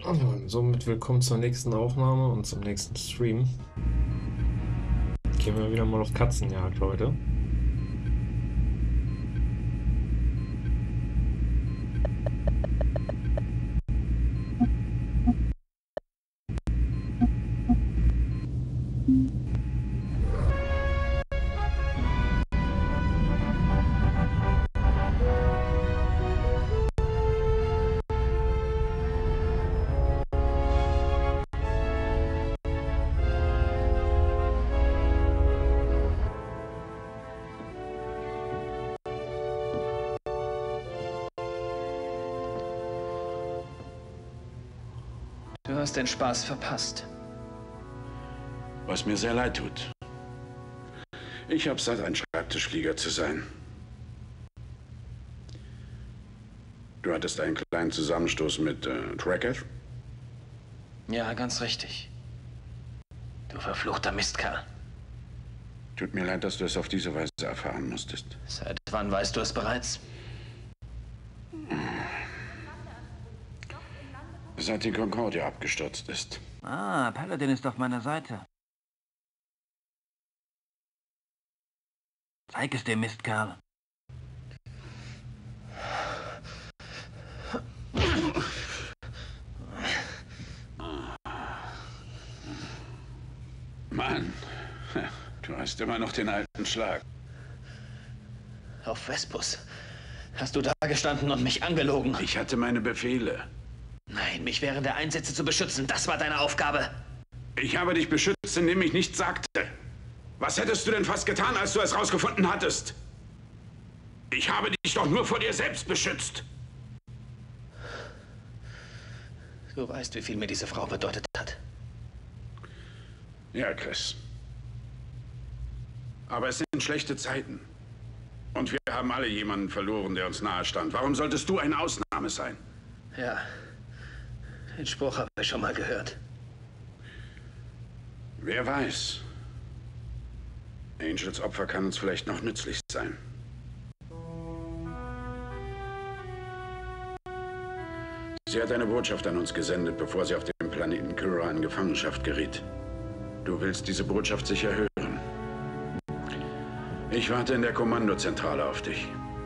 Ja, und somit willkommen zur nächsten Aufnahme und zum nächsten Stream. Gehen wir wieder mal auf Katzenjagd, Leute. Du hast den Spaß verpasst. Was mir sehr leid tut. Ich hab's satt, ein Schreibtischflieger zu sein. Du hattest einen kleinen Zusammenstoß mit Tracker? Ja, ganz richtig. Du verfluchter Mistkerl. Tut mir leid, dass du es auf diese Weise erfahren musstest. Seit wann weißt du es bereits? Seit die Concordia abgestürzt ist. Ah, Paladin ist auf meiner Seite. Zeig es dem Mistkerl. Mann, du hast immer noch den alten Schlag. Auf Vespus hast du da gestanden und mich angelogen. Ich hatte meine Befehle. Nein, mich während der Einsätze zu beschützen, das war deine Aufgabe. Ich habe dich beschützt, indem ich nichts sagte. Was hättest du denn fast getan, als du es rausgefunden hattest? Ich habe dich doch nur vor dir selbst beschützt. Du weißt, wie viel mir diese Frau bedeutet hat. Ja, Chris. Aber es sind schlechte Zeiten. Und wir haben alle jemanden verloren, der uns nahe stand. Warum solltest du eine Ausnahme sein? Ja, den Spruch habe ich schon mal gehört. Wer weiß. Angels Opfer kann uns vielleicht noch nützlich sein. Sie hat eine Botschaft an uns gesendet, bevor sie auf dem Planeten Kyra in Gefangenschaft geriet. Du willst diese Botschaft sicher hören. Ich warte in der Kommandozentrale auf dich.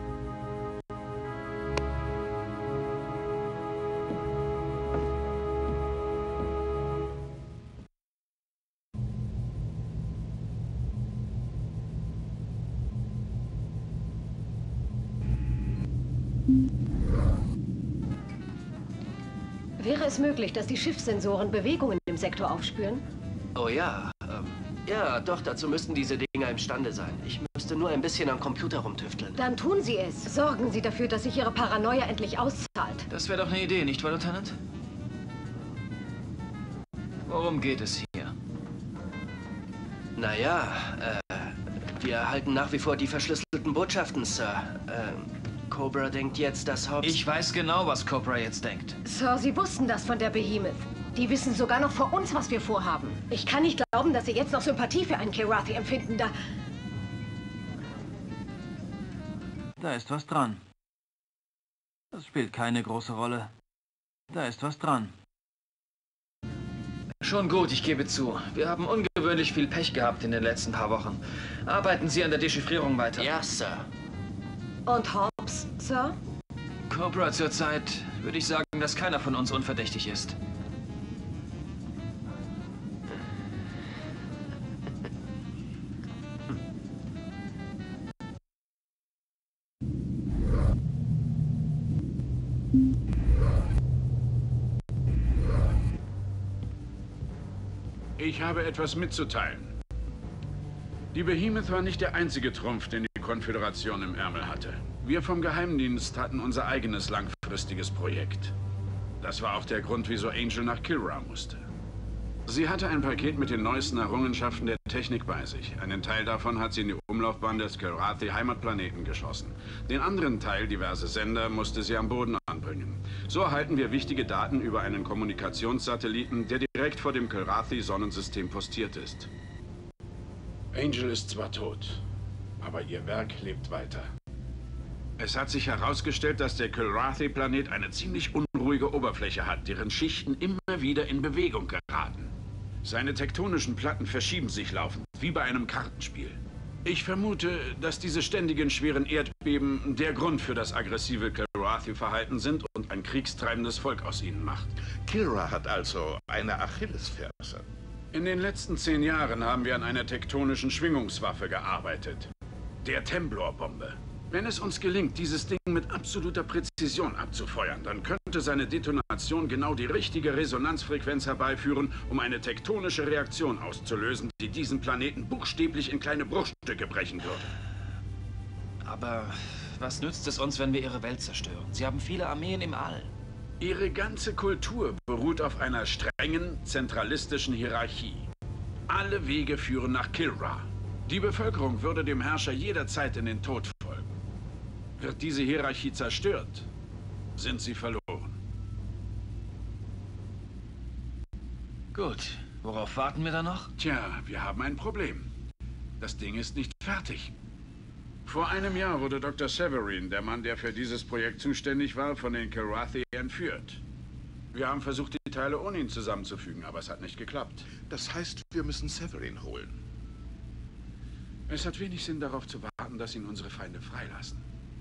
Wäre es möglich, dass die Schiffssensoren Bewegungen im Sektor aufspüren? Oh ja, ja, doch, dazu müssten diese Dinger imstande sein. Ich müsste nur ein bisschen am Computer rumtüfteln. Dann tun Sie es. Sorgen Sie dafür, dass sich Ihre Paranoia endlich auszahlt. Das wäre doch eine Idee, nicht wahr, Lieutenant? Worum geht es hier? Naja, wir erhalten nach wie vor die verschlüsselten Botschaften, Sir. Cobra denkt jetzt, dass Hobbs... Ich weiß genau, was Cobra jetzt denkt. Sir, Sie wussten das von der Behemoth. Die wissen sogar noch vor uns, was wir vorhaben. Ich kann nicht glauben, dass Sie jetzt noch Sympathie für einen Kilrathi empfinden, Da ist was dran. Das spielt keine große Rolle. Da ist was dran. Schon gut, ich gebe zu. Wir haben ungewöhnlich viel Pech gehabt in den letzten paar Wochen. Arbeiten Sie an der Dechiffrierung weiter. Ja, Sir. Und Hobbs, Sir? Cobra zurzeit würde ich sagen, dass keiner von uns unverdächtig ist. Ich habe etwas mitzuteilen. Die Behemoth war nicht der einzige Trumpf, den die Konföderation im Ärmel hatte. Wir vom Geheimdienst hatten unser eigenes langfristiges Projekt. Das war auch der Grund, wieso Angel nach Kyra musste. Sie hatte ein Paket mit den neuesten Errungenschaften der Technik bei sich. Einen Teil davon hat sie in die Umlaufbahn des Kilrathi Heimatplaneten geschossen. Den anderen Teil, diverse Sender, musste sie am Boden anbringen. So erhalten wir wichtige Daten über einen Kommunikationssatelliten, der direkt vor dem Kilrathi-Sonnensystem postiert ist. Angel ist zwar tot, aber ihr Werk lebt weiter. Es hat sich herausgestellt, dass der Kilrathi-Planet eine ziemlich unruhige Oberfläche hat, deren Schichten immer wieder in Bewegung geraten. Seine tektonischen Platten verschieben sich laufend, wie bei einem Kartenspiel. Ich vermute, dass diese ständigen schweren Erdbeben der Grund für das aggressive Kilrathi-Verhalten sind und ein kriegstreibendes Volk aus ihnen macht. Kilra hat also eine Achillesferse. In den letzten 10 Jahren haben wir an einer tektonischen Schwingungswaffe gearbeitet. Der Temblor-Bombe. Wenn es uns gelingt, dieses Ding mit absoluter Präzision abzufeuern, dann könnte seine Detonation genau die richtige Resonanzfrequenz herbeiführen, um eine tektonische Reaktion auszulösen, die diesen Planeten buchstäblich in kleine Bruchstücke brechen würde. Aber was nützt es uns, wenn wir ihre Welt zerstören? Sie haben viele Armeen im All. Ihre ganze Kultur beruht auf einer strengen, zentralistischen Hierarchie. Alle Wege führen nach Kilra. Die Bevölkerung würde dem Herrscher jederzeit in den Tod folgen. Wird diese Hierarchie zerstört, sind sie verloren. Gut, worauf warten wir da noch? Tja, wir haben ein Problem. Das Ding ist nicht fertig. Vor einem Jahr wurde Dr. Severin, der Mann, der für dieses Projekt zuständig war, von den Kilrathi entführt. Wir haben versucht, die Teile ohne ihn zusammenzufügen, aber es hat nicht geklappt. Das heißt, wir müssen Severin holen. Es hat wenig Sinn, darauf zu warten, dass ihn unsere Feinde freilassen.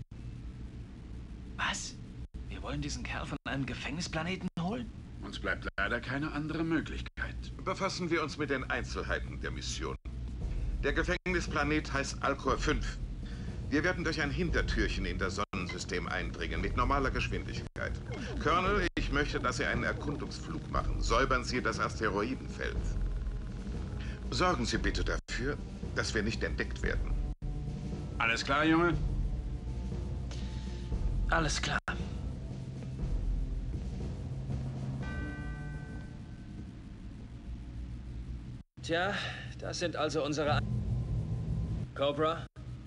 Was? Wir wollen diesen Kerl von einem Gefängnisplaneten holen? Uns bleibt leider keine andere Möglichkeit. Befassen wir uns mit den Einzelheiten der Mission. Der Gefängnisplanet heißt Alcor 5. Wir werden durch ein Hintertürchen in das Sonnensystem eindringen, mit normaler Geschwindigkeit. Colonel, ich möchte, dass Sie einen Erkundungsflug machen. Säubern Sie das Asteroidenfeld. Sorgen Sie bitte dafür, dass wir nicht entdeckt werden. Alles klar, Junge? Alles klar. Tja, das sind also unsere... Cobra?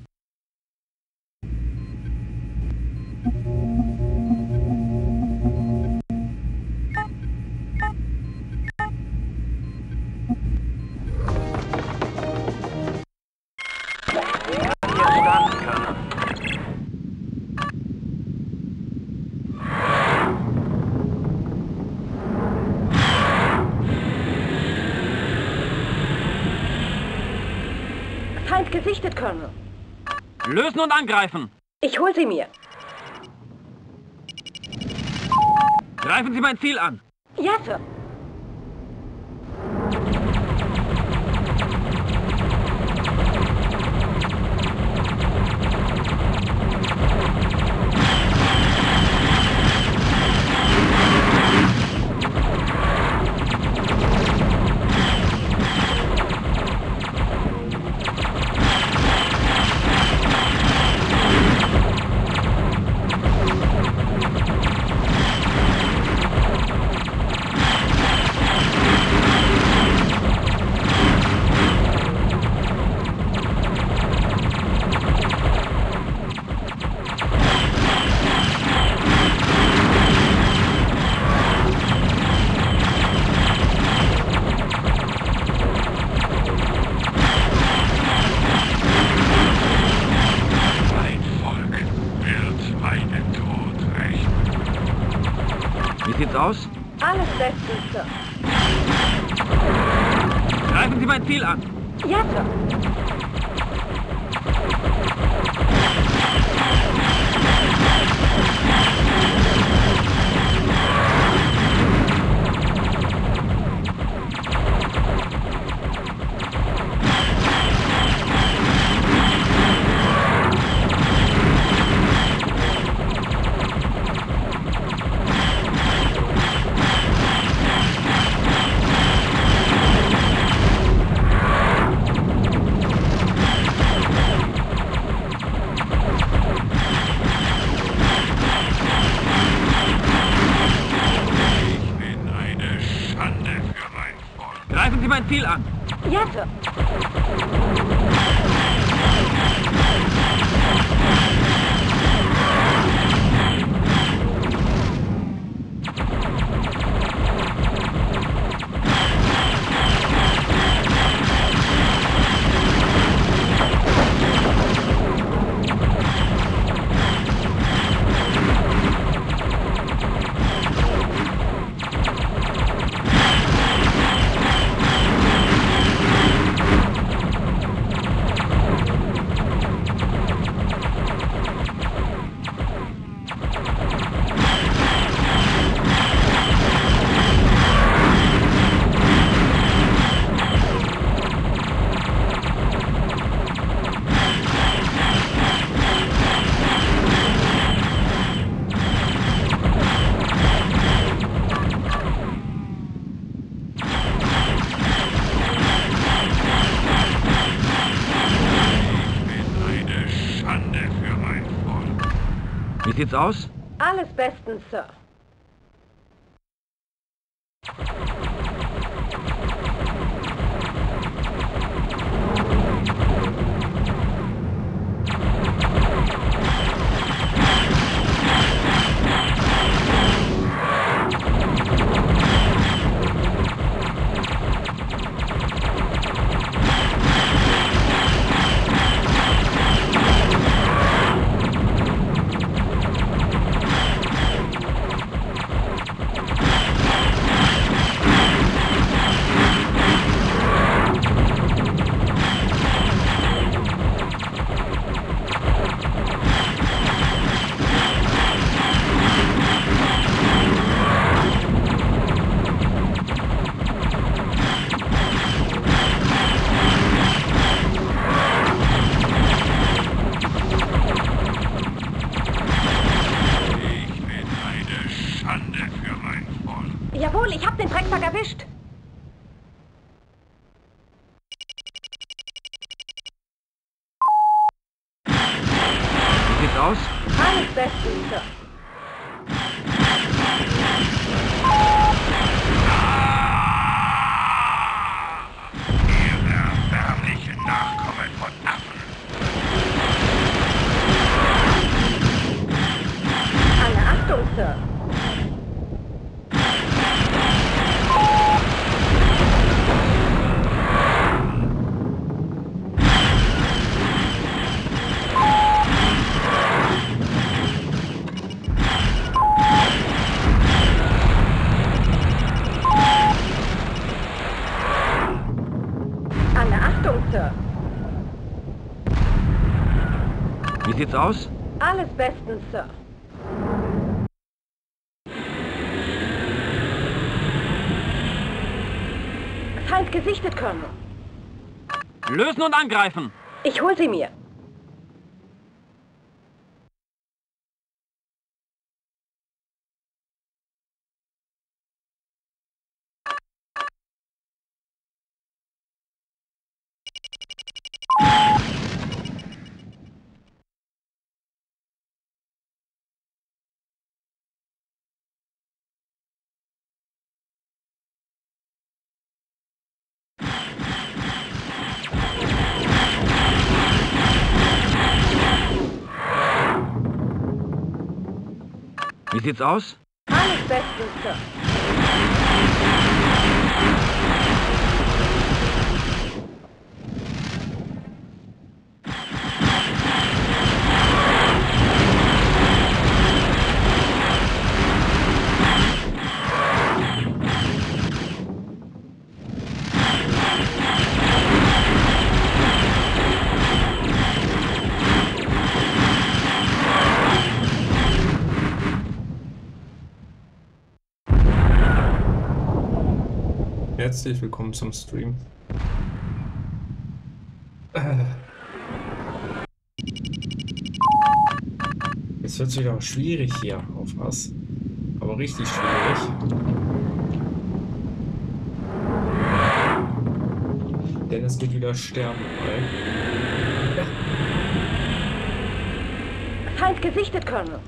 Feind gesichtet, Colonel. Lösen und angreifen! Ich hol sie mir. Greifen Sie mein Ziel an! Ja, Sir. Wie sieht's aus? Alles bestens, Sir. Greifen Sie mein Ziel an! Ja, Sir. Greifen Sie mein Ziel an! Ja, Sir. Wie sieht's aus? Alles bestens, Sir. Jawohl, ich hab den Drecksack erwischt. Wie sieht's aus? Alles bestens, Sir. Ihr erbärmliche Nachkommen von Affen. Alle Achtung, Sir. Alle Achtung, Sir. Wie sieht's aus? Alles bestens, Sir. Feind gesichtet, Colonel. Lösen und angreifen! Ich hol sie mir. Wie sieht's aus? Alles bestens, Sir. Herzlich willkommen zum Stream. Jetzt wird es wieder schwierig hier auf was. Aber richtig schwierig. Denn es geht wieder sterben. Ja. Feind gesichtet, Colonel.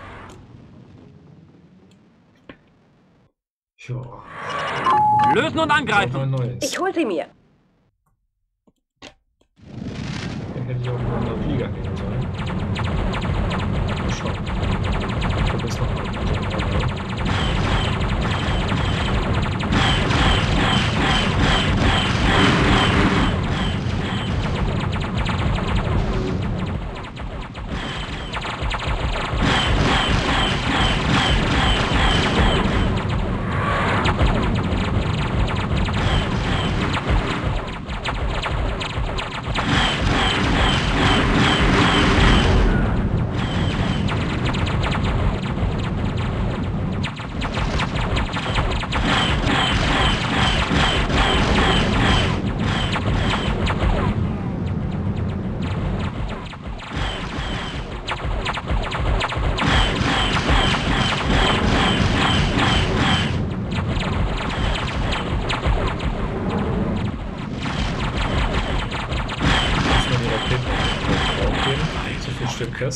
Ja. Lösen und angreifen! Ich hol sie mir. Den hätte ich auch mal in der Liga nehmen sollen. Mal schauen. Du bist noch mal.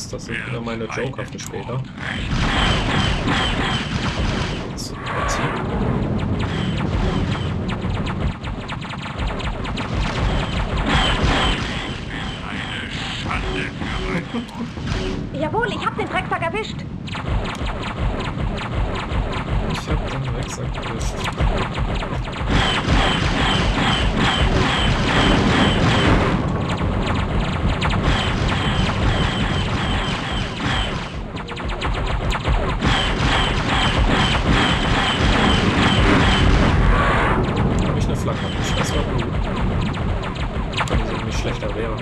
Angst, das sind wieder meine Joker für später. Jawohl, ich hab den Drecksack erwischt. Ich hab den Drecksack erwischt. Habe ich eine Flagge erwischt. Das war gut. Kann also nicht schlechter wäre.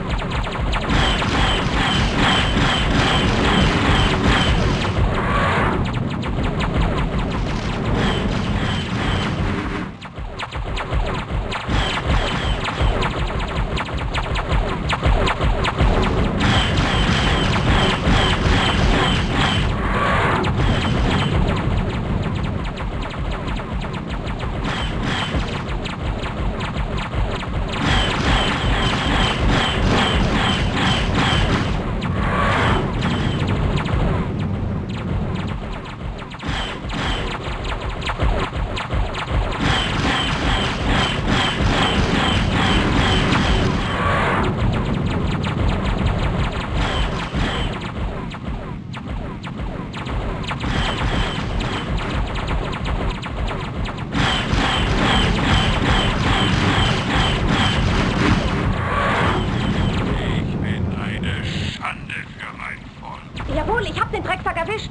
Jawohl, ich hab den Drecksack erwischt.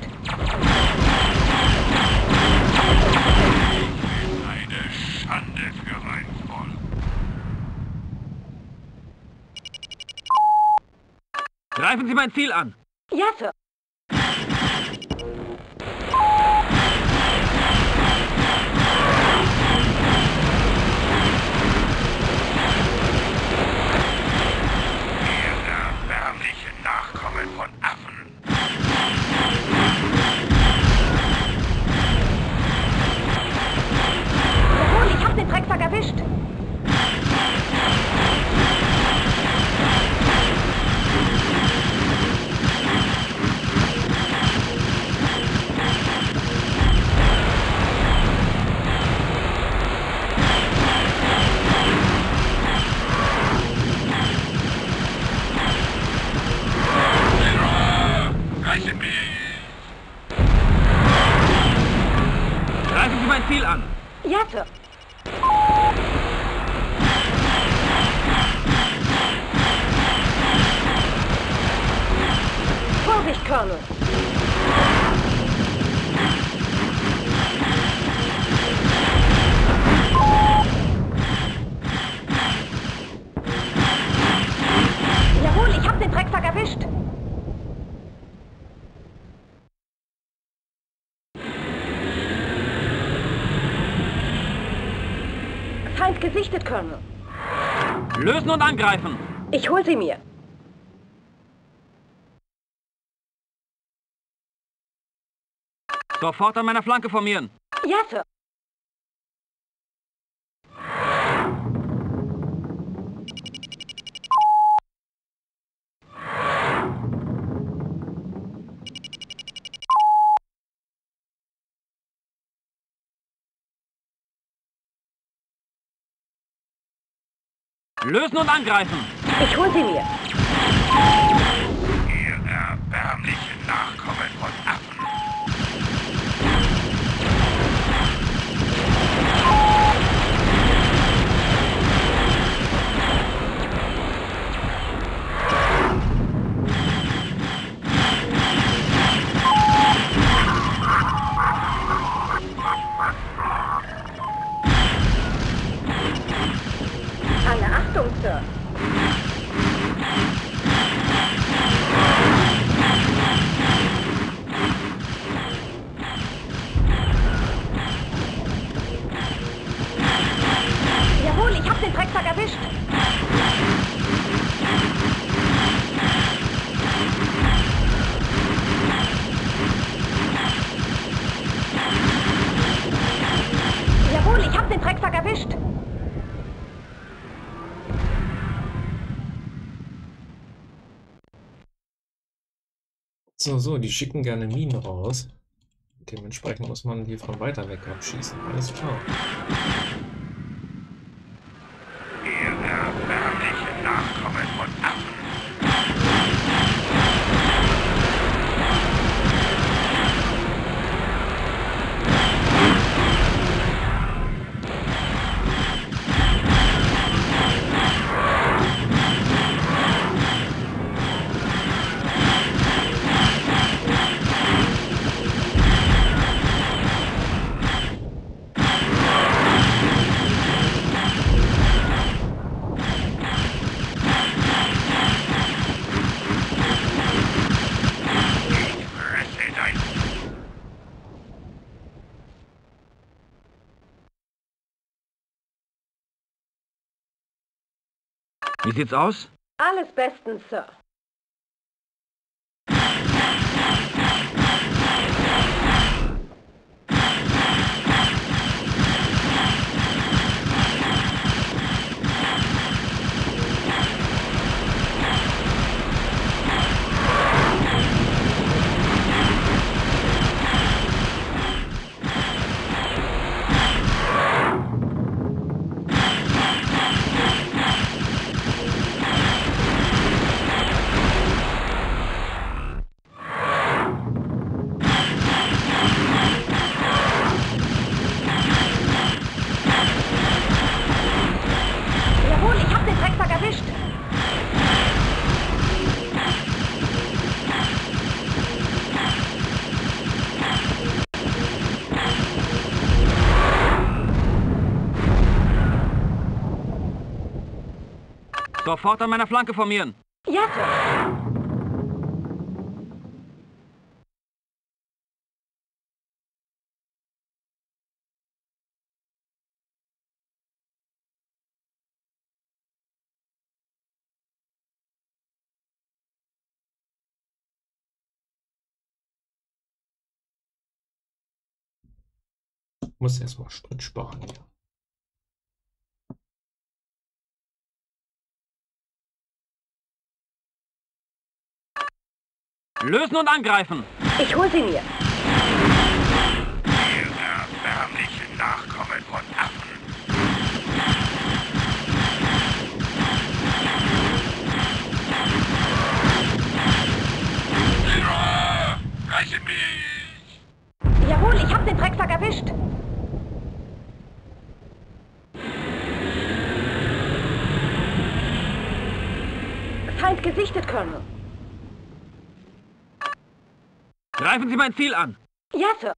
Eine Schande für mein Volk. Greifen Sie mein Ziel an! Ja, Sir. Erbärmliche Nachkommen von Affen. Jawohl, ich hab den Drecksack erwischt. Greifen Sie mein Ziel an! Ja, Sir. Vorsicht, Colonel. Jawohl, ich hab den Drecksack erwischt. Feind gesichtet, Colonel. Lösen und angreifen! Ich hol sie mir. Sofort an meiner Flanke formieren! Ja, Sir. Lösen und angreifen! Ich hol sie mir. Ihr erbärmliche Nachkommen von Affen. Alle Achtung, Sir. So, die schicken gerne Minen raus. Dementsprechend muss man die von weiter weg abschießen. Alles klar. Ihr erbärmliche Nachkommen von Affen. Wie sieht's aus? Alles bestens, Sir. Jawohl, ich hab den Drecksack erwischt. Sofort an meiner Flanke formieren. Ja, Sir. Muss erstmal Sprit sparen hier. Lösen und angreifen. Ich hol sie mir. Ihr erbärmliche Nachkommen von Affen. Reiche mich! Jawohl, ich hab den Drecksack erwischt. Feind gesichtet, Colonel. Greifen Sie mein Ziel an. Ja, Sir.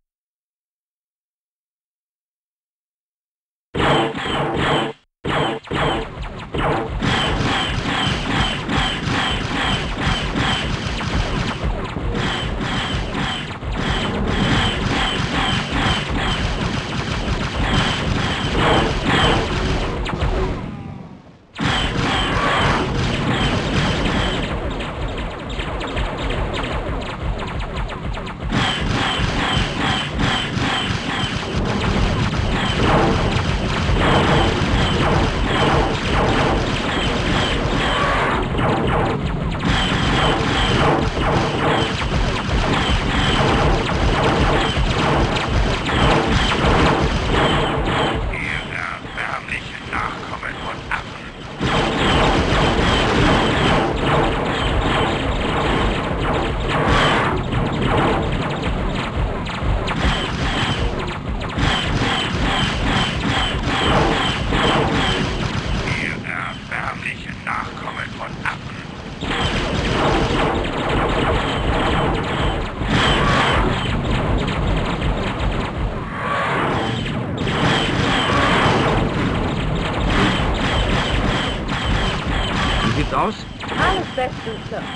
Aus? Alles bestens, Sir.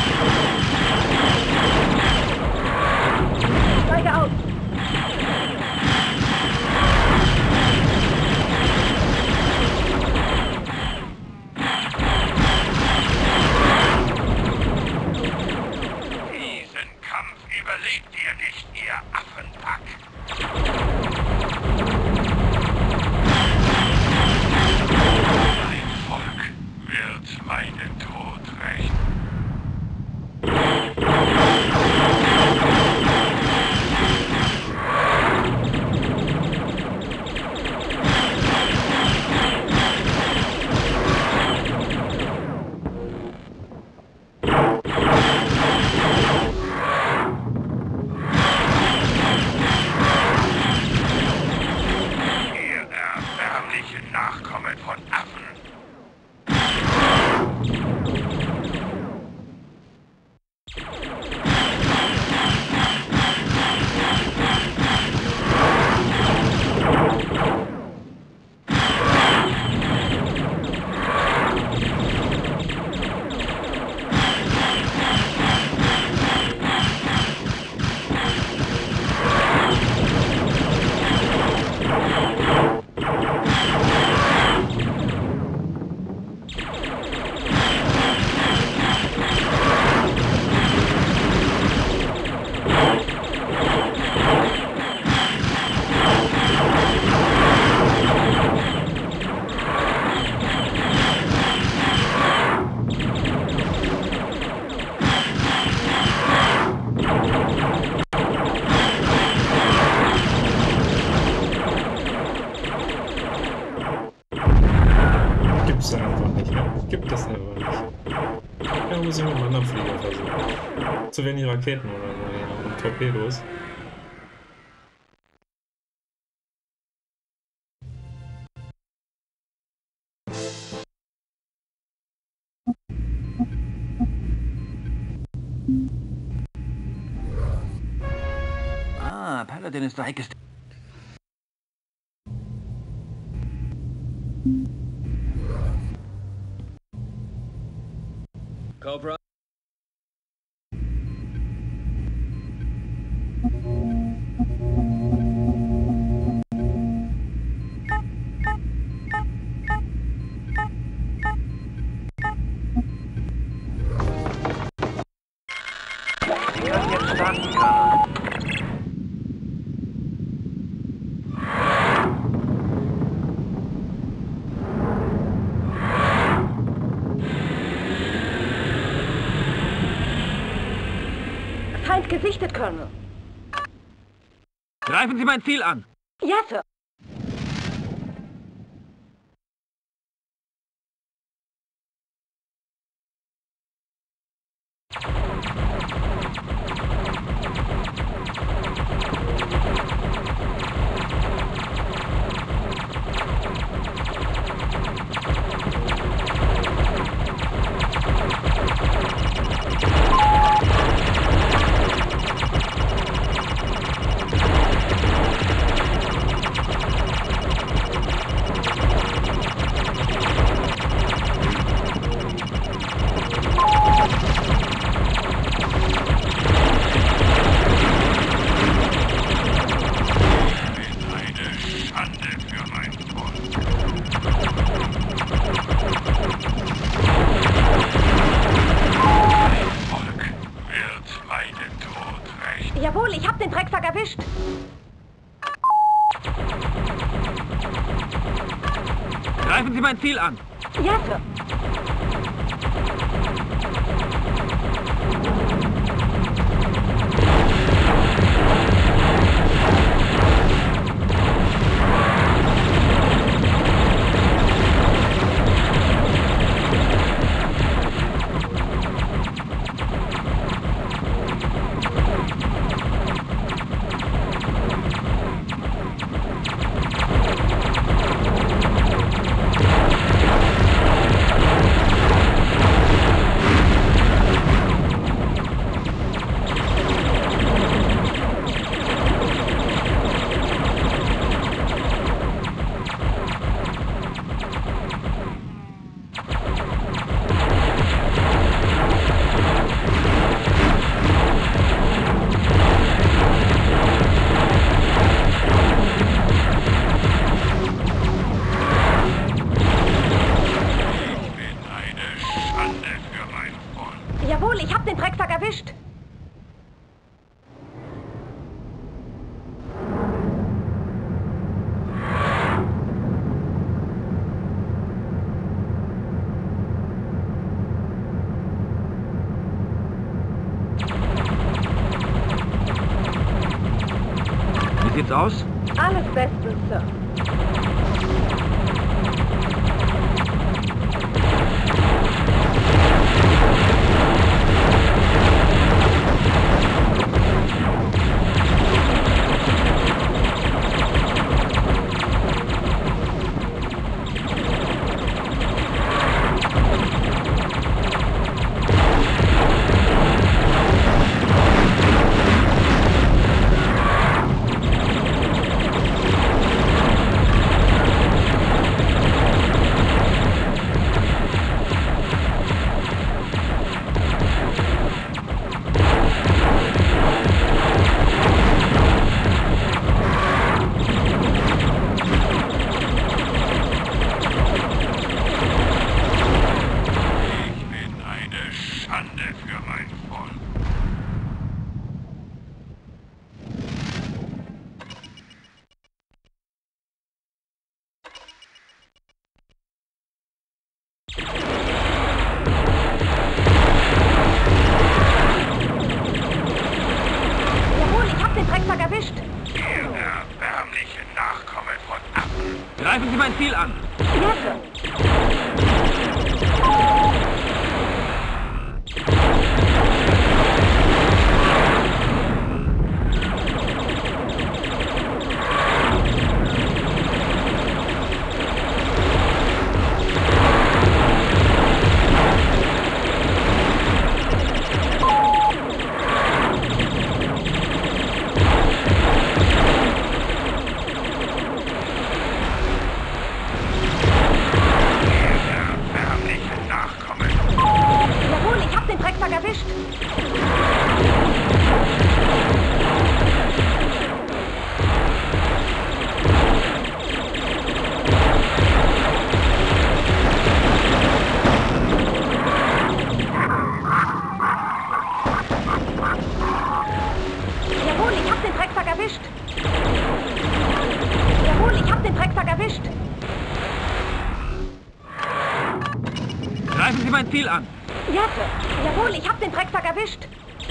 Steige aus. Diesen Kampf überlebt ihr nicht, ihr Affenpack. Mein Volk wird meinen Tod rächen. zu wenig Raketen oder so hier und Torpedos. Ah, Paladin ist doch gestanden. Cobra? Sie können jetzt starten, Colonel. Feind gesichtet, Colonel. Greifen Sie mein Ziel an! Ja, Sir. Jawohl, ich hab den Drecksack erwischt. Greifen Sie mein Ziel an! Ja, Sir. Jawohl, ich hab den Drecksack erwischt. Wie sieht's aus? Alles bestens, Sir. Greifen Sie mein Ziel an! Ja, Sir. mein Ziel an. Ja, Sir. Jawohl, ich hab den Drecksack erwischt.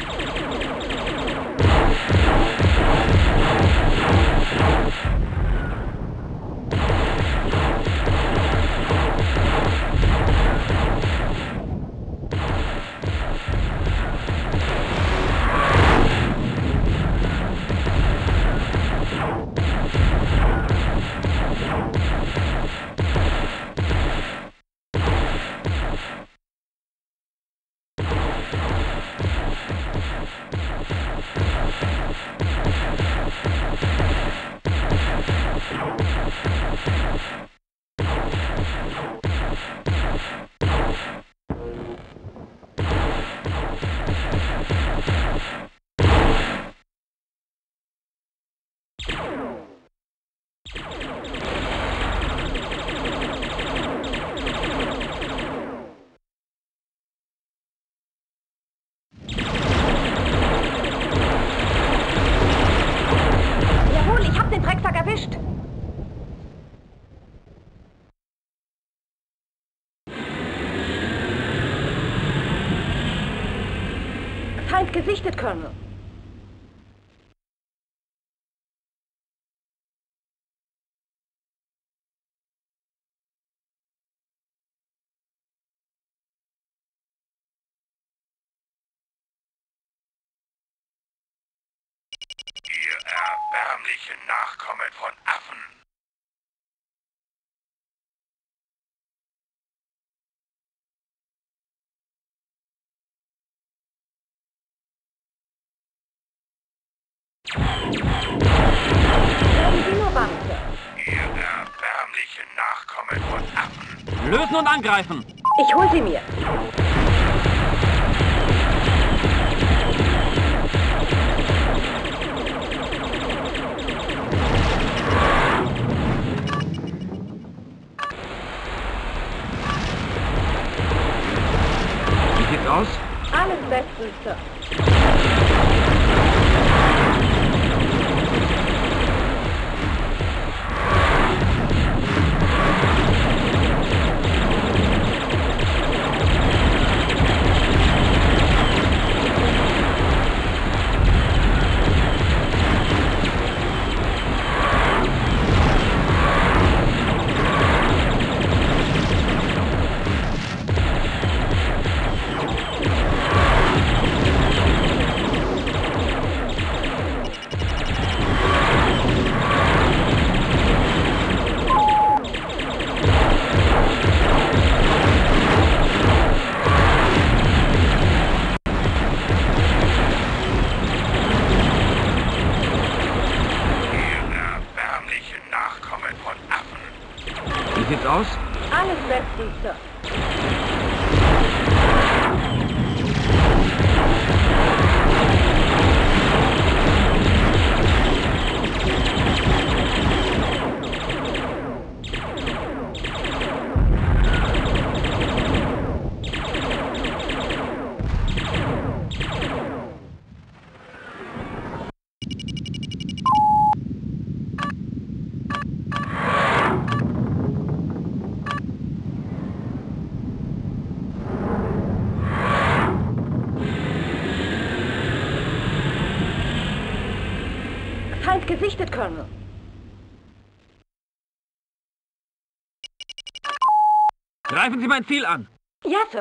Jawohl, ich hab den Drecksack erwischt. Feind gesichtet, Colonel. Ihr erbärmlichen Nachkommen von Affen! Bleiben Sie nur wach, Sir. Ihr erbärmlichen Nachkommen von Affen! Lösen und angreifen. Ich hol sie mir. Wie sieht's aus? Alles bestens, Sir. Wie sieht's aus? Alles bestens, Sir. Feind gesichtet, Colonel. Greifen Sie mein Ziel an. Ja, Sir.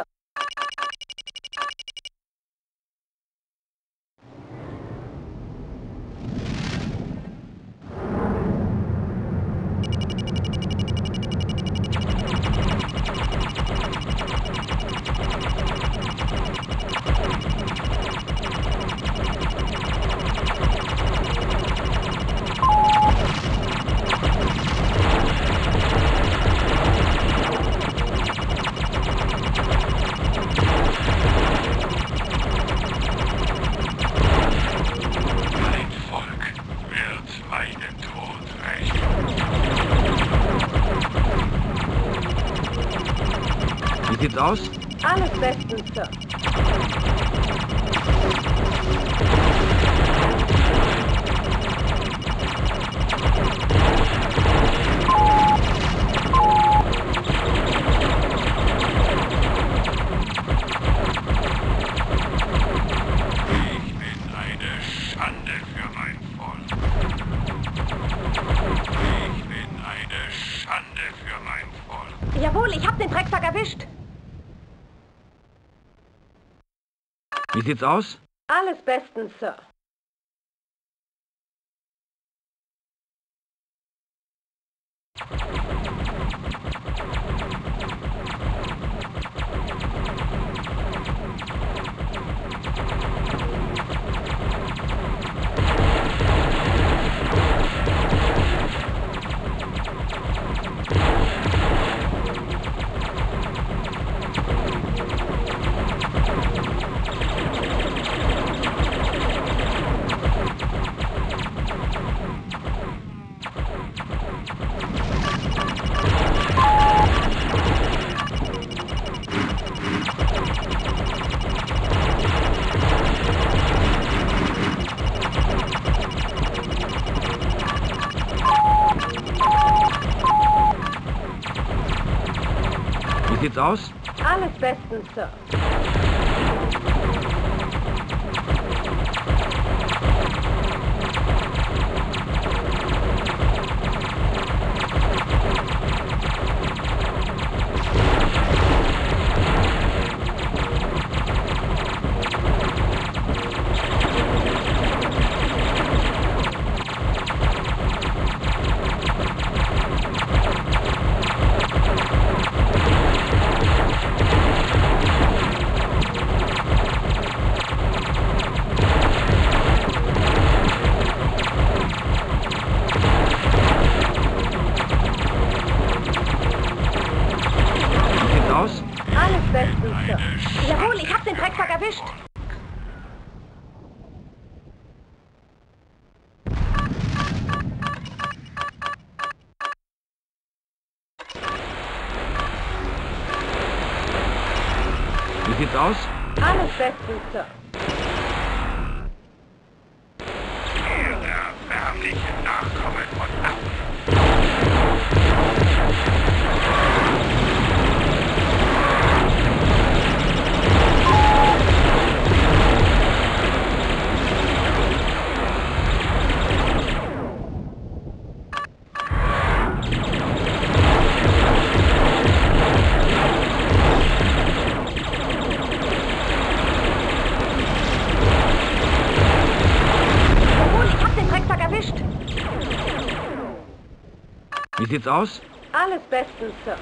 Wie sieht's aus? Alles bestens, Sir. für mein Volk. Ich bin eine Schande für mein Volk. Jawohl, ich hab den Drecksack erwischt. Wie sieht's aus? Alles bestens, Sir. Wie sieht's aus? Alles bestens, Sir. Wie sieht's aus? Alles bestens, Sir. Jawohl, ich hab den Drecksack erwischt. Wie sieht's aus? Alles bestens, Sir. Ihr erbärmliche Nachkommen von Affen. Jawohl, ich hab den Drecksack erwischt. Wie sieht's aus? Alles bestens, Sir.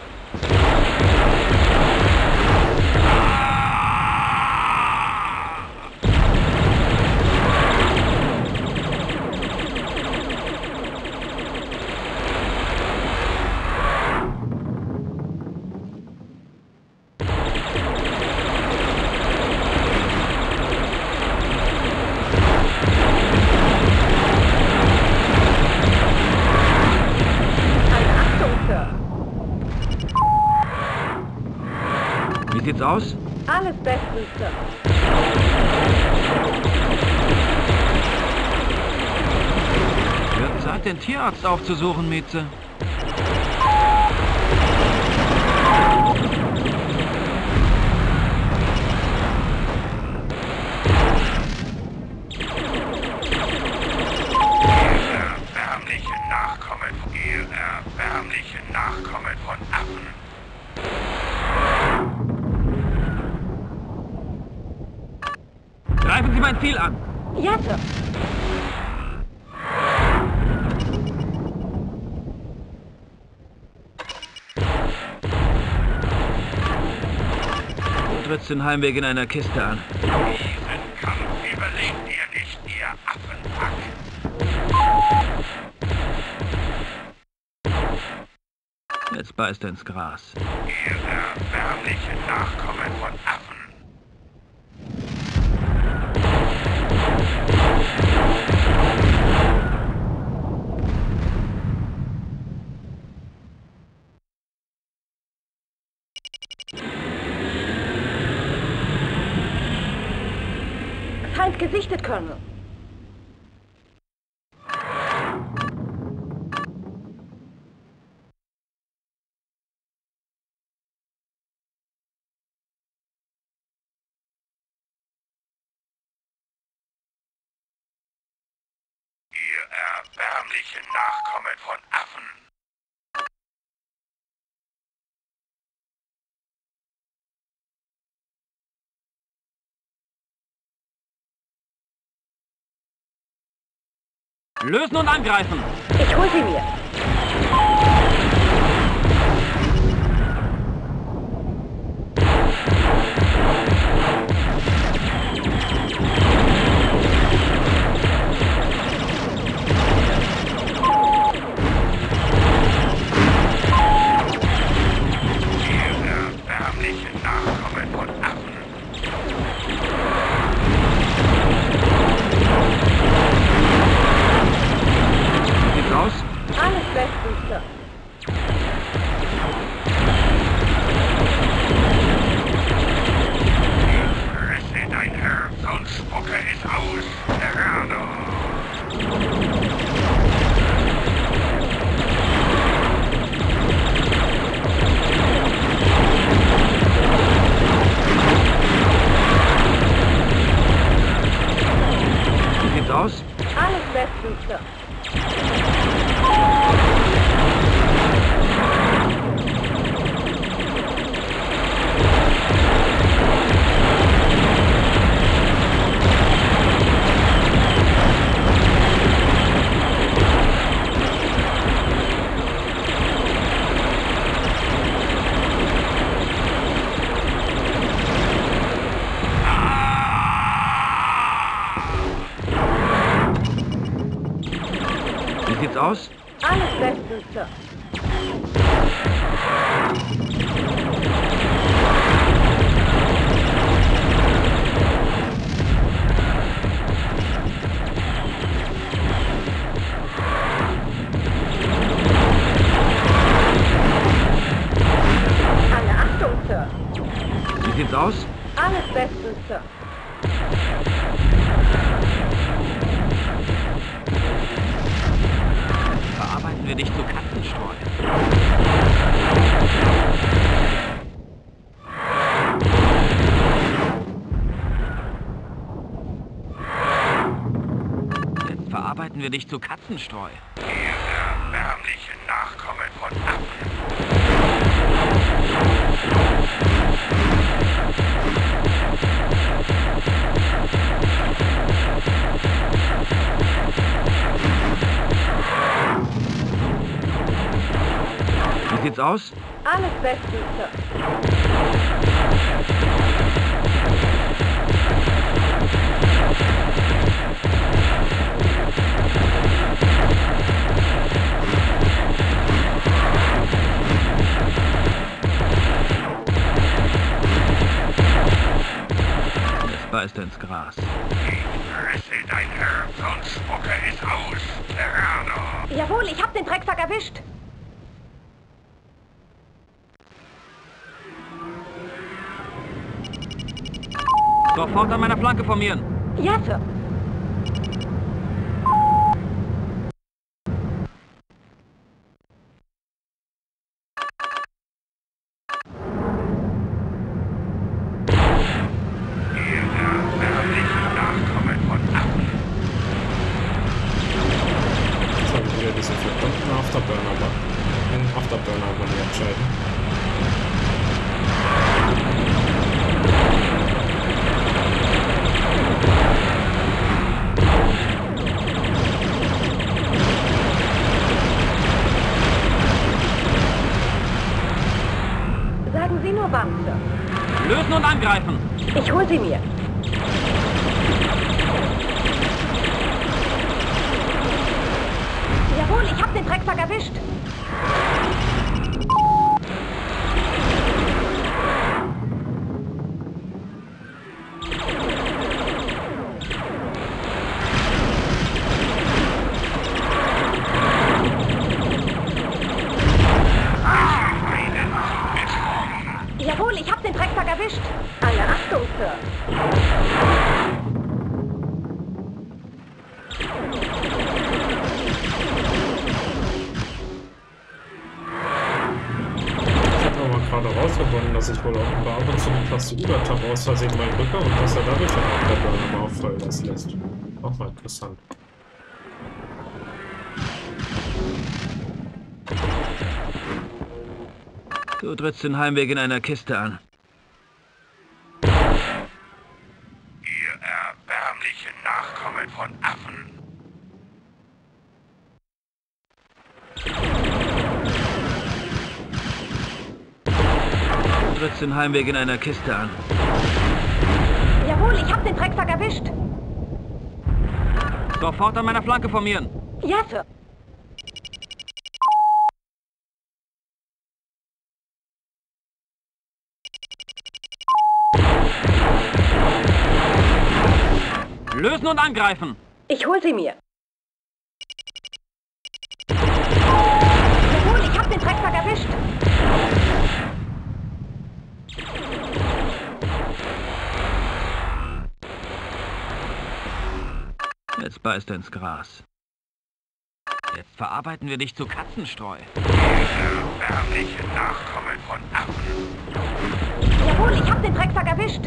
Keine Achtung, Sir. Wie sieht's aus? Alles bestens, Sir. Wird Zeit, den Tierarzt aufzusuchen, Mieze. Ihr erbärmliche Nachkommen von Affen. Greifen Sie mein Ziel an! Ja, Sir. Du trittst den Heimweg in einer Kiste an. Diesen Kampf überlebt ihr nicht, ihr Affenpack. Jetzt beißt er ins Gras. Ihr erbärmliche Nachkommen von Affen. Feind gesichtet, Colonel. erbärmlichen Nachkommen von Affen. Lösen und angreifen! Ich hol sie mir. Erbärmlichen Nachkommen von Affen. Aus? Alles bestens, Sir. Fresse dein Herz und spucke es aus, Terrano. Wie sieht's aus? Alles bestens, Sir. Wie sieht's aus? Alles bestens, Sir. Alle Achtung, Sir. Wie sieht's aus? Alles bestens, Sir. Verarbeiten wir dich zu Katzenstreu. Jetzt verarbeiten wir dich zu Katzenstreu. Erbärmlichen Nachkommen von Affen. Wie sieht's aus? Alles bestens, Sir. Es beißt ins Gras. Fresse dein Herz und spucke es aus, Terrano. Jawohl, ich hab den Drecksack erwischt. Sofort an meiner Flanke formieren. Ja, Sir. Erbärmlichen Nachkommen von Affen. Jetzt habe ich wieder diesen verdammten Afterburner wollen wir entscheiden. Sagen Sie nur wann, Sir. Lösen und angreifen. Ich hol sie mir. Jawohl, ich hab den Drecksack erwischt. Jawohl, ich hab den Drecksack erwischt. Alle Achtung, Sir. Ich habe aber gerade rausgefunden, dass ich wohl auch ab und zu eine Taste Übertab aus Versehen mal drücke und dass er dadurch den Afterburner mal auf voll lässt. Auch mal interessant. Du trittst den Heimweg in einer Kiste an. Ihr erbärmlichen Nachkommen von Affen. Du trittst den Heimweg in einer Kiste an. Jawohl, ich hab den Drecksack erwischt. Sofort an meiner Flanke formieren. Ja, Sir. Lösen und angreifen. Ich hol sie mir. Jawohl, ich hab den Drecksack erwischt. Jetzt beißt er ins Gras. Jetzt verarbeiten wir dich zu Katzenstreu. Ihr erbärmlichen Nachkommen von Affen. Jawohl, ich hab den Drecksack erwischt.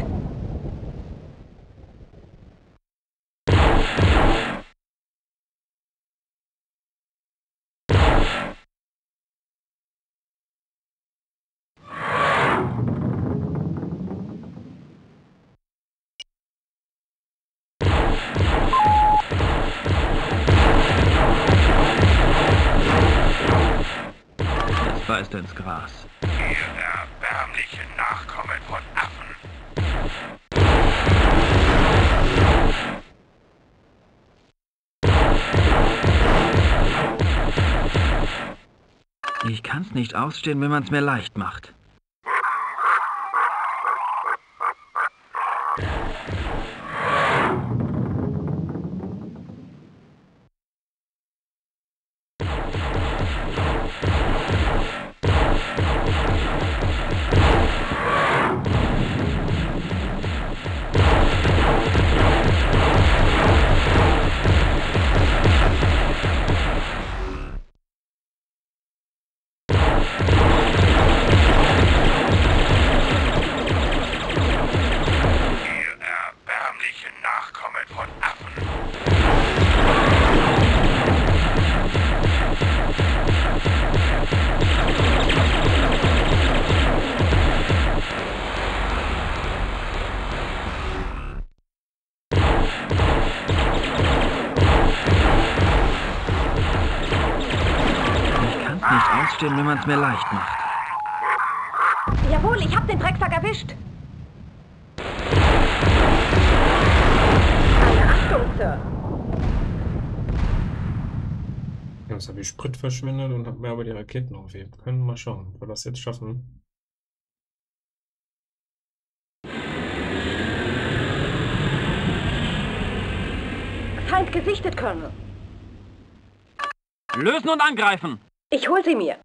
Jetzt beißt er ins Gras. Ihr erbärmlichen Nachkommen von Affen. Ich kann's nicht ausstehen, wenn man's mir leicht macht. Ihr erbärmlichen Nachkommen von Affen. Ich kann's nicht ausstehen, wenn man's mir leicht macht. Jawohl, ich hab den Drecksack erwischt. Alle Achtung, Sir. Jetzt habe ich Sprit verschwendet und habe mir aber die Raketen aufheben können. Mal schauen, ob wir das jetzt schaffen. Feind gesichtet, Colonel. Lösen und angreifen. Ich hol sie mir.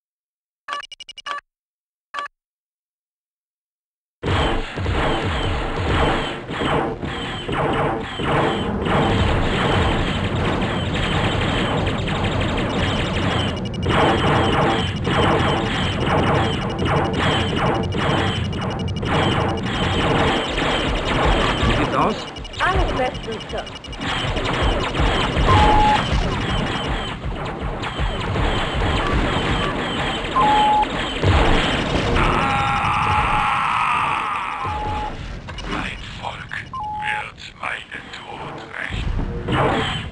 Wie sieht's aus? Alles bestens, Sir. Mein Volk wird meinen Tod rächen.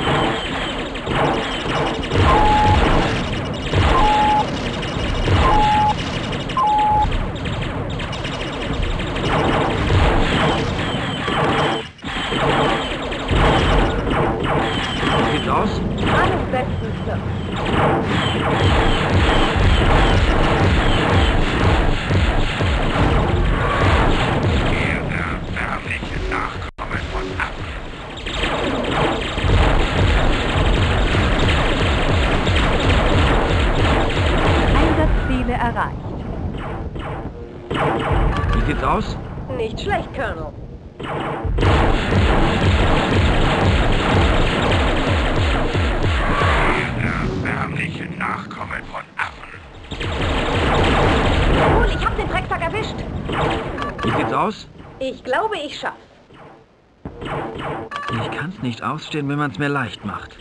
Wie sieht's aus? Alles bestens, Sir. Ihr erbärmlichen Nachkommen von Affen. Einsatzziele erreicht. Wie sieht's aus? Nicht schlecht, Colonel. Ihr erbärmlichen Nachkommen von Affen. Jawohl, ich hab den Drecksack erwischt. Wie sieht's aus? Ich glaube, ich schaff's. Ich kann's nicht ausstehen, wenn man's mir leicht macht.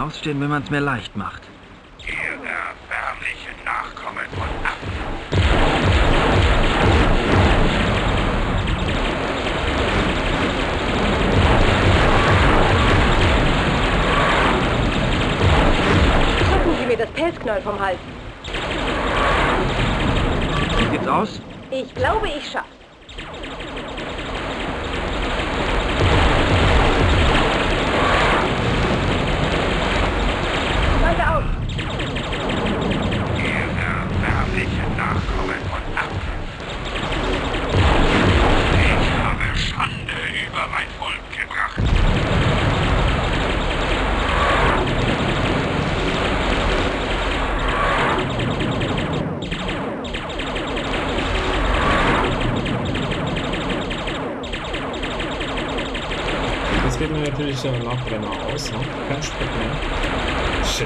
ausstehen, wenn man es mir leicht macht. Ihr erbärmliche Nachkommen von Affen. Schaffen Sie mir das Pelzknäuel vom Hals. Wie sieht's aus? Ich glaube, ich schaff's. Weiter aus. Ihr erbärmliche Nachkommen von Affen. Ich habe Schande über mein Volk gebracht. Jetzt geht mir natürlich der Nachbrenner aus, ne? Kein Sprit mehr. Shit.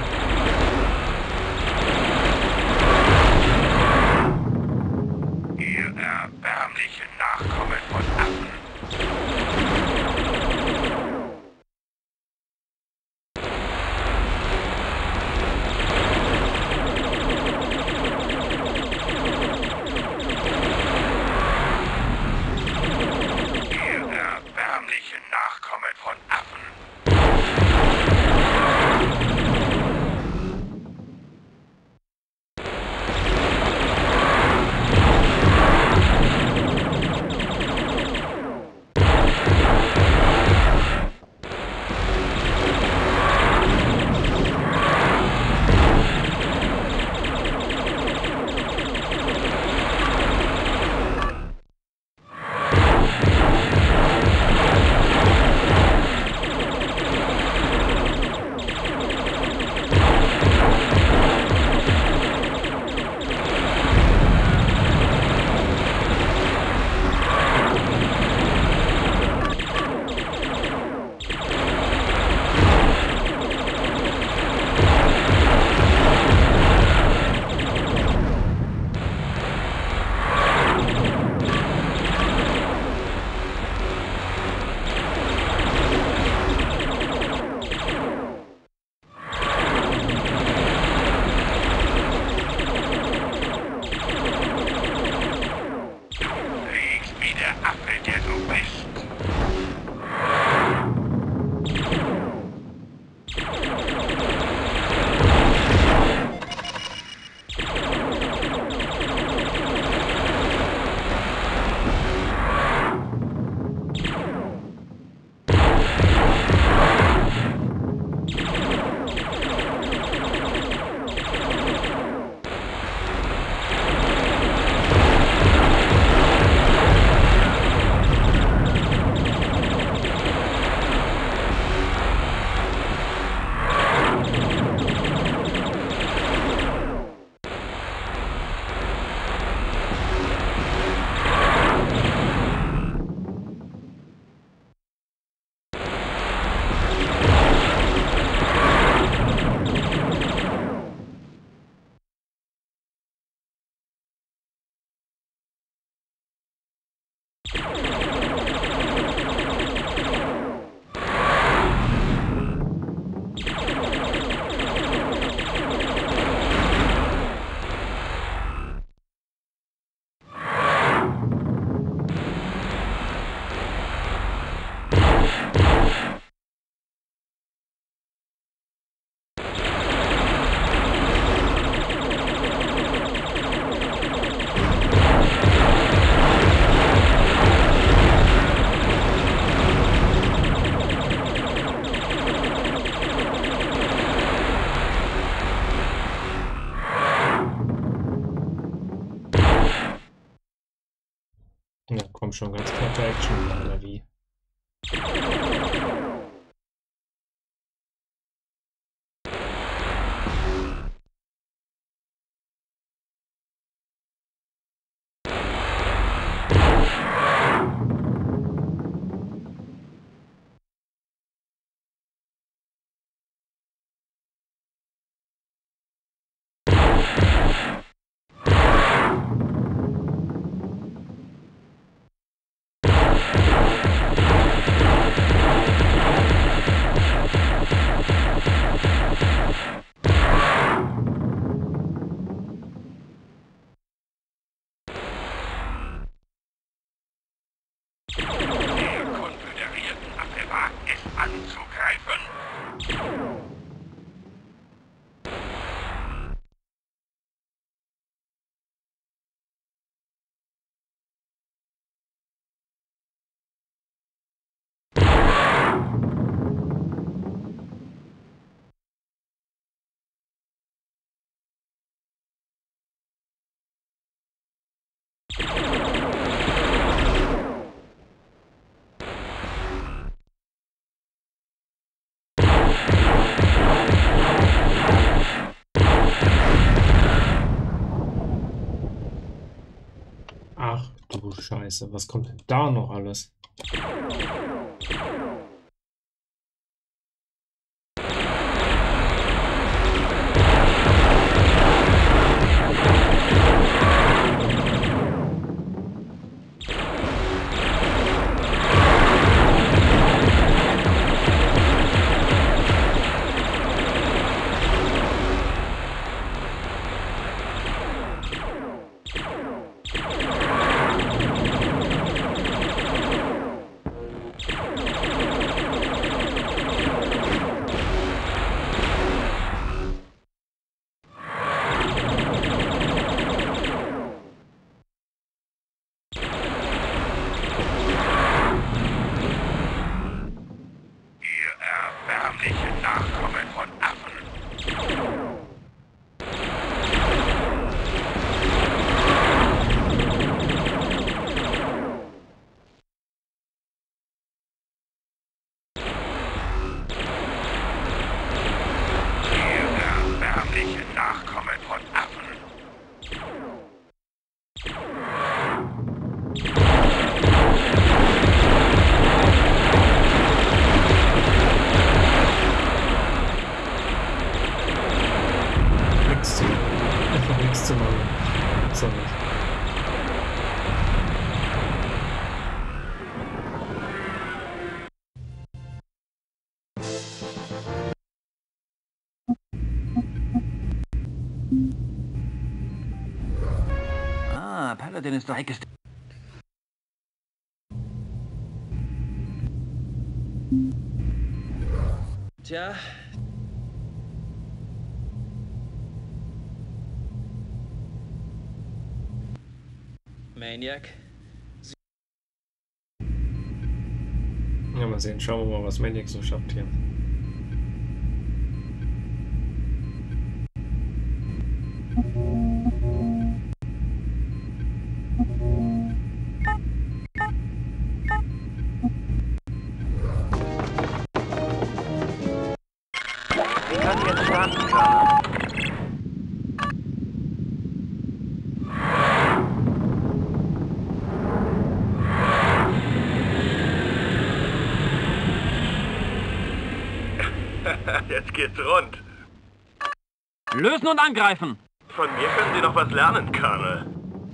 Ihr erbärmliche Nachkommen von Affen. Ihr erbärmliche Nachkommen von Affen. Riechst wie der Affe, der du bist. Ja, komm schon, ganz knappe Action, oder wie? Scheiße, was kommt denn da noch alles? Erbärmliche Nachkommen von Affen. Erbärmliche Nachkommen von Affen. Einfach nichts zu machen. So nicht. Ah, Paladin ist doch weggestellt. Tja, Maniac. Ja, mal sehen. Schauen wir mal, was Maniac so schafft hier. Sie können jetzt starten, Colonel. Jetzt geht's rund. Lösen und angreifen! Von mir können Sie noch was lernen, Colonel.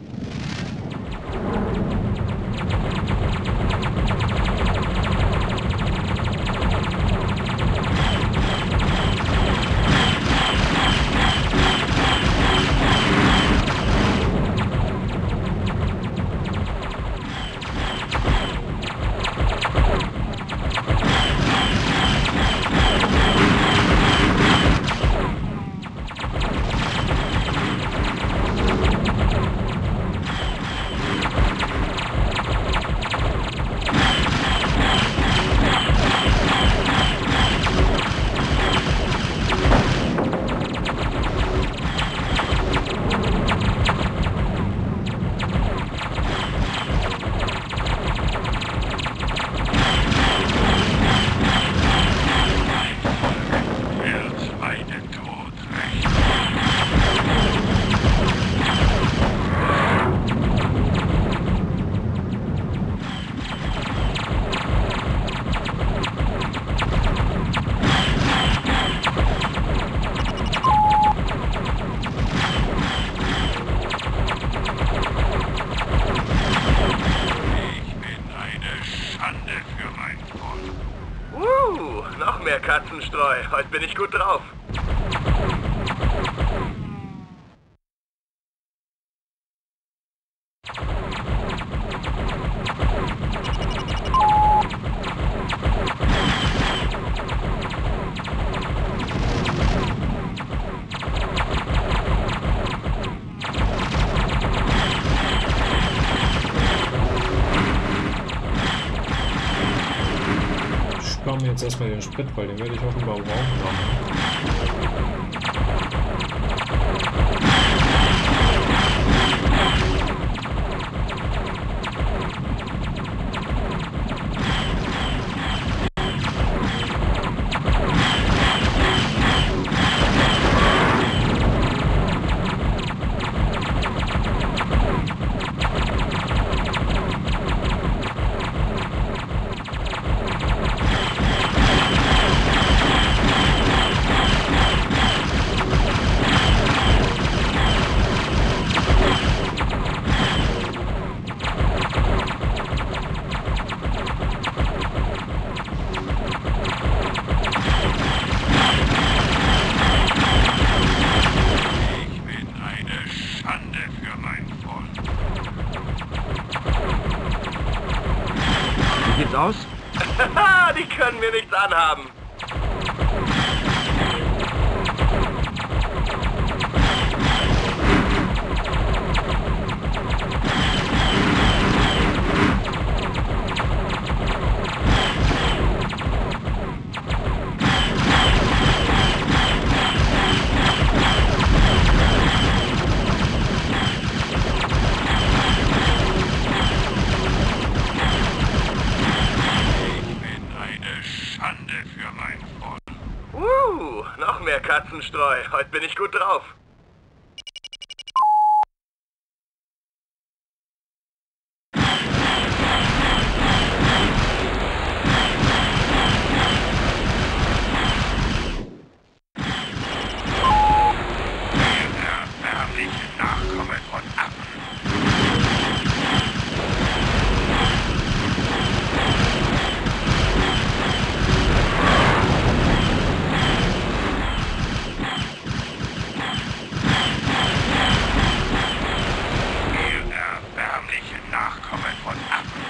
Noch mehr Katzenstreu. Heute bin ich gut drauf. Sparen wir jetzt erstmal den Sprit, weil den werde ich offenbar brauchen. Haha, die können mir nichts anhaben. Noch mehr Katzenstreu. Heute bin ich gut drauf. Erbärmliche Nachkommen von Affen. Nachkommen von Affen.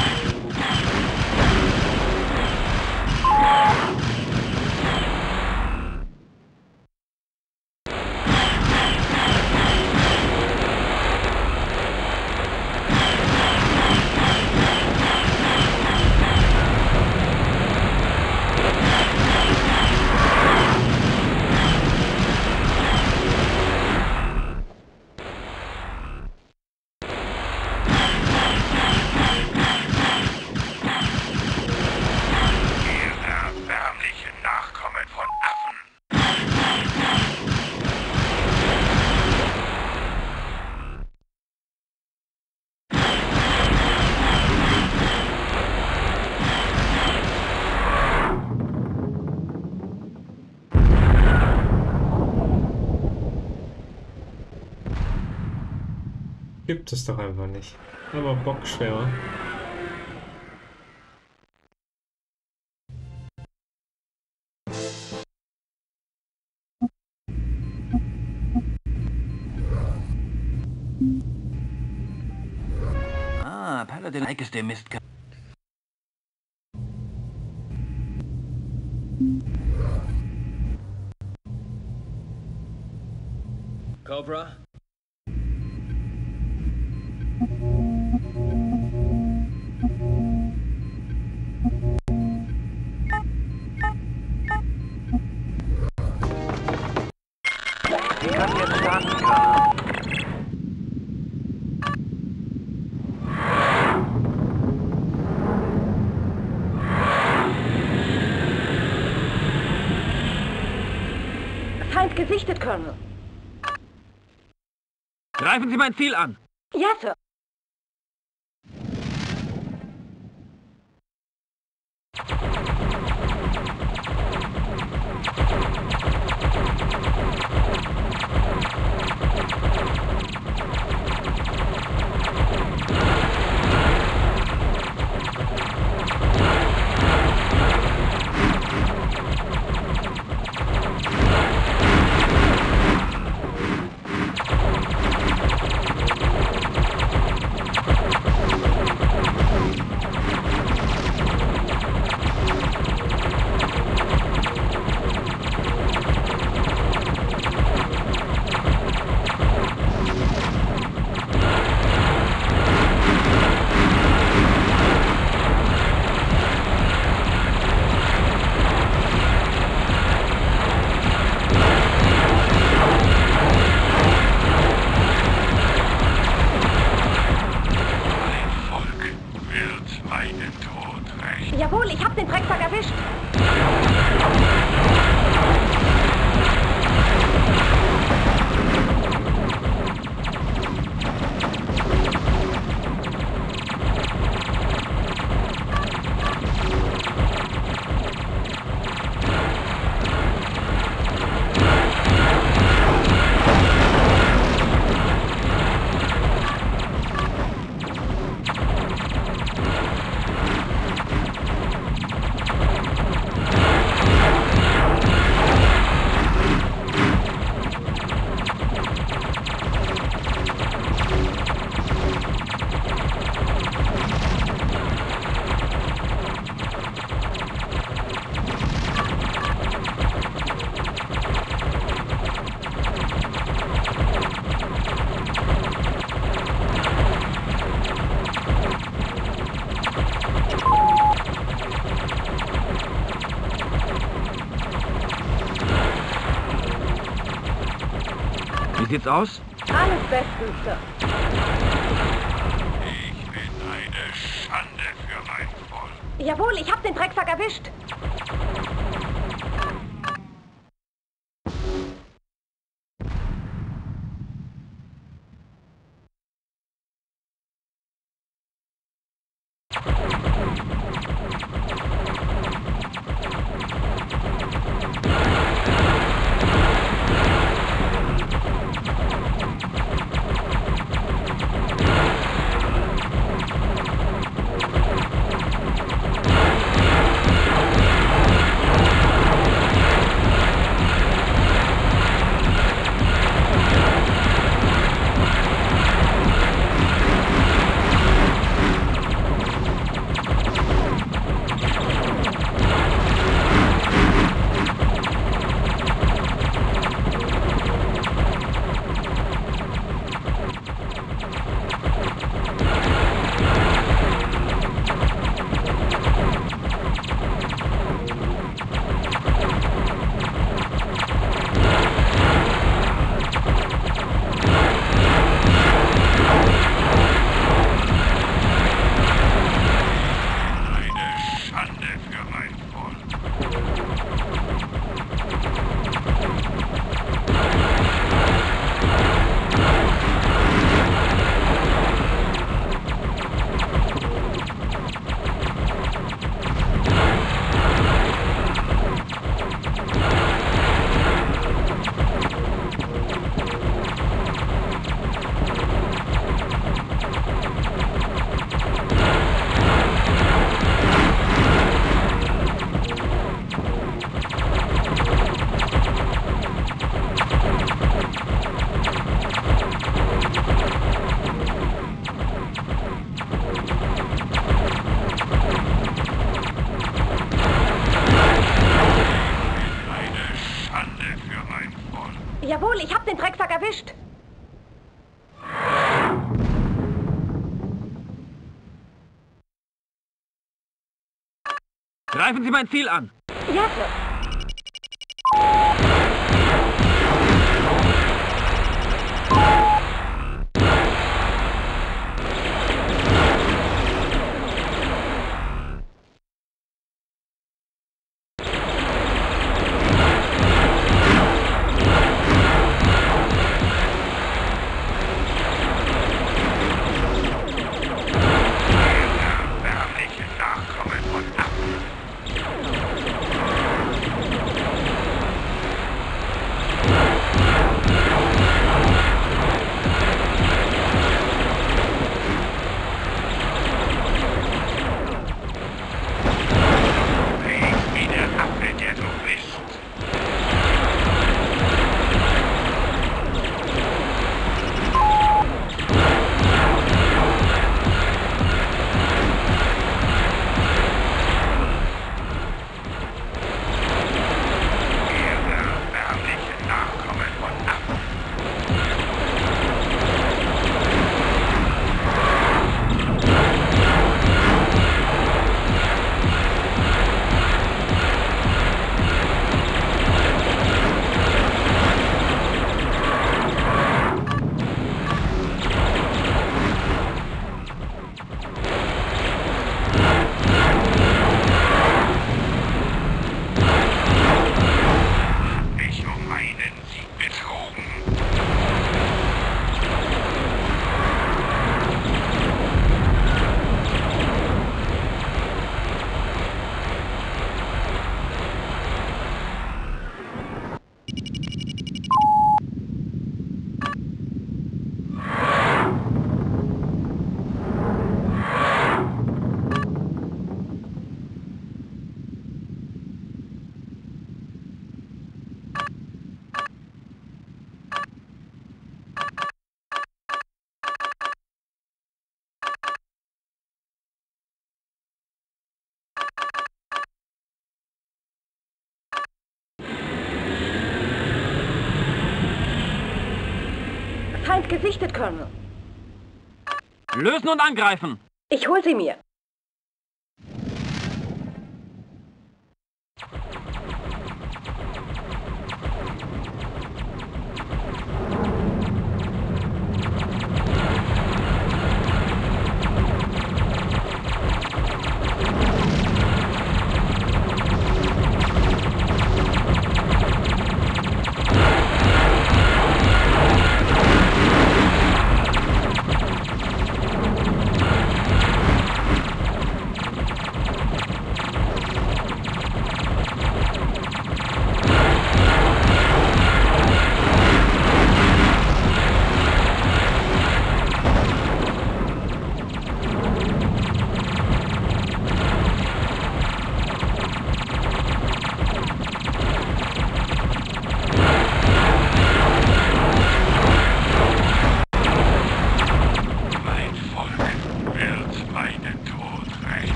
Gibt es doch einfach nicht. Aber bockschwer. Ah, Paladin Ike ist der Mist. Cobra? Sie kann jetzt starten können. Feind gesichtet, Colonel. Greifen Sie mein Ziel an! Ja, Sir. Jawohl, ich hab den Drecksack erwischt. sieht's aus? Alles bestens, Sir. Ich bin eine Schande für mein Volk. Jawohl, ich hab den Drecksack erwischt. Jawohl, ich hab den Drecksack erwischt. Greifen Sie mein Ziel an! Ja, Sir. Feind gesichtet, Colonel. Lösen und angreifen! Ich hol sie mir.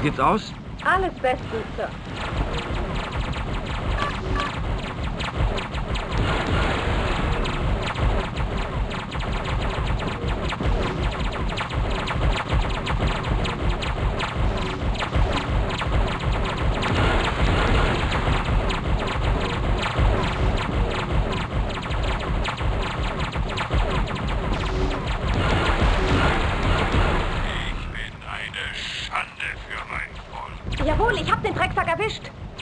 Wie sieht's aus? Alles bestens, Sir. Ich bin eine Schande für mein Volk. Jawohl, ich hab den Drecksack erwischt.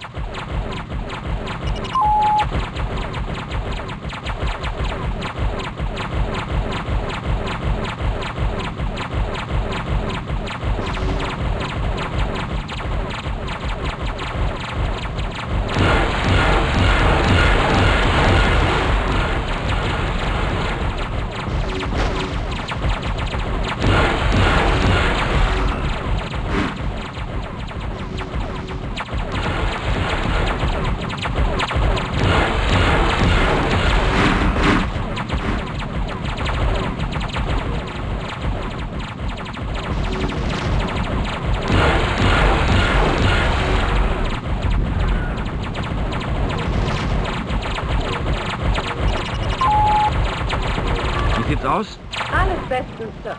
Wie sieht's aus? Alles bestens, Sir.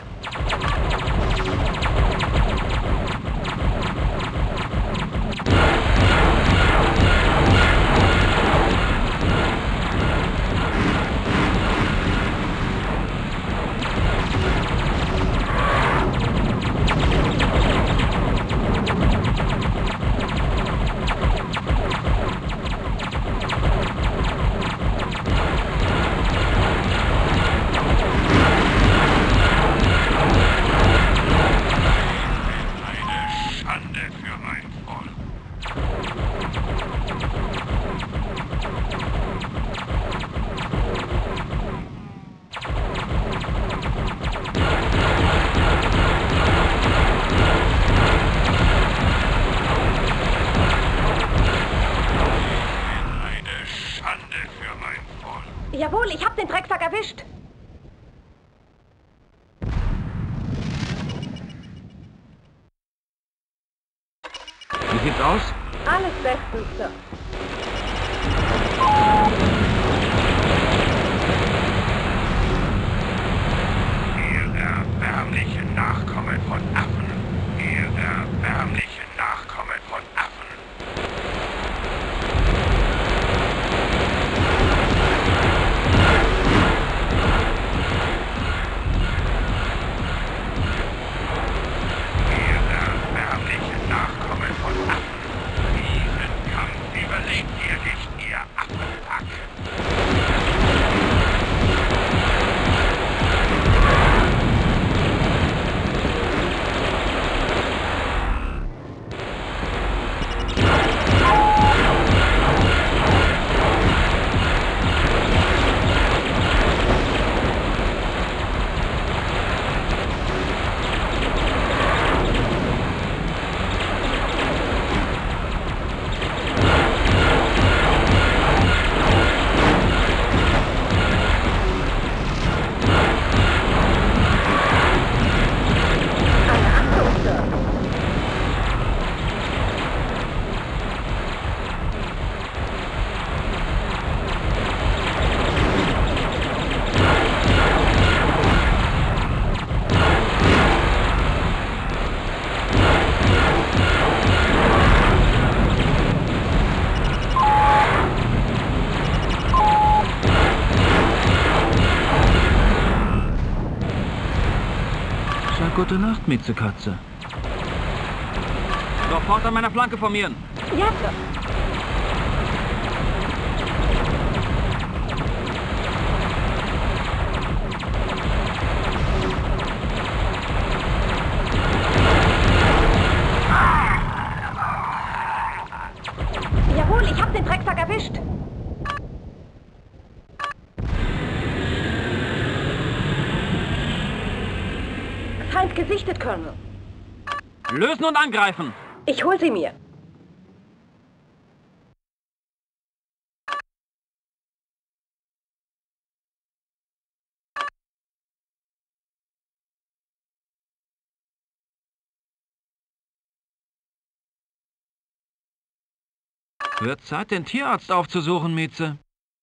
Eine Schande für mein Volk. Eine Schande für mein Volk. Jawohl, ich hab den Drecksack erwischt. Wie sieht's aus? Alles bestens, Sir. Ihr erbärmlichen Nachkommen von Affen. Ihr erbärmlichen Nachkommen von Affen. Ihr erbärmlichen Nachkommen von Affen. Diesen Kampf überlebt ihr nicht, ihr Affenpack. Sag gute Nacht, Miezekatze. Sofort an meiner Flanke formieren. Ja, Sir. Jawohl, ich hab den Drecksack erwischt. Feind gesichtet, Colonel. Lösen und angreifen. Ich hol sie mir. Wird Zeit, den Tierarzt aufzusuchen, Mieze.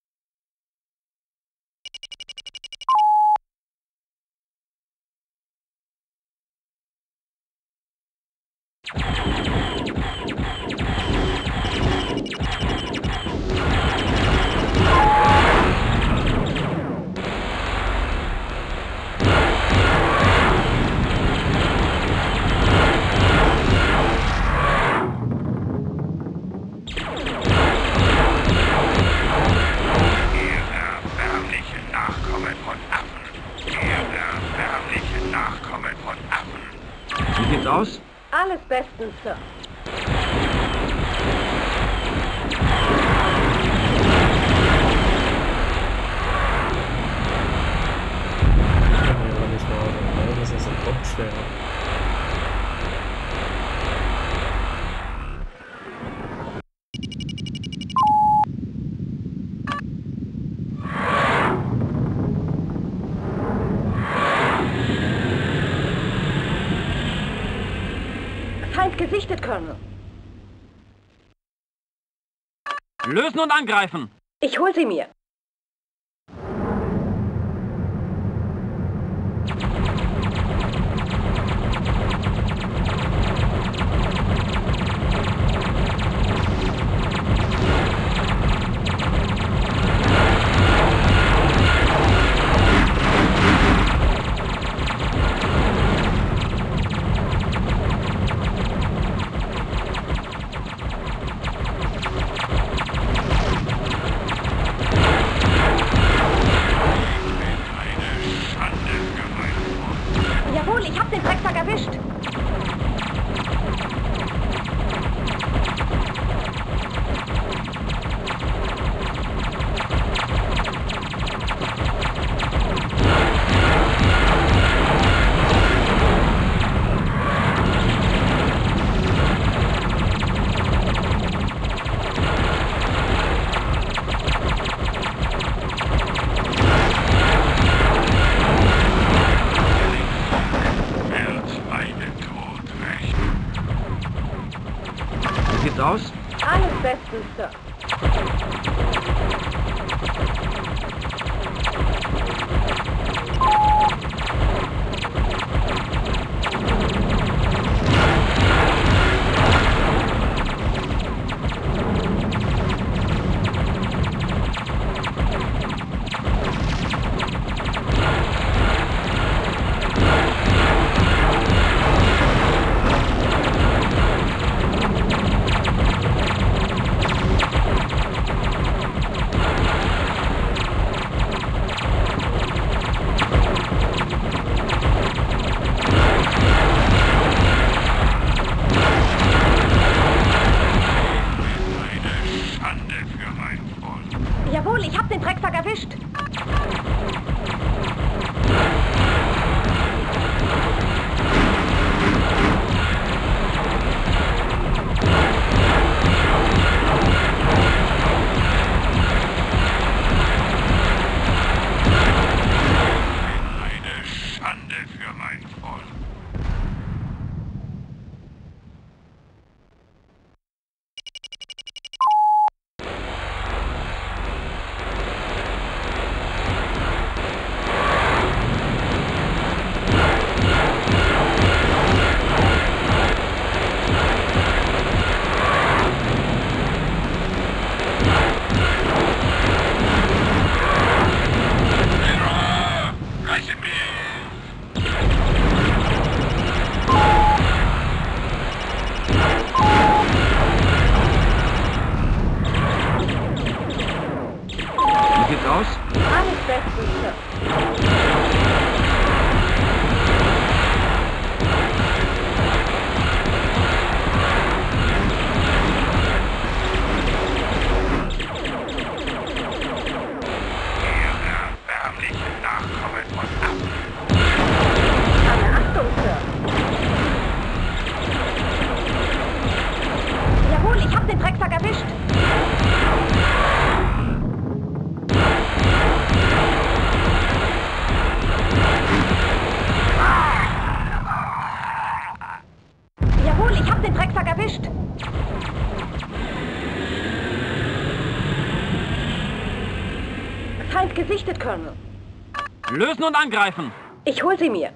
Wie sieht's aus? Alles bestens, Sir. Das kann ja aber nicht wahr sein, ne? Das ist ein Kopfschwer. Feind gesichtet, Colonel. Lösen und angreifen! Ich hol sie mir. Jawohl, ich hab den Drecksack erwischt. Wie sieht's aus? Alles bestens, Sir. Jawohl, ich hab den Drecksack erwischt. Eine Schande für mein Volk. Wie sieht's aus? Alles bestens, Sir. Ihr erbärmliche Nachkommen von Affen. Alle Achtung, Sir. Jawohl, ich hab den Drecksack erwischt. Jawohl, ich hab den Drecksack erwischt. Feind gesichtet, Colonel. Lösen und angreifen! Ich hol sie mir.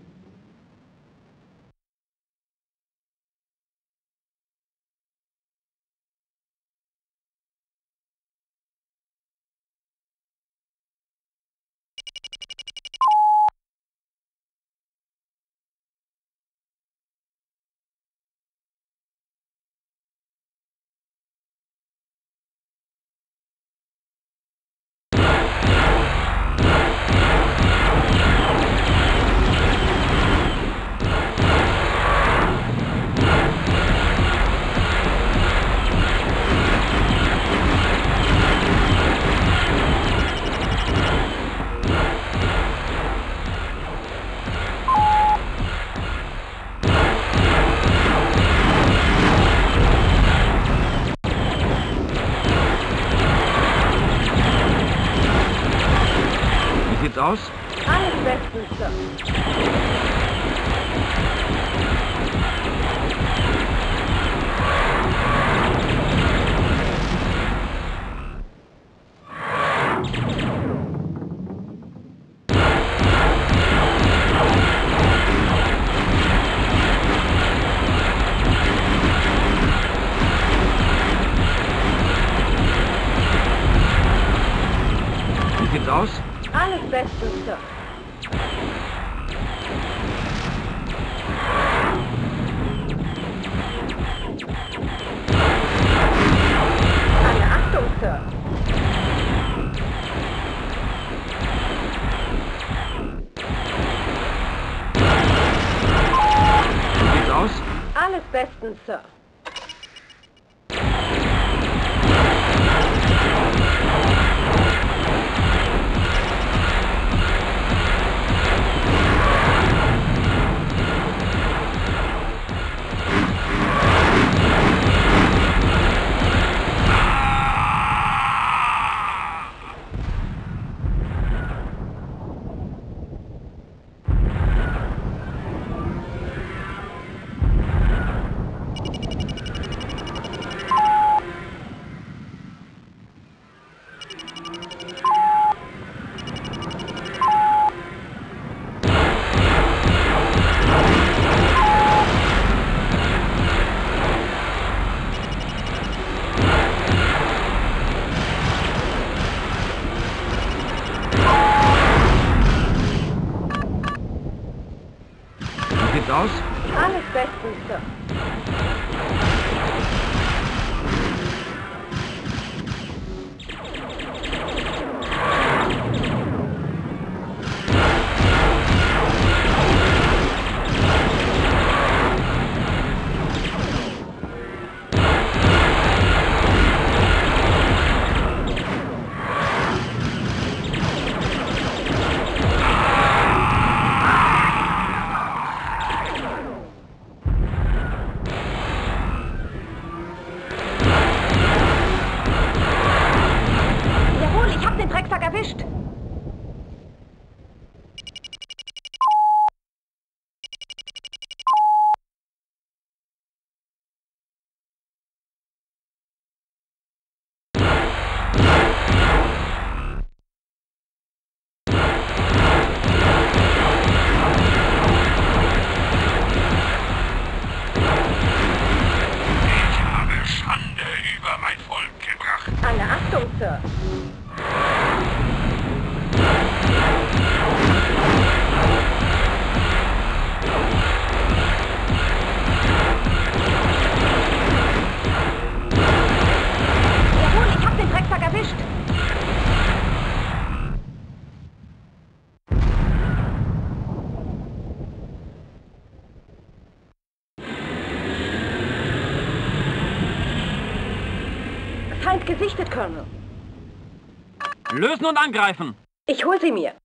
Aus? Alles bestens, Sir. Wie sieht's aus? Alles bestens, Sir. Alle Achtung, Sir. Wie sieht's aus? Alles bestens, Sir. Aus? Alles bestens, Sir. Erwischt! Ich habe Schande über mein Volk gebracht. Alle Achtung, Sir! Erwischt! Feind gesichtet, Colonel. Lösen und angreifen! Ich hol sie mir.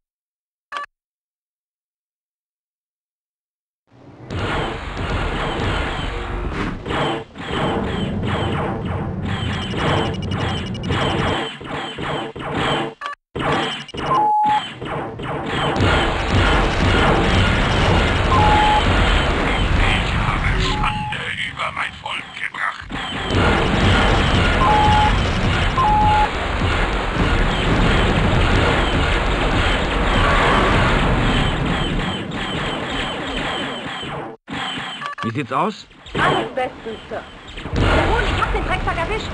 sieht's aus? Alles bestens, Sir. Jawohl, ich hab den Drecksack erwischt.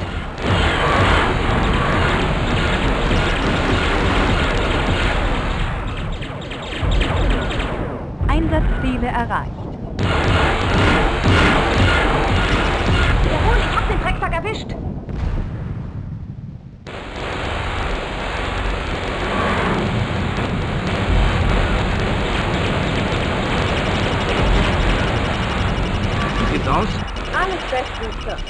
Einsatzziele erreicht. Jawohl, ich hab den Drecksack erwischt. Wie sieht's aus? Alles bestens, Sir.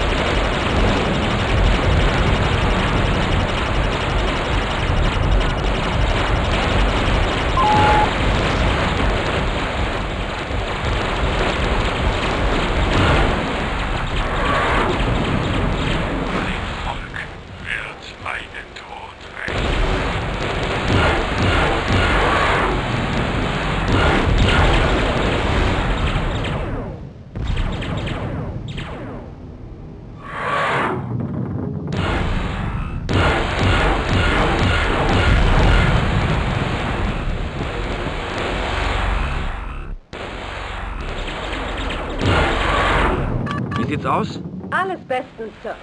Wie sieht's aus? Alles bestens, Sir.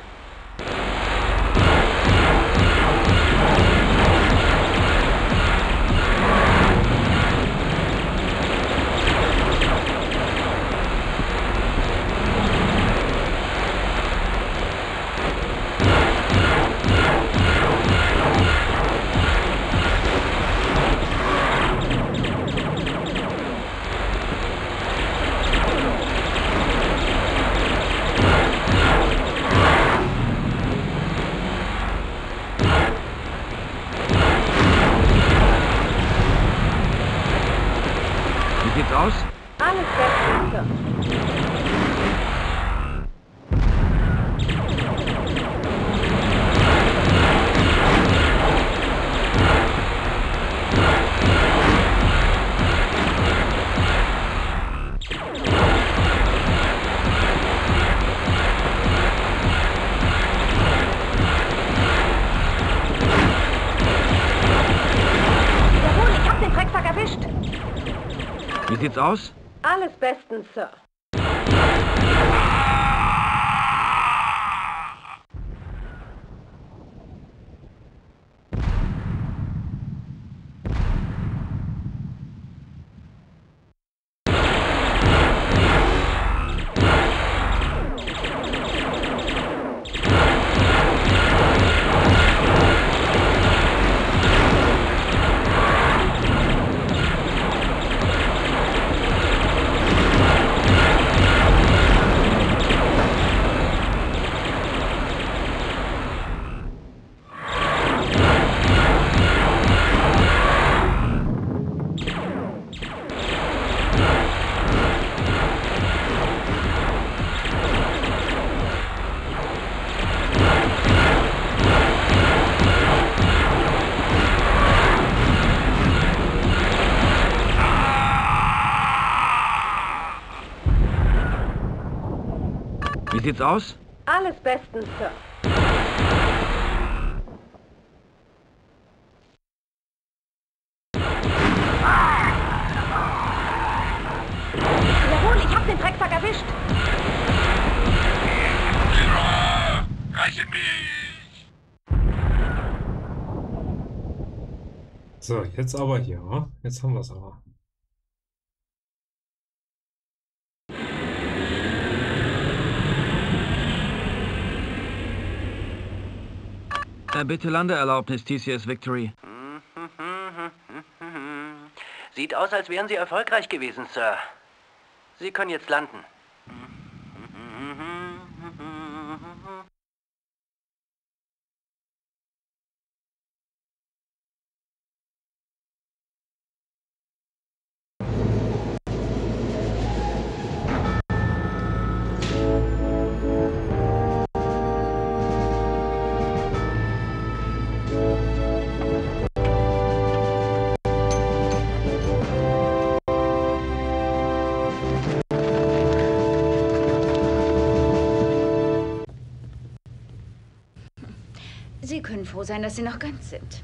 Wie sieht's aus? Alles bestens, Sir. Jawohl, ich hab den Drecksack erwischt. Wie sieht's aus? Alles bestens, Sir. Wie sieht's aus? Alles bestens, Sir. Jawohl, ich hab den Drecksack erwischt. Reiche mich! So, jetzt aber hier, wa? Jetzt haben wir es aber. Bitte Landeerlaubnis, TCS Victory. Sieht aus, als wären Sie erfolgreich gewesen, Sir. Sie können jetzt landen. Sie können froh sein, dass Sie noch ganz sind.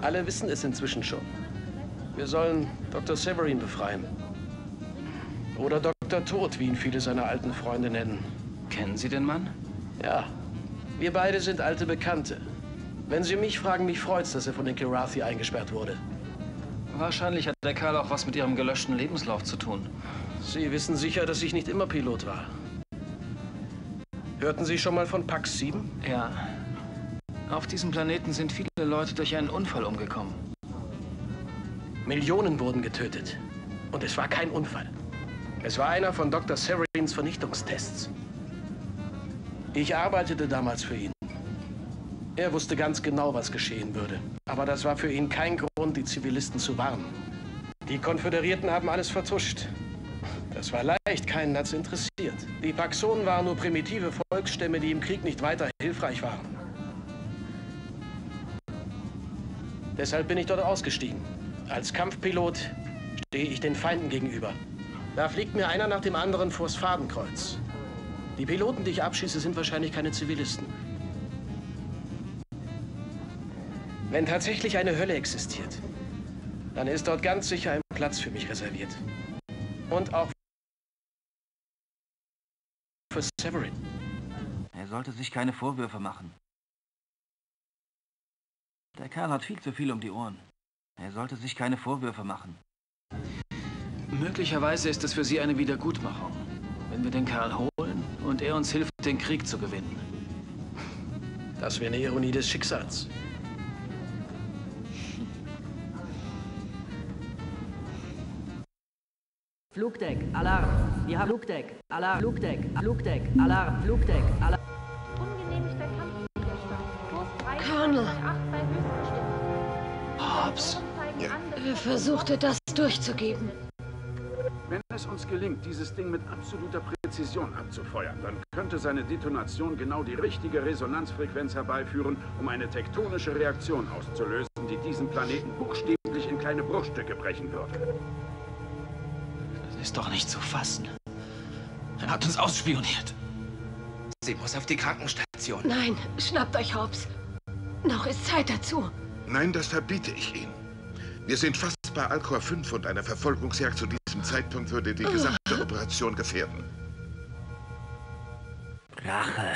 Alle wissen es inzwischen schon. Wir sollen Dr. Severin befreien. Oder Dr. Tod, wie ihn viele seiner alten Freunde nennen. Kennen Sie den Mann? Ja, wir beide sind alte Bekannte. Wenn Sie mich fragen, mich freut's, dass er von den Kilrathi eingesperrt wurde. Wahrscheinlich hat der Kerl auch was mit Ihrem gelöschten Lebenslauf zu tun. Sie wissen sicher, dass ich nicht immer Pilot war. Hörten Sie schon mal von Pax 7? Ja. Auf diesem Planeten sind viele Leute durch einen Unfall umgekommen. Millionen wurden getötet. Und es war kein Unfall. Es war einer von Dr. Severins Vernichtungstests. Ich arbeitete damals für ihn. Er wusste ganz genau, was geschehen würde. Aber das war für ihn kein Grund, die Zivilisten zu warnen. Die Konföderierten haben alles vertuscht. Das war leicht, keinen hat's interessiert. Die Paxonen waren nur primitive Volksstämme, die im Krieg nicht weiter hilfreich waren. Deshalb bin ich dort ausgestiegen. Als Kampfpilot stehe ich den Feinden gegenüber. Da fliegt mir einer nach dem anderen vors Fadenkreuz. Die Piloten, die ich abschieße, sind wahrscheinlich keine Zivilisten. Wenn tatsächlich eine Hölle existiert, dann ist dort ganz sicher ein Platz für mich reserviert. Und auch für Severin. Er sollte sich keine Vorwürfe machen. Der Kerl hat viel zu viel um die Ohren. Er sollte sich keine Vorwürfe machen. Möglicherweise ist es für Sie eine Wiedergutmachung, wenn wir den Kerl holen und er uns hilft, den Krieg zu gewinnen. Das wäre eine Ironie des Schicksals. Flugdeck, Alarm. Wir haben Flugdeck, Alarm, Flugdeck, Flugdeck, Alarm, Flugdeck, Alarm. Ungenehmigter Kampfwiderstand. Kurs 3, Colonel. 8 bei Höchstgeschwindigkeit. Hobbs. Er versuchte, das durchzugeben. Wenn es uns gelingt, dieses Ding mit absoluter Präzision abzufeuern, dann könnte seine Detonation genau die richtige Resonanzfrequenz herbeiführen, um eine tektonische Reaktion auszulösen, die diesen Planeten buchstäblich in kleine Bruchstücke brechen würde. Das ist doch nicht zu fassen. Er hat uns ausspioniert. Sie muss auf die Krankenstation. Nein, schnappt euch Hobbs. Noch ist Zeit dazu. Nein, das verbiete ich Ihnen. Wir sind fast bei Alcor 5 und eine Verfolgungsjagd zu diesem Zeitpunkt würde die gesamte Operation gefährden. Rache.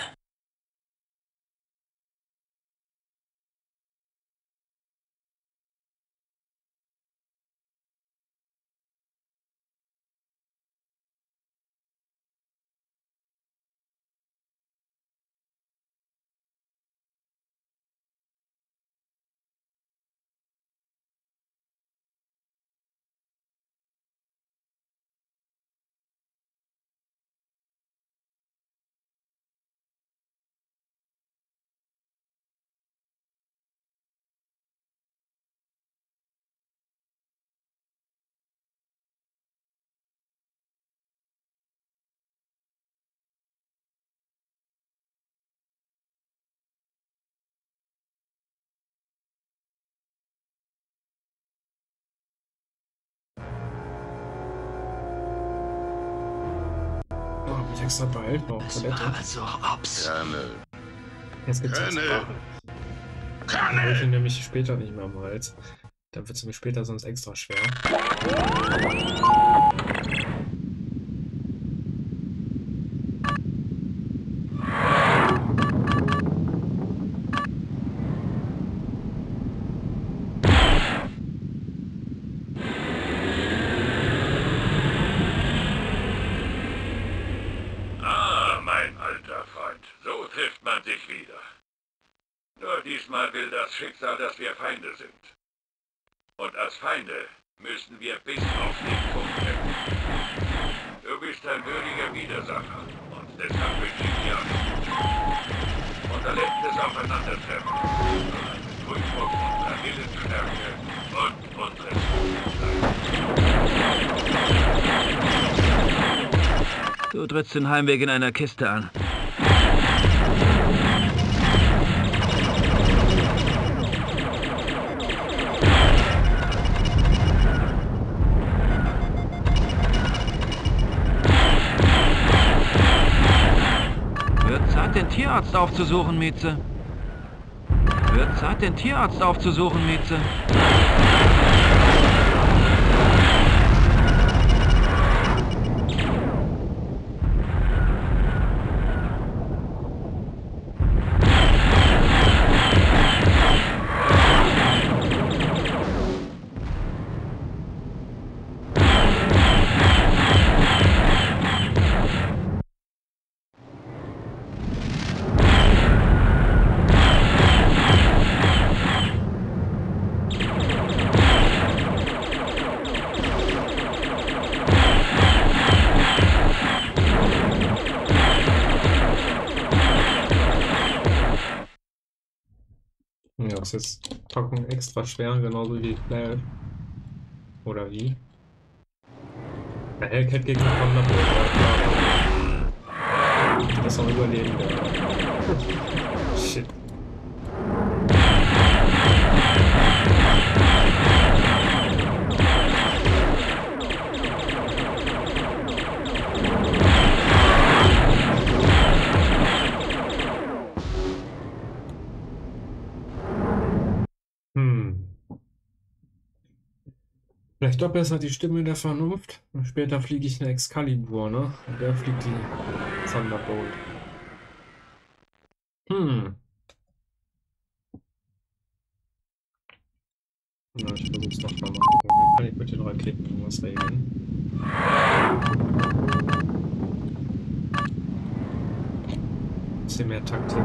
Ich extra beeilt noch. Toilette. Also Hobbs. Colonel. Jetzt gibt's extra. Dann hol ich ihn nämlich später nicht mehr am Hals. Dann wird es mir später sonst extra schwer. Diesmal will das Schicksal, dass wir Feinde sind. Und als Feinde müssen wir bis auf den Punkt kämpfen. Du bist ein würdiger Widersacher und deshalb wünsche ich dir alles Gute. Unser letztes Aufeinandertreffen soll ein Prüfung unserer Willensstärke und unseres Mutes sein. Du trittst den Heimweg in einer Kiste an. Wird Zeit, den Tierarzt aufzusuchen, Mieze. Wird Zeit, den Tierarzt aufzusuchen, Mieze. Ja, das ist Tocken extra schwer, genauso wie Claire. Oder wie? Der Hellcat-Gegner kommt nach oben. Das ist auch überleben, ja. Shit. Vielleicht doch besser die Stimme der Vernunft. Später fliege ich eine Excalibur, ne? Und der fliegt die Thunderbolt. Na, ich versuch's nochmal machen. Dann kann ich mit den Raketen irgendwas regeln. Bisschen mehr Taktik.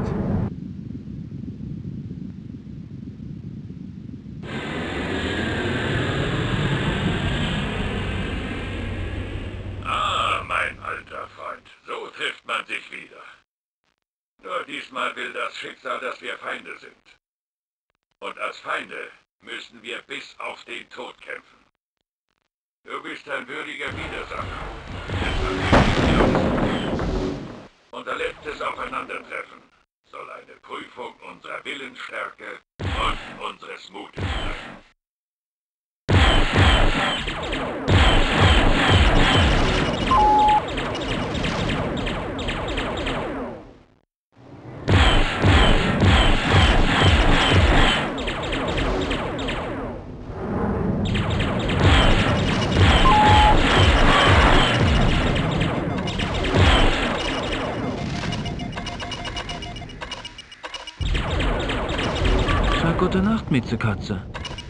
So trifft man sich wieder. Nur diesmal will das Schicksal, dass wir Feinde sind. Und als Feinde müssen wir bis auf den Tod kämpfen. Du bist ein würdiger Widersacher. Unser letztes Aufeinandertreffen soll eine Prüfung unserer Willensstärke und unseres Mutes sein. Gute Nacht, Miezekatze.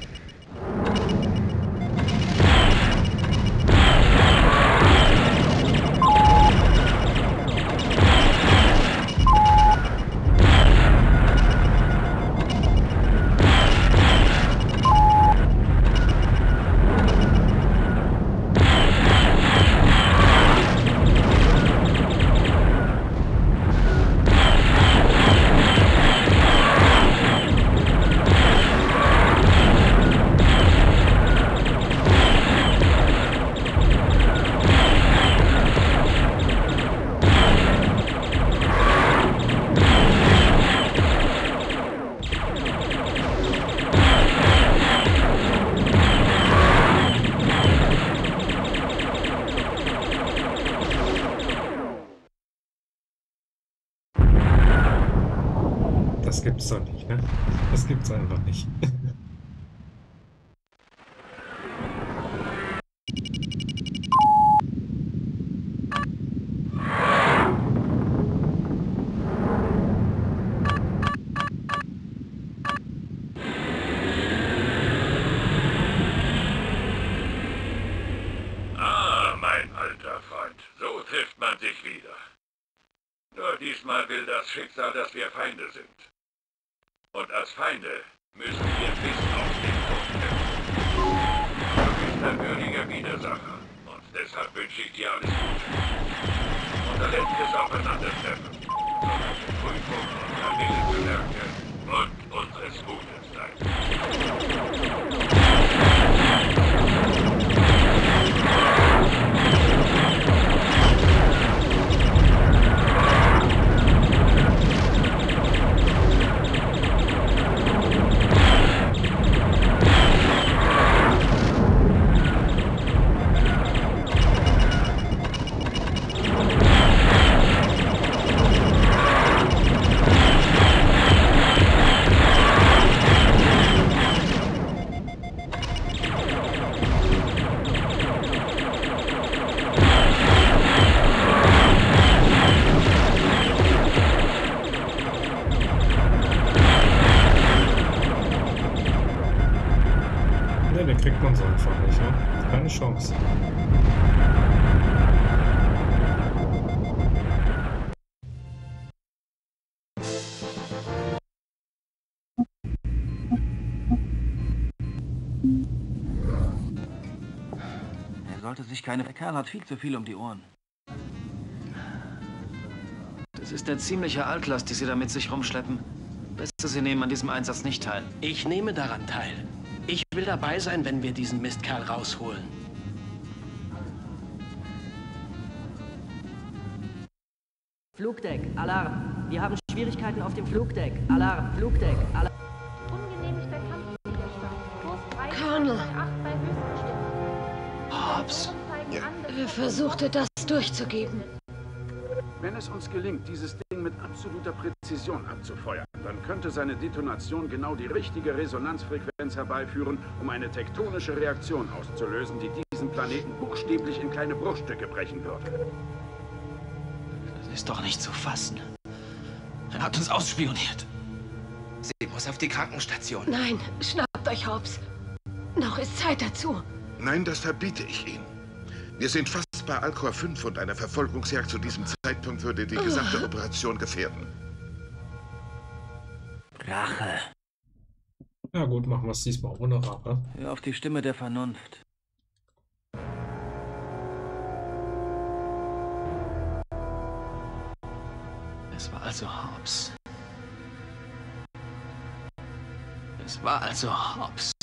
Das gibt's doch nicht, ne? Das gibt's einfach nicht. Mein alter Freund, so trifft man sich wieder. Nur diesmal will das Schicksal, dass wir Feinde sind. Und als Feinde müssen wir bis auf den Tod kämpfen. Du bist ein würdiger Widersacher und deshalb wünsche ich dir alles Gute. Unser letztes Aufeinandertreffen soll eine Prüfung unserer Willensstärke und unseres Mutes sein. sollte sich keine... Der Kerl hat viel zu viel um die Ohren. Das ist eine ziemliche Altlast, die Sie da mit sich rumschleppen. Besser, Sie nehmen an diesem Einsatz nicht teil. Ich nehme daran teil. Ich will dabei sein, wenn wir diesen Mistkerl rausholen. Flugdeck, Alarm. Wir haben Schwierigkeiten auf dem Flugdeck. Alarm, Flugdeck, Alarm. Ungenehmigter Kampfwiderstand. Kurs 3, Colonel. 8 bei Höchstgeschwindigkeit. Hobbs. Er versuchte, das durchzugeben. Wenn es uns gelingt, dieses Ding mit absoluter Präzision abzufeuern, dann könnte seine Detonation genau die richtige Resonanzfrequenz herbeiführen, um eine tektonische Reaktion auszulösen, die diesen Planeten buchstäblich in kleine Bruchstücke brechen würde. Das ist doch nicht zu fassen. Er hat uns ausspioniert. Sie muss auf die Krankenstation. Nein, schnappt euch, Hobbs. Noch ist Zeit dazu. Nein, das verbiete ich Ihnen. Wir sind fast bei Alcor 5 und eine Verfolgungsjagd zu diesem Zeitpunkt würde die gesamte Operation gefährden. Rache. Ja gut, machen wir es diesmal ohne Rache. Hör auf die Stimme der Vernunft. Es war also Hobbs. Es war also Hobbs.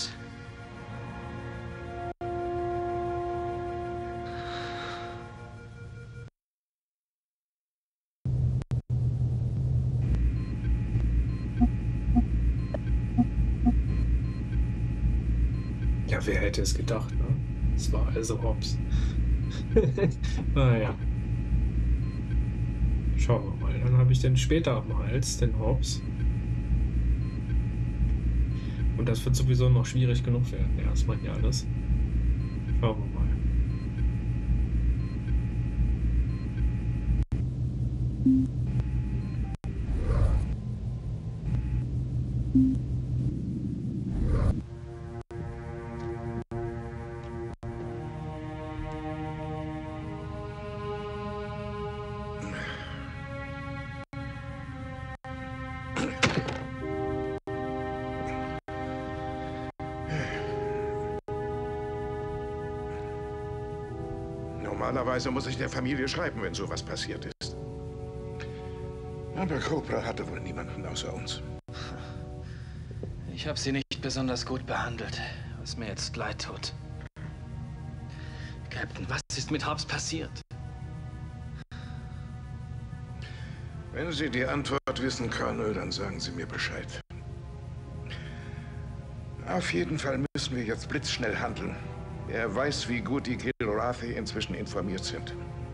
Ja, wer hätte es gedacht, ne? Es war also Hobbs. Naja. Schauen wir mal. Dann habe ich den später am Hals, den Hobbs. Und das wird sowieso noch schwierig genug werden. Erstmal hier alles. Schauen wir mal. Normalerweise muss ich der Familie schreiben, wenn sowas passiert ist. Aber Cobra hatte wohl niemanden außer uns. Ich habe sie nicht besonders gut behandelt, was mir jetzt leid tut. Captain, was ist mit Hobbs passiert? Wenn Sie die Antwort wissen, Colonel, dann sagen Sie mir Bescheid. Auf jeden Fall müssen wir jetzt blitzschnell handeln. Er weiß, wie gut die Kilrathi inzwischen informiert sind.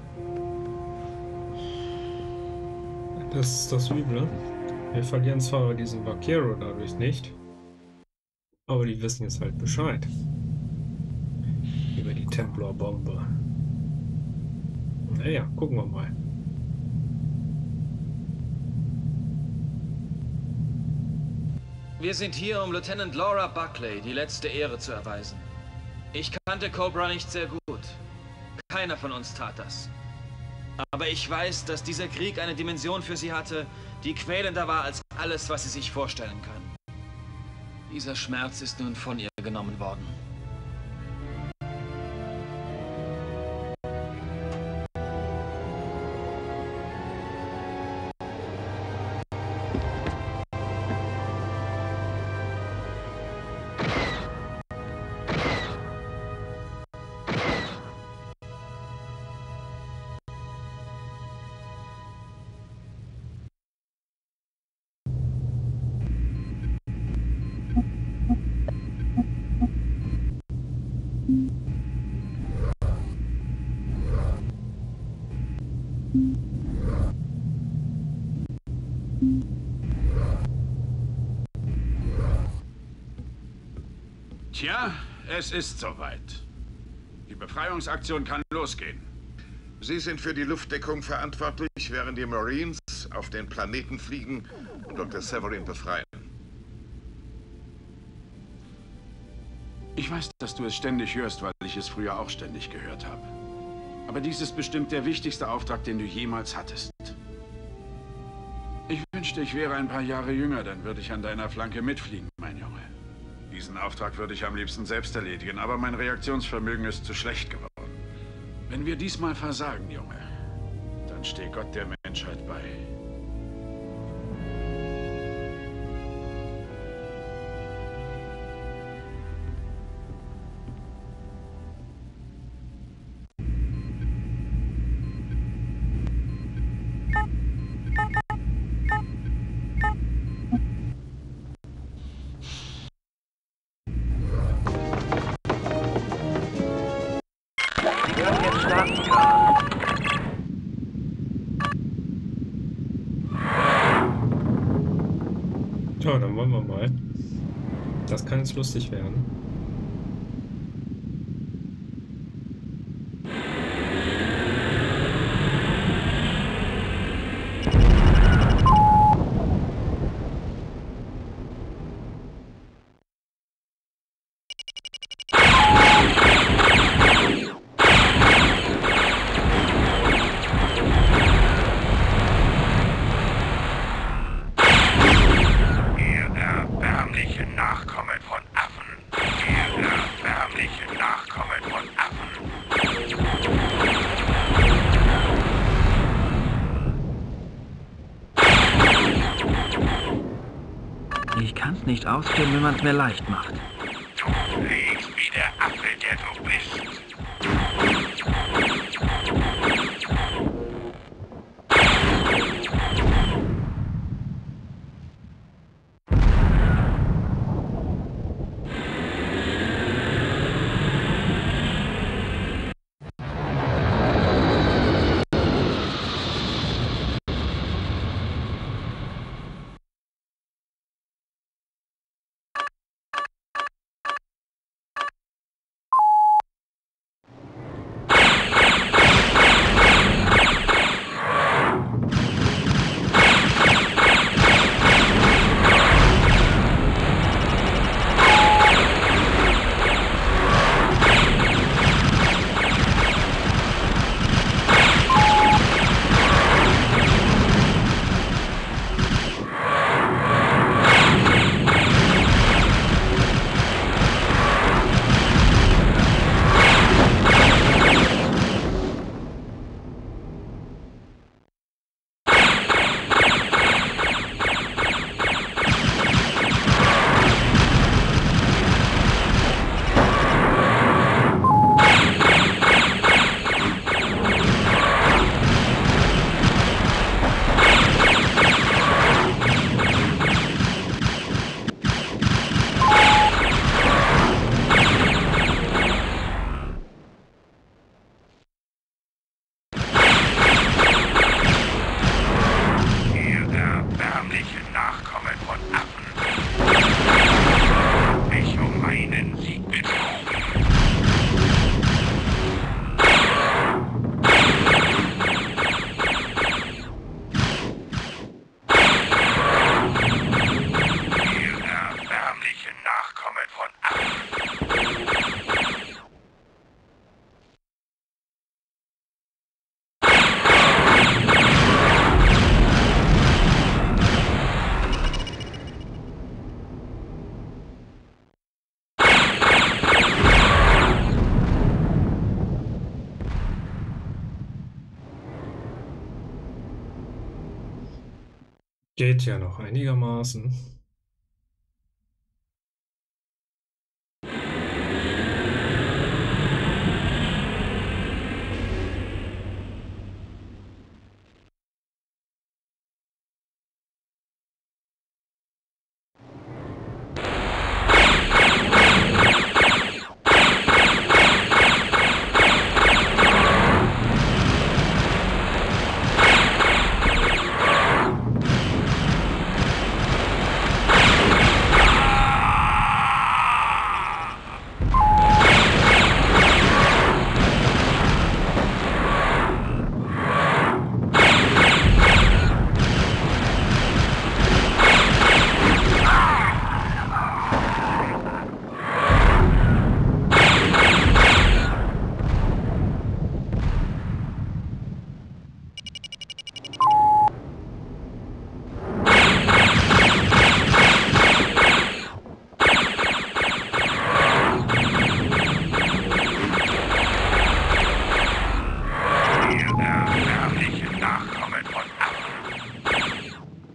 Das ist das Üble. Wir verlieren zwar diesen Vaquero dadurch nicht, aber die wissen jetzt halt Bescheid. Über die Templar-Bombe. Naja, gucken wir mal. Wir sind hier, um Lieutenant Laura Buckley die letzte Ehre zu erweisen. Ich kannte Cobra nicht sehr gut. Keiner von uns tat das. Aber ich weiß, dass dieser Krieg eine Dimension für sie hatte, die quälender war als alles, was sie sich vorstellen kann. Dieser Schmerz ist nun von ihr genommen worden. Tja, es ist soweit. Die Befreiungsaktion kann losgehen. Sie sind für die Luftdeckung verantwortlich, während die Marines auf den Planeten fliegen und Dr. Severin befreien. Ich weiß, dass du es ständig hörst, weil ich es früher auch ständig gehört habe. Aber dies ist bestimmt der wichtigste Auftrag, den du jemals hattest. Ich wünschte, ich wäre ein paar Jahre jünger, dann würde ich an deiner Flanke mitfliegen, mein Junge. Diesen Auftrag würde ich am liebsten selbst erledigen, aber mein Reaktionsvermögen ist zu schlecht geworden. Wenn wir diesmal versagen, Junge, dann steh Gott der Menschheit bei. Ja, dann wollen wir mal. Das kann jetzt lustig werden. Ich kann's nicht ausstehen, wenn man's mir leicht macht. Du lebst wie der Affe, der du bist. Geht ja noch einigermaßen. Nachkommen von ab.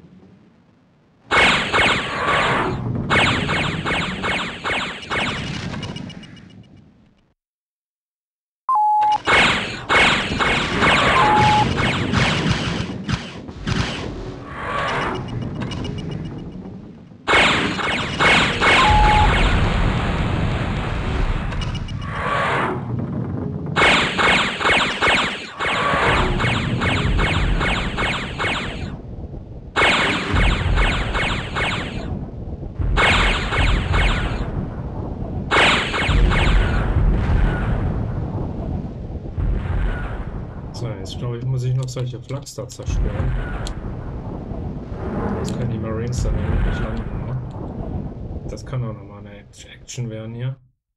So, jetzt glaube ich, muss ich noch solche Flaks da zerstören. Das können die Marines dann nämlich nicht landen, ne? Das kann auch nochmal eine Action werden hier.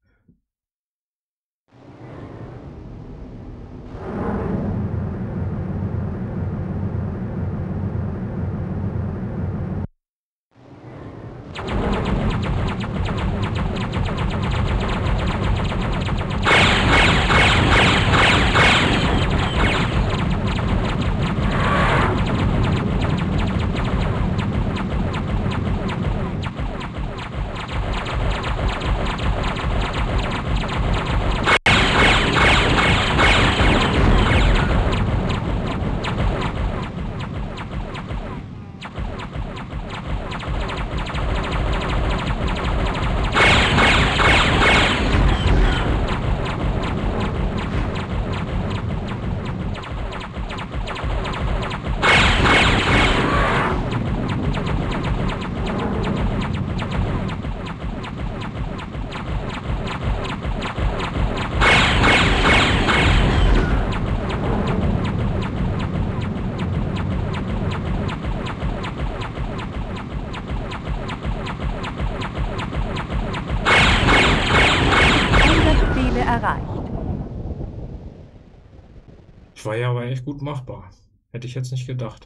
War ja aber echt gut machbar. Hätte ich jetzt nicht gedacht.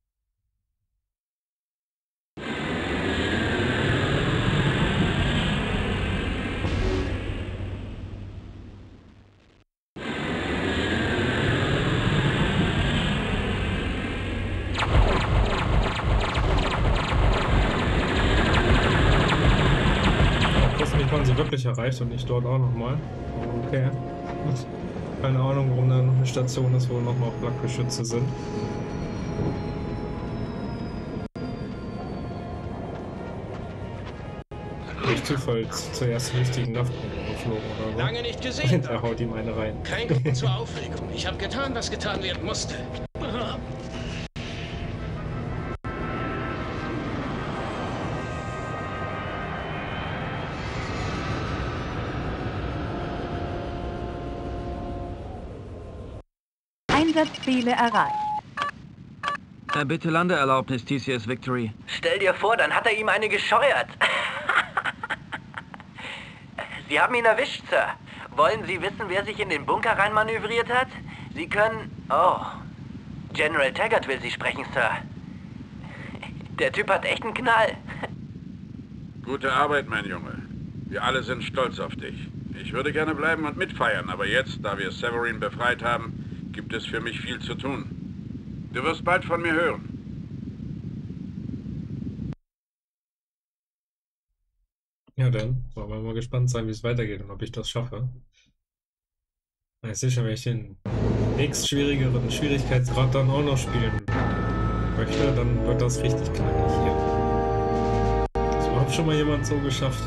Hoffentlich waren sie wirklich erreicht und nicht dort auch nochmal. Okay. Keine Ahnung, warum da noch eine Station ist, wo nochmal Flakgeschütze sind. Durch Zufall zuerst richtigen Naftbomben geflogen oder so. Lange nicht gesehen. Da haut ihm eine rein. Kein Grund zur Aufregung. Ich habe getan, was getan werden musste. Einsatzziele erreicht. Bitte Landeerlaubnis, TCS Victory. Stell dir vor, dann hat er ihm eine gescheuert. Sie haben ihn erwischt, Sir. Wollen Sie wissen, wer sich in den Bunker reinmanövriert hat? Sie können... Oh. General Taggart will Sie sprechen, Sir. Der Typ hat echt einen Knall. Gute Arbeit, mein Junge. Wir alle sind stolz auf dich. Ich würde gerne bleiben und mitfeiern, aber jetzt, da wir Severin befreit haben, gibt es für mich viel zu tun. Du wirst bald von mir hören. Ja, dann wollen wir mal gespannt sein, wie es weitergeht und ob ich das schaffe. Ich sehe schon, wenn ich den nächst schwierigeren Schwierigkeitsgrad dann auch noch spielen möchte, dann wird das richtig knackig hier. Das hat schon mal jemand so geschafft.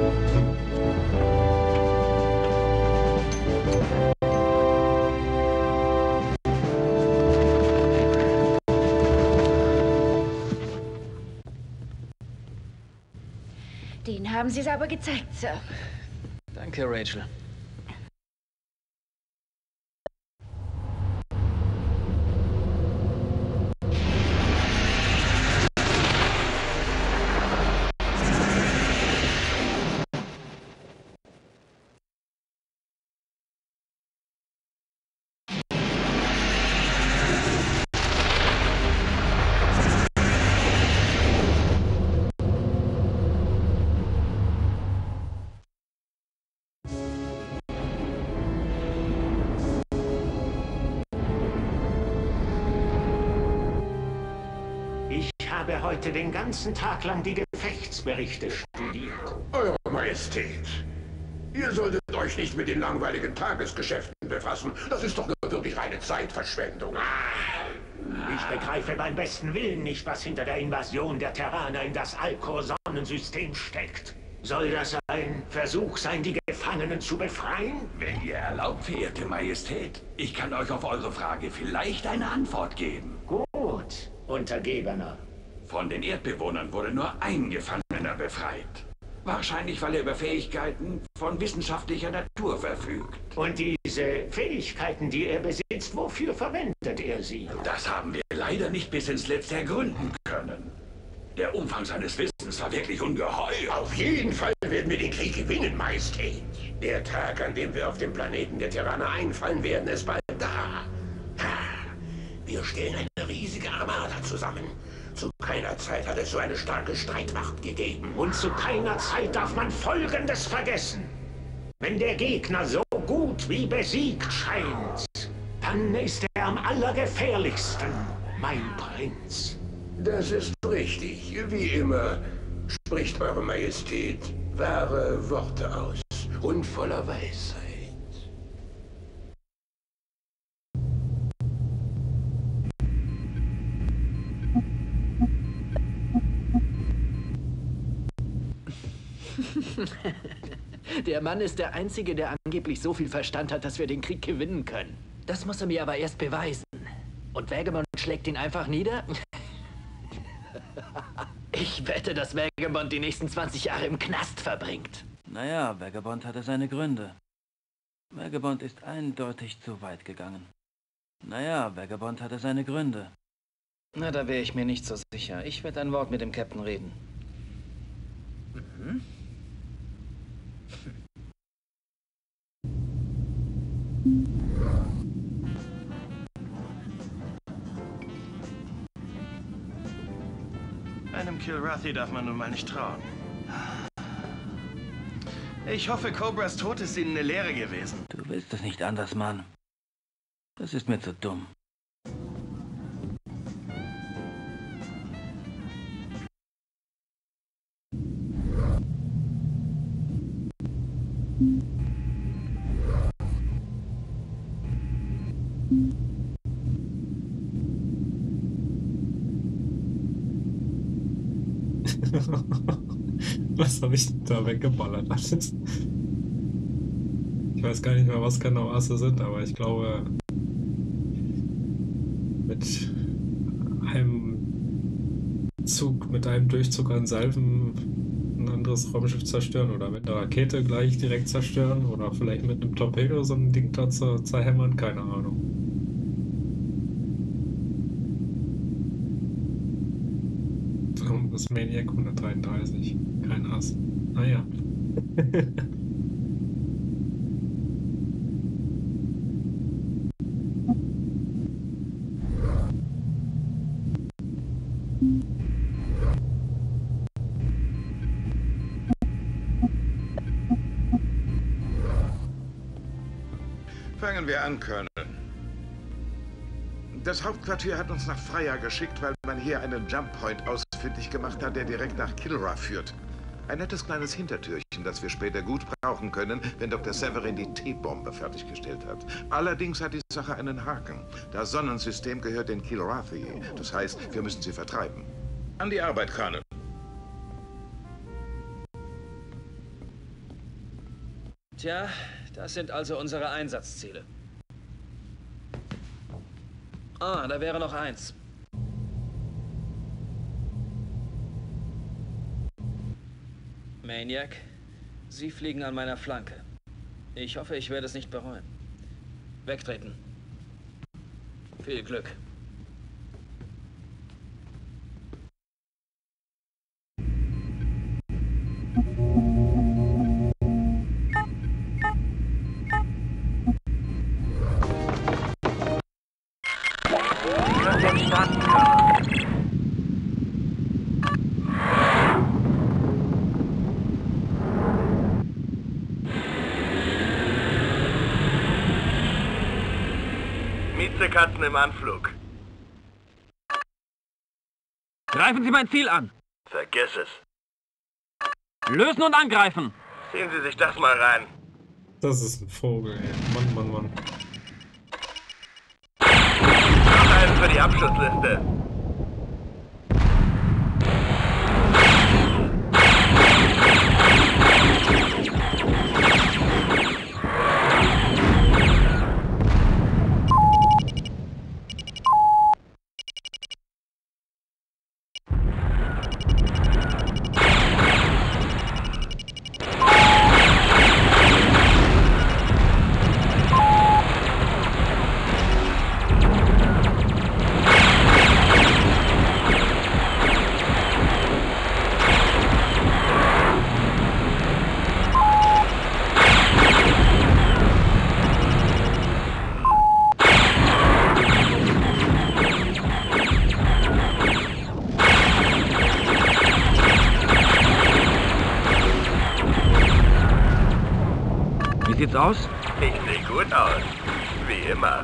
Den haben Sie es aber gezeigt, Sir. Danke, Rachel. habe heute den ganzen Tag lang die Gefechtsberichte studiert. Eure Majestät, ihr solltet euch nicht mit den langweiligen Tagesgeschäften befassen. Das ist doch nur wirklich reine Zeitverschwendung. Ich begreife beim besten Willen nicht, was hinter der Invasion der Terraner in das Alcor-Sonnensystem steckt. Soll das ein Versuch sein, die Gefangenen zu befreien? Wenn ihr erlaubt, verehrte Majestät, ich kann euch auf eure Frage vielleicht eine Antwort geben. Gut, Untergebener. Von den Erdbewohnern wurde nur ein Gefangener befreit. Wahrscheinlich, weil er über Fähigkeiten von wissenschaftlicher Natur verfügt. Und diese Fähigkeiten, die er besitzt, wofür verwendet er sie? Das haben wir leider nicht bis ins Letzte ergründen können. Der Umfang seines Wissens war wirklich ungeheuer. Auf jeden Fall werden wir den Krieg gewinnen, Majestät. Der Tag, an dem wir auf dem Planeten der Terraner einfallen werden, ist bald da. Wir stellen eine riesige Armada zusammen. Zu keiner Zeit hat es so eine starke Streitmacht gegeben. Und zu keiner Zeit darf man Folgendes vergessen. Wenn der Gegner so gut wie besiegt scheint, dann ist er am allergefährlichsten, mein Prinz. Das ist richtig. Wie immer spricht Eure Majestät wahre Worte aus und voller Weisheit. Der Mann ist der Einzige, der angeblich so viel Verstand hat, dass wir den Krieg gewinnen können. Das muss er mir aber erst beweisen. Und Vagabond schlägt ihn einfach nieder? Ich wette, dass Vagabond die nächsten 20 Jahre im Knast verbringt. Naja, Vagabond hatte seine Gründe. Vagabond ist eindeutig zu weit gegangen. Naja, Vagabond hatte seine Gründe. Na, da wäre ich mir nicht so sicher. Ich werde ein Wort mit dem Captain reden. Mhm. Einem Kilrathi darf man nun mal nicht trauen. Ich hoffe, Cobras Tod ist Ihnen eine Lehre gewesen. Du willst es nicht anders, Mann. Das ist mir zu dumm. Was habe ich denn da weggeballert? Ich weiß gar nicht mehr, was genau Asse sind, aber ich glaube, mit einem Zug, mit einem Durchzug an Salven ein anderes Raumschiff zerstören oder mit einer Rakete gleich direkt zerstören oder vielleicht mit einem Torpedo so ein Ding da zerhämmern, keine Ahnung. Das Maniac 133. Kein Ass. Naja. Fangen wir an, Colonel. Das Hauptquartier hat uns nach Freya geschickt, weil man hier einen Jump Point ausfindig gemacht hat, der direkt nach Kilra führt. Ein nettes kleines Hintertürchen, das wir später gut brauchen können, wenn Dr. Severin die T-Bombe fertiggestellt hat. Allerdings hat die Sache einen Haken. Das Sonnensystem gehört den Kilrathi. Das heißt, wir müssen sie vertreiben. An die Arbeit, Colonel. Tja, das sind also unsere Einsatzziele. Ah, da wäre noch eins. Maniac, Sie fliegen an meiner Flanke. Ich hoffe, ich werde es nicht bereuen. Wegtreten. Viel Glück. Miezekatzen im Anflug. Greifen Sie mein Ziel an. Vergiss es. Lösen und angreifen. Ziehen Sie sich das mal rein. Das ist ein Vogel, ey. Mann, Mann, Mann. Noch einen für die Abschussliste. Wie sieht's aus? Ich sehe gut aus. Wie immer.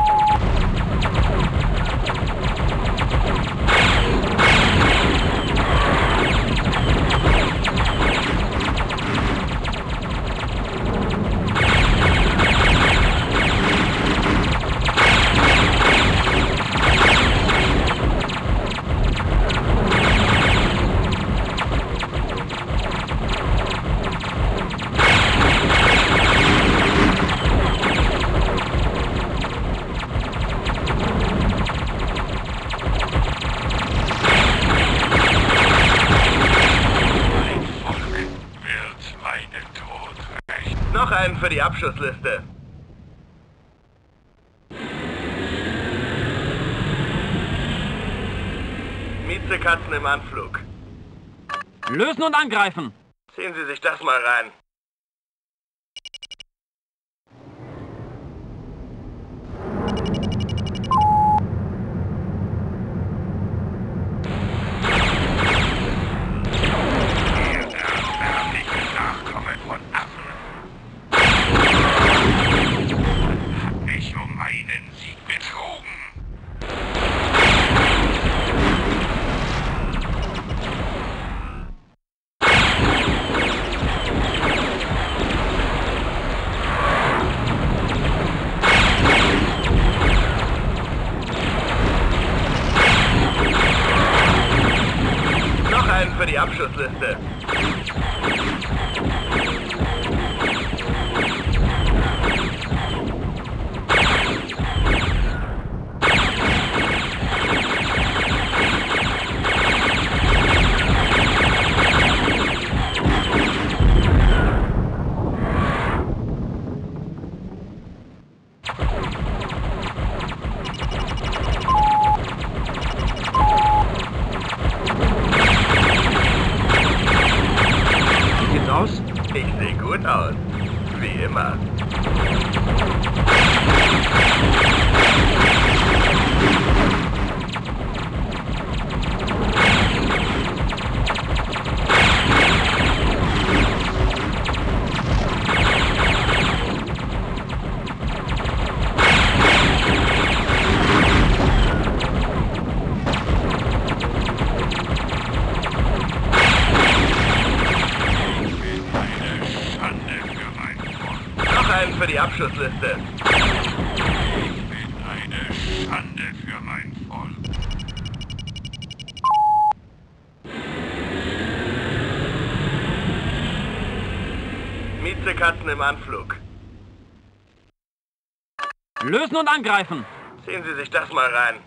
Noch einen für die Abschussliste. Miezekatzen im Anflug. Lösen und angreifen. Ziehen Sie sich das mal rein. Für die Abschussliste. Ich sehe gut aus. Wie immer. Für die Abschussliste. Ich bin eine Schande für mein Volk. Miezekatzen im Anflug. Lösen und angreifen. Ziehen Sie sich das mal rein.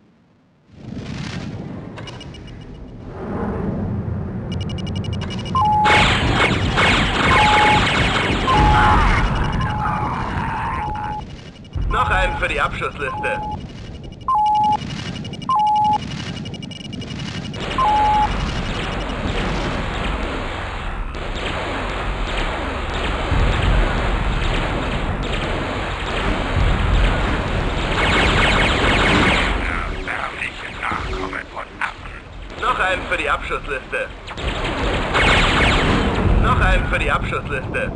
Noch einen für die Abschussliste. Erbärmliche Nachkommen von Affen. Noch einen für die Abschussliste. Noch einen für die Abschussliste.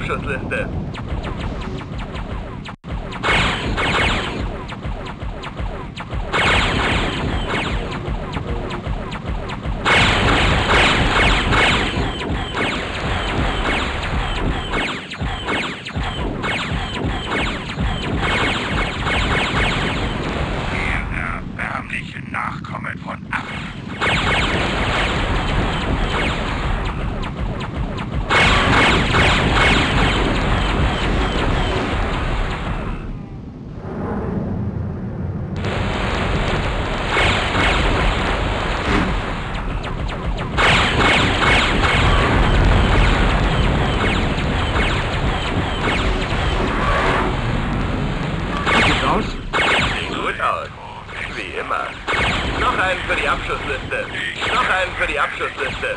Abschussliste. Nachkommen von Affen. Sieht aus? Sieht gut aus. Wie immer. Noch einen für die Abschussliste. Noch einen für die Abschussliste.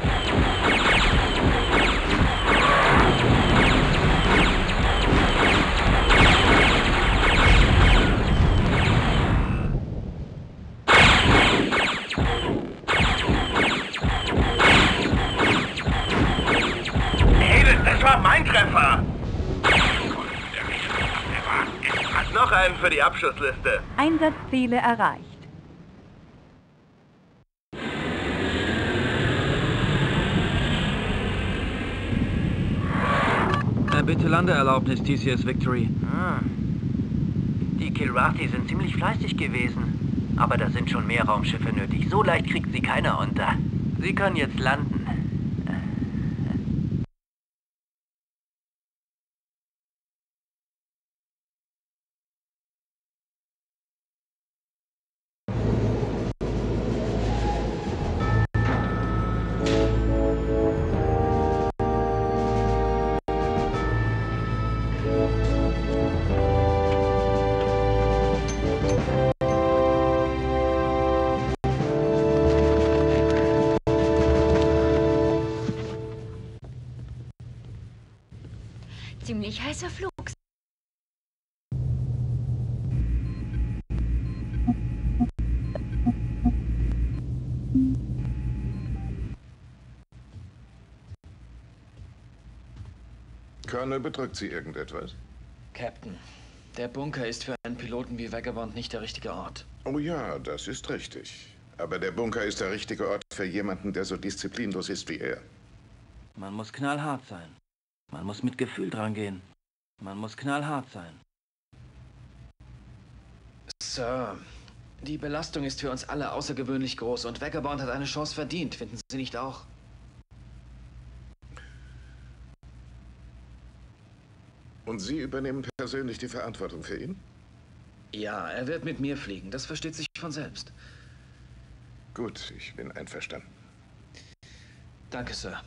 Hey, das war mein Treffer. Noch einen für die Abschussliste. Einsatzziele erreicht. Bitte Landeerlaubnis, TCS Victory. Die Kilrathi sind ziemlich fleißig gewesen. Aber da sind schon mehr Raumschiffe nötig. So leicht kriegt sie keiner unter. Sie können jetzt landen. Ziemlich heißer Flug. Colonel, bedrückt Sie irgendetwas? Captain, der Bunker ist für einen Piloten wie Vagabond nicht der richtige Ort. Oh ja, das ist richtig. Aber der Bunker ist der richtige Ort für jemanden, der so disziplinlos ist wie er. Man muss knallhart sein. Man muss mit Gefühl dran gehen. Man muss knallhart sein. Sir, die Belastung ist für uns alle außergewöhnlich groß und Vagabond hat eine Chance verdient, finden Sie nicht auch? Und Sie übernehmen persönlich die Verantwortung für ihn? Ja, er wird mit mir fliegen, das versteht sich von selbst. Gut, ich bin einverstanden. Danke, Sir.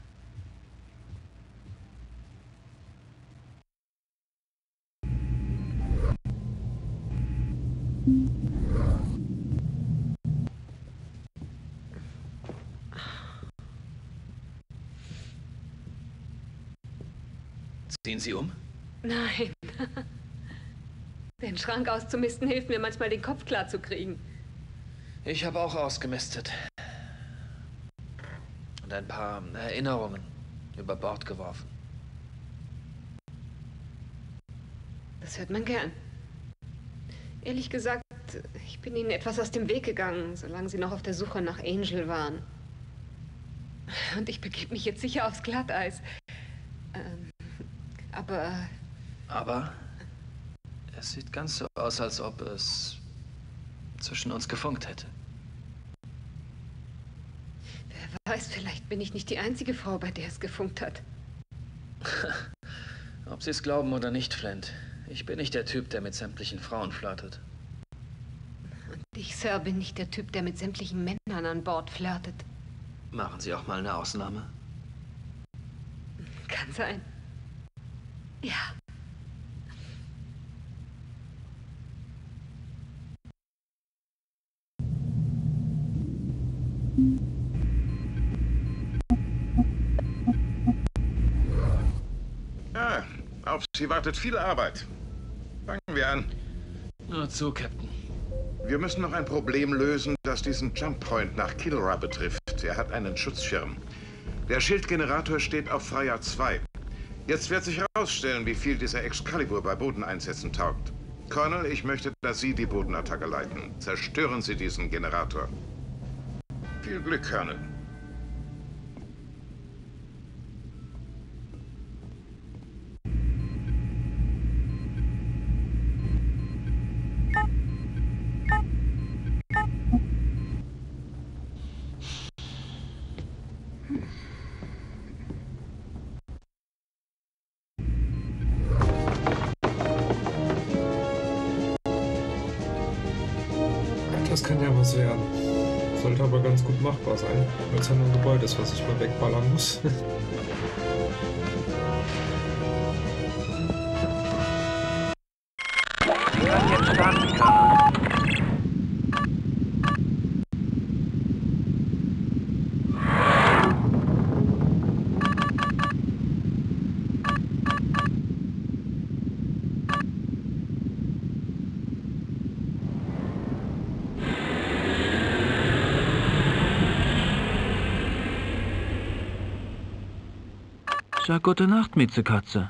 Ziehen Sie um? Nein. Den Schrank auszumisten hilft mir manchmal, den Kopf klar zu kriegen. Ich habe auch ausgemistet. Und ein paar Erinnerungen über Bord geworfen. Das hört man gern. Ehrlich gesagt, ich bin Ihnen etwas aus dem Weg gegangen, solange Sie noch auf der Suche nach Angel waren. Und ich begebe mich jetzt sicher aufs Glatteis. Aber es sieht ganz so aus, als ob es zwischen uns gefunkt hätte. Wer weiß, vielleicht bin ich nicht die einzige Frau, bei der es gefunkt hat. Ob Sie es glauben oder nicht, Flint. Ich bin nicht der Typ, der mit sämtlichen Frauen flirtet. Und ich, Sir, bin nicht der Typ, der mit sämtlichen Männern an Bord flirtet. Machen Sie auch mal eine Ausnahme? Kann sein. Ja. Ah, auf Sie wartet viel Arbeit. Fangen wir an. Nur zu, Captain. Wir müssen noch ein Problem lösen, das diesen Jump Point nach Kilra betrifft. Er hat einen Schutzschirm. Der Schildgenerator steht auf Freya 2. Jetzt wird sich herausstellen, wie viel dieser Excalibur bei Bodeneinsätzen taugt. Colonel, ich möchte, dass Sie die Bodenattacke leiten. Zerstören Sie diesen Generator. Viel Glück, Colonel. Das kann ja was werden. Sollte aber ganz gut machbar sein, weil es ja nur ein Gebäude ist, was ich mal wegballern muss. Sie können jetzt starten, Colonel. Sag gute Nacht, Miezekatze.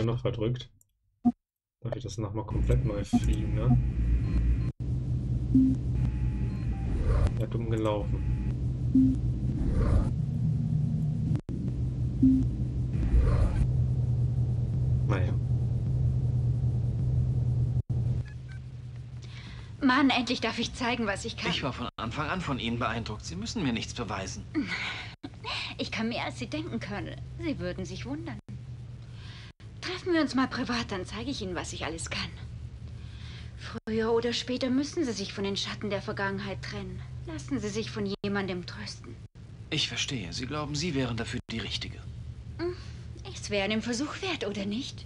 wieder noch verdrückt. Darf ich das nochmal komplett neu fliegen, ne? Ja, dumm gelaufen. Naja. Mann, endlich darf ich zeigen, was ich kann. Ich war von Anfang an von Ihnen beeindruckt. Sie müssen mir nichts beweisen. Ich kann mehr, als Sie denken können. Sie würden sich wundern. Treffen wir uns mal privat, dann zeige ich Ihnen, was ich alles kann. Früher oder später müssen Sie sich von den Schatten der Vergangenheit trennen. Lassen Sie sich von jemandem trösten. Ich verstehe. Sie glauben, Sie wären dafür die Richtige. Es wäre einen Versuch wert, oder nicht?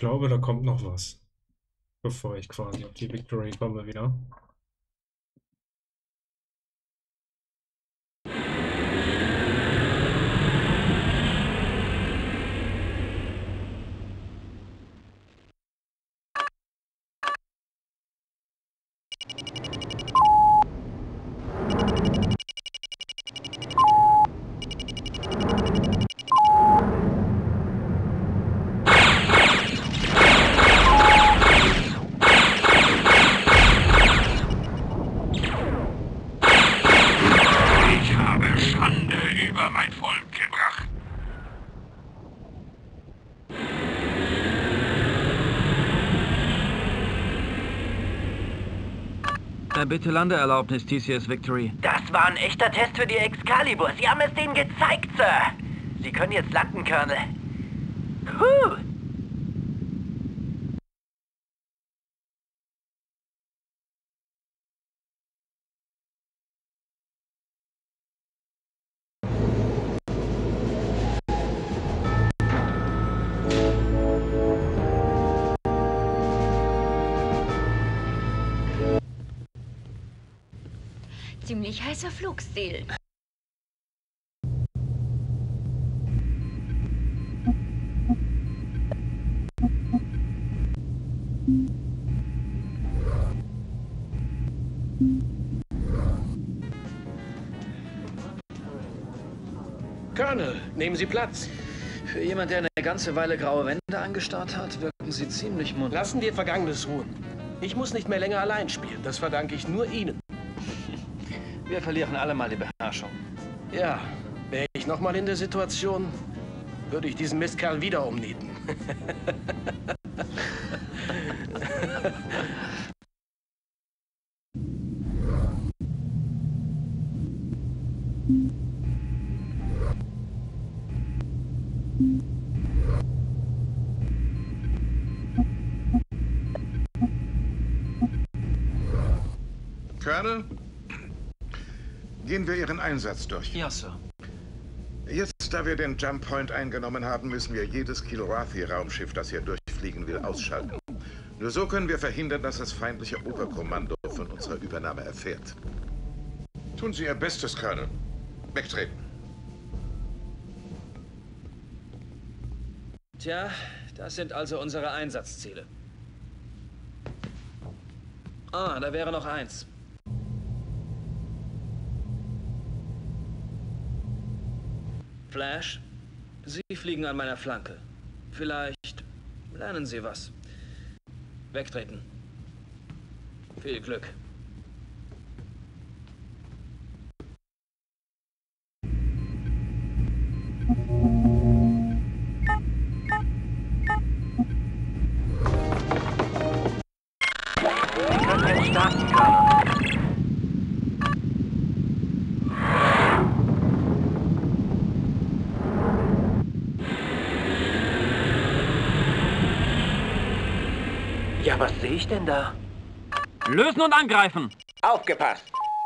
glaube, da kommt noch was, bevor ich quasi auf die Victory komme wieder. Ich habe Schande über mein Volk gebracht. Bitte Landeerlaubnis, TCS Victory. Das war ein echter Test für die Excalibur. Sie haben es denen gezeigt, Sir. Sie können jetzt landen, Colonel. Puh. Ziemlich heißer Flugstil. Colonel, nehmen Sie Platz. Für jemand, der eine ganze Weile graue Wände angestarrt hat, wirken Sie ziemlich munter. Lassen dir Vergangenes ruhen. Ich muss nicht mehr länger allein spielen. Das verdanke ich nur Ihnen. Wir verlieren alle mal die Beherrschung. Ja, wäre ich nochmal in der Situation, würde ich diesen Mistkerl wieder umnieten. Colonel, gehen wir Ihren Einsatz durch. Ja, Sir. Jetzt, da wir den Jump Point eingenommen haben, müssen wir jedes Kilrathi-Raumschiff, das hier durchfliegen will, ausschalten. Nur so können wir verhindern, dass das feindliche Oberkommando von unserer Übernahme erfährt. Tun Sie Ihr Bestes, Colonel. Wegtreten. Tja, das sind also unsere Einsatzziele. Ah, da wäre noch eins. Flash, Sie fliegen an meiner Flanke. Vielleicht lernen Sie was. Wegtreten. Viel Glück. Sie können jetzt starten, Colonel. Ja, was sehe ich denn da? Lösen und angreifen! Aufgepasst!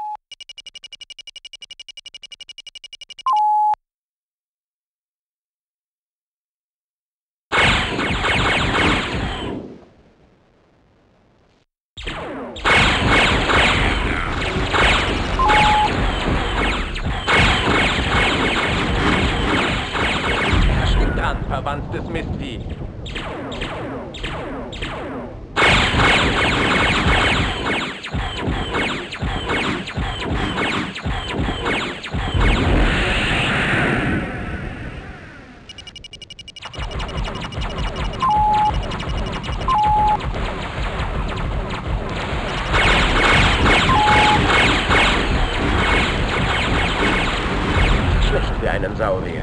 Stimmt an, verwandtes Mistvieh. Schlecht für einen Saurier.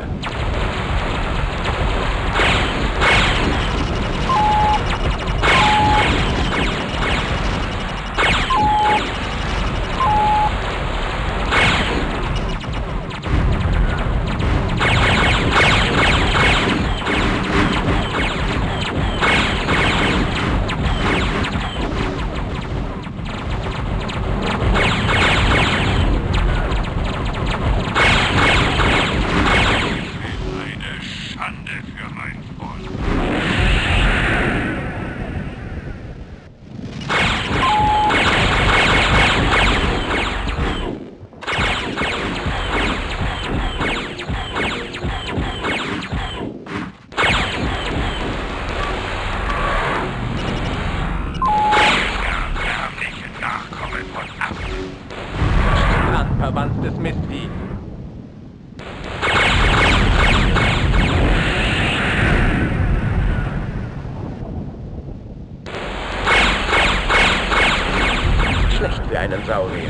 verwandtes Mistvieh. Schlecht für einen Saurier.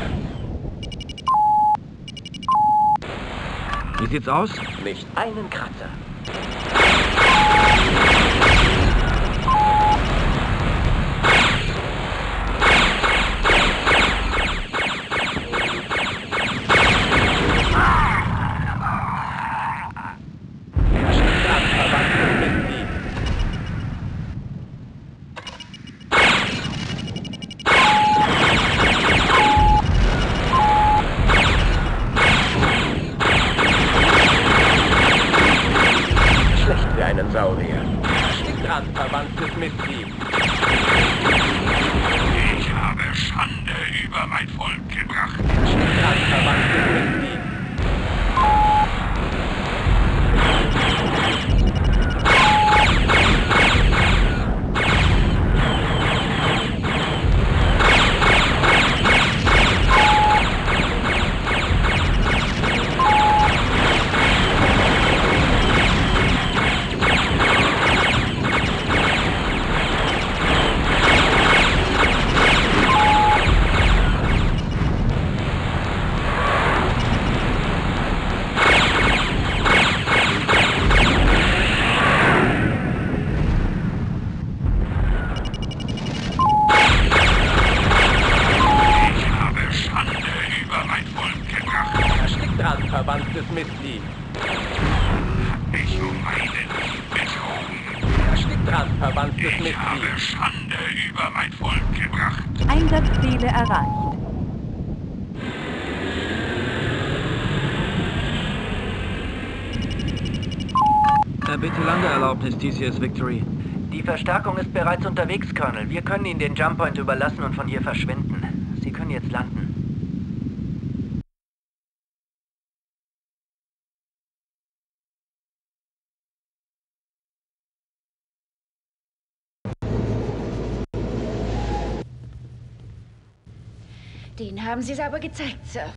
Wie sieht's aus? Nicht einen Kratzer. Saurier. Dran, verwandtes Mistvieh. Ich habe Schande über mein Volk gebracht. Dran, verwandtes Mistvieh. Verwandtes Mistvieh. Ich um meine Liebe betrogen. Steht dran, verwandtes Mistvieh. Ich habe Schande über mein Volk gebracht. Einsatzziele erreicht. Bitte Landeerlaubnis, TCS Victory. Die Verstärkung ist bereits unterwegs, Colonel. Wir können Ihnen den Jump Point überlassen und von hier verschwinden. Sie können jetzt landen. Den haben Sie es aber gezeigt, Sir.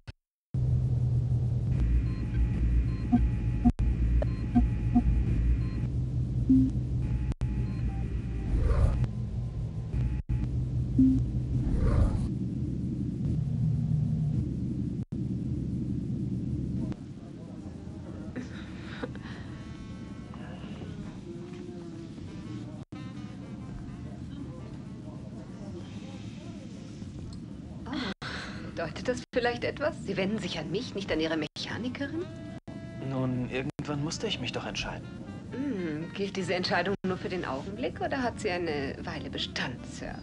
Bedeutet das vielleicht etwas? Sie wenden sich an mich, nicht an Ihre Mechanikerin? Nun, irgendwann musste ich mich doch entscheiden. Gilt diese Entscheidung nur für den Augenblick oder hat sie eine Weile Bestand, Sir?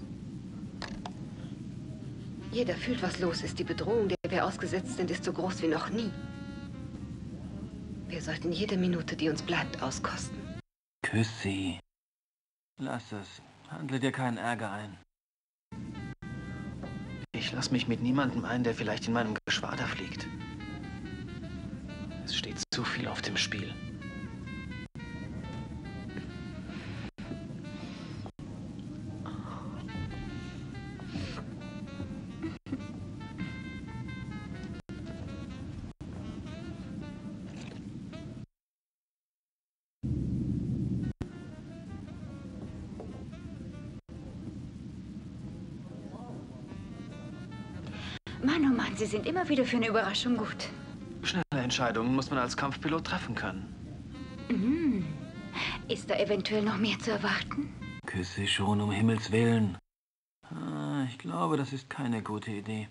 Jeder fühlt, was los ist. Die Bedrohung, der wir ausgesetzt sind, ist so groß wie noch nie. Wir sollten jede Minute, die uns bleibt, auskosten. Küss sie. Lass es. Handle dir keinen Ärger ein. Ich lasse mich mit niemandem ein, der vielleicht in meinem Geschwader fliegt. Es steht zu viel auf dem Spiel. Mann, oh Mann, Sie sind immer wieder für eine Überraschung gut. Schnelle Entscheidungen muss man als Kampfpilot treffen können. Ist da eventuell noch mehr zu erwarten? Küss sie schon, um Himmels Willen. Ich glaube, das ist keine gute Idee.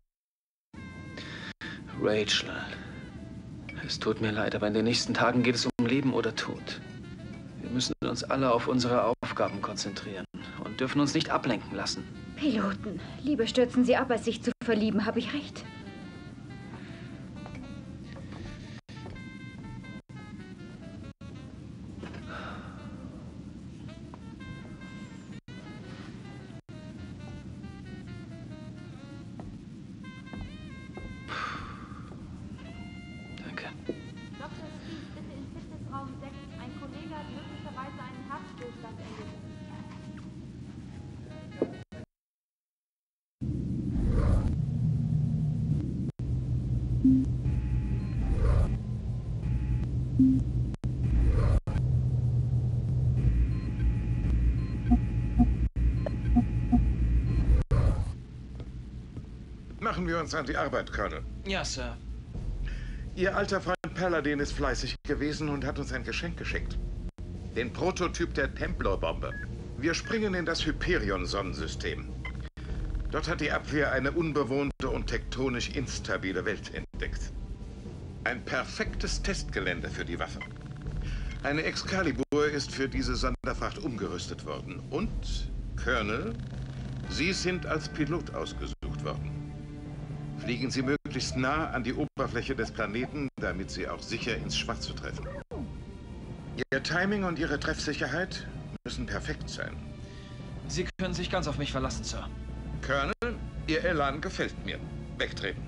Rachel, es tut mir leid, aber in den nächsten Tagen geht es um Leben oder Tod. Wir müssen uns alle auf unsere Aufgaben konzentrieren und dürfen uns nicht ablenken lassen. Piloten, lieber stürzen Sie ab, als sich zu verlieben, habe ich recht? Danke. Dr. Steve, bitte in Fitnessraum 6. Ein Kollege hat möglicherweise einen Herzstillstand erlitten. Machen wir uns an die Arbeit, Colonel. Ja, Sir. Ihr alter Freund Paladin ist fleißig gewesen und hat uns ein Geschenk geschickt. Den Prototyp der Templar-Bombe. Wir springen in das Hyperion-Sonnensystem. Dort hat die Abwehr eine unbewohnte und tektonisch instabile Welt entdeckt. Ein perfektes Testgelände für die Waffe. Eine Excalibur ist für diese Sonderfracht umgerüstet worden. Und, Colonel, Sie sind als Pilot ausgesucht worden. Fliegen Sie möglichst nah an die Oberfläche des Planeten, damit Sie auch sicher ins Schwarze treffen. Ihr Timing und Ihre Treffsicherheit müssen perfekt sein. Sie können sich ganz auf mich verlassen, Sir. Colonel, Ihr Elan gefällt mir. Wegtreten.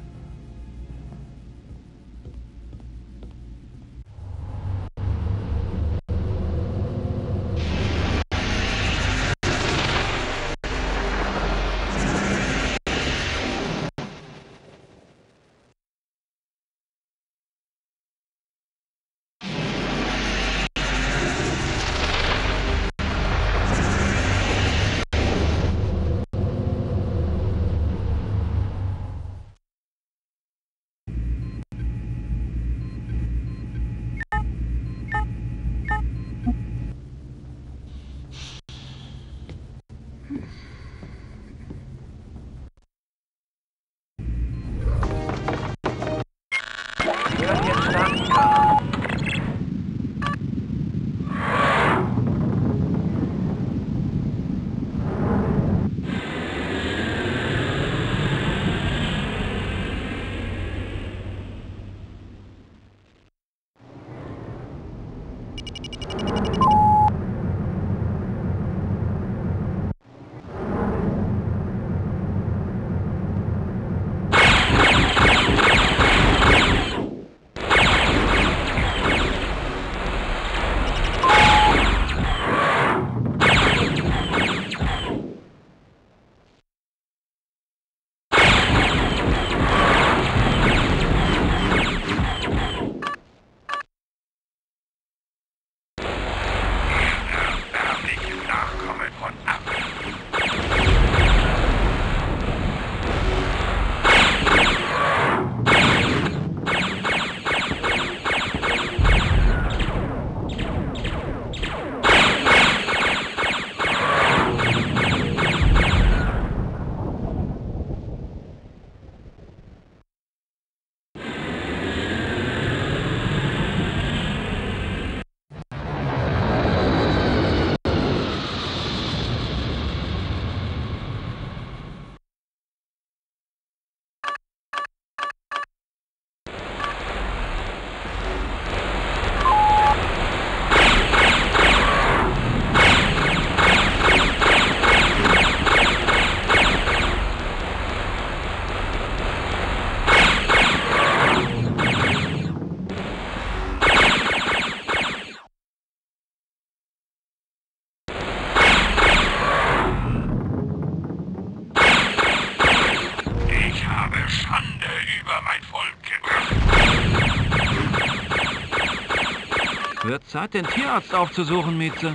Wird Zeit, den Tierarzt aufzusuchen, Mieze.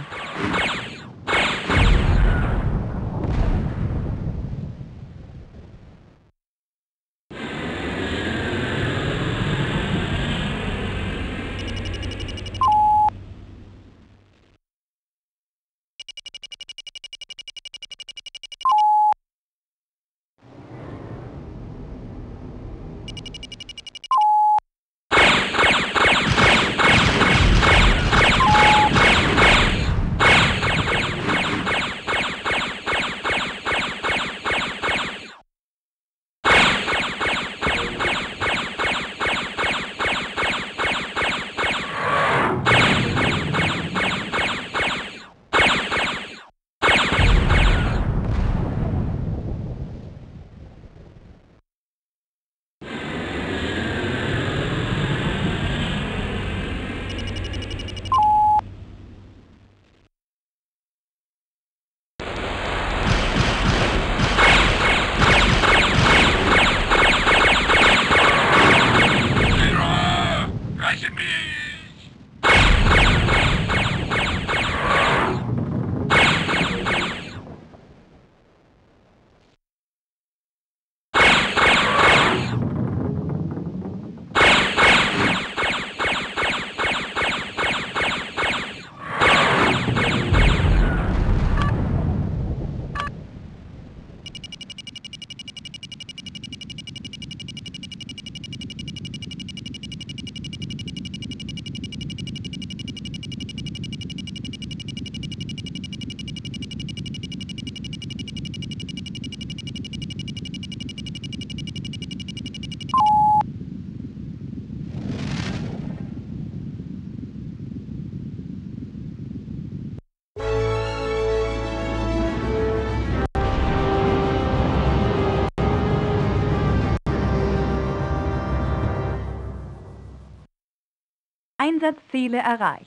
Einsatzziele erreicht.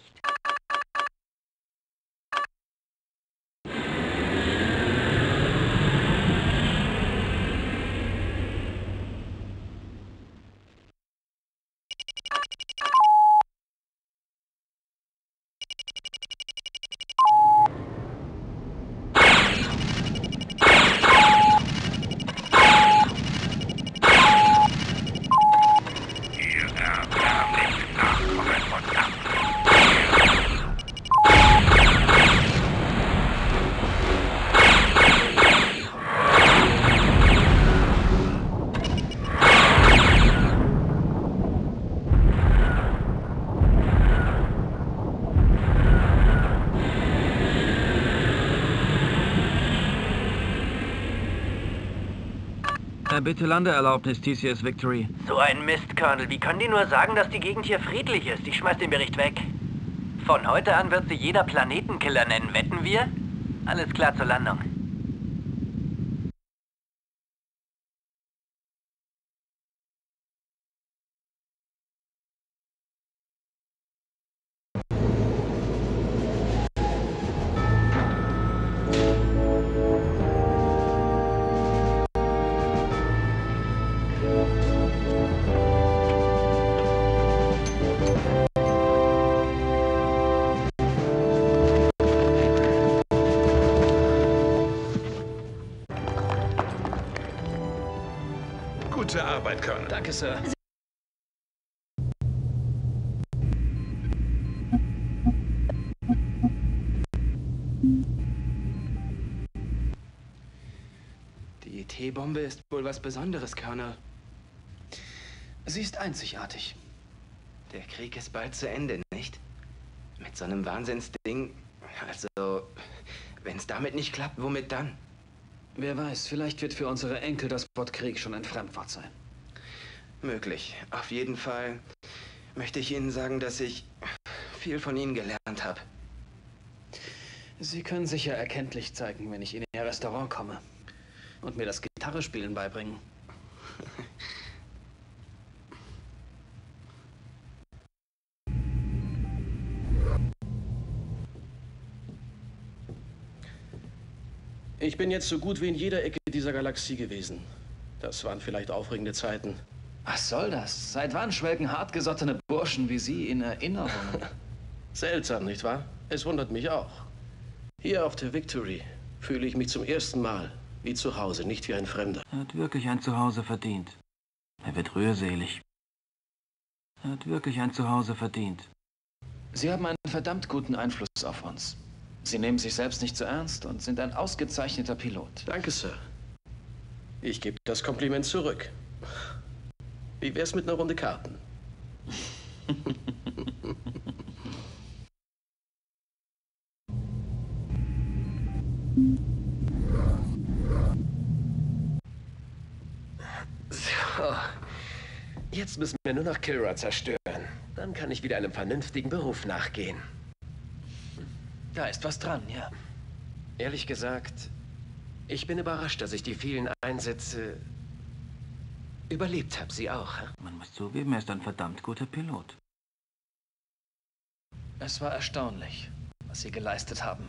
Bitte Landeerlaubnis, TCS Victory. So ein Mist, Colonel. Wie können die nur sagen, dass die Gegend hier friedlich ist? Ich schmeiß den Bericht weg. Von heute an wird sie jeder Planetenkiller nennen, wetten wir? Alles klar zur Landung. Gute Arbeit, Colonel. Danke, Sir. Die T-Bombe ist wohl was Besonderes, Colonel. Sie ist einzigartig. Der Krieg ist bald zu Ende, nicht? Mit so einem Wahnsinnsding. Also, wenn es damit nicht klappt, womit dann? Wer weiß, vielleicht wird für unsere Enkel das Wort Krieg schon ein Fremdwort sein. Möglich. Auf jeden Fall möchte ich Ihnen sagen, dass ich viel von Ihnen gelernt habe. Sie können sicher erkenntlich zeigen, wenn ich in Ihr Restaurant komme. Und mir das Gitarrespielen beibringen. Ich bin jetzt so gut wie in jeder Ecke dieser Galaxie gewesen. Das waren vielleicht aufregende Zeiten. Was soll das? Seit wann schwelgen hartgesottene Burschen wie Sie in Erinnerungen? Seltsam, nicht wahr? Es wundert mich auch. Hier auf der Victory fühle ich mich zum ersten Mal wie zu Hause, nicht wie ein Fremder. Er hat wirklich ein Zuhause verdient. Er wird rührselig. Er hat wirklich ein Zuhause verdient. Sie haben einen verdammt guten Einfluss auf uns. Sie nehmen sich selbst nicht so ernst und sind ein ausgezeichneter Pilot. Danke, Sir. Ich gebe das Kompliment zurück. Wie wär's mit einer Runde Karten? So. Jetzt müssen wir nur noch Kira zerstören. Dann kann ich wieder einem vernünftigen Beruf nachgehen. Da ist was dran, ja. Ehrlich gesagt, ich bin überrascht, dass ich die vielen Einsätze überlebt habe. Sie auch, hä? Man muss zugeben, er ist ein verdammt guter Pilot. Es war erstaunlich, was Sie geleistet haben.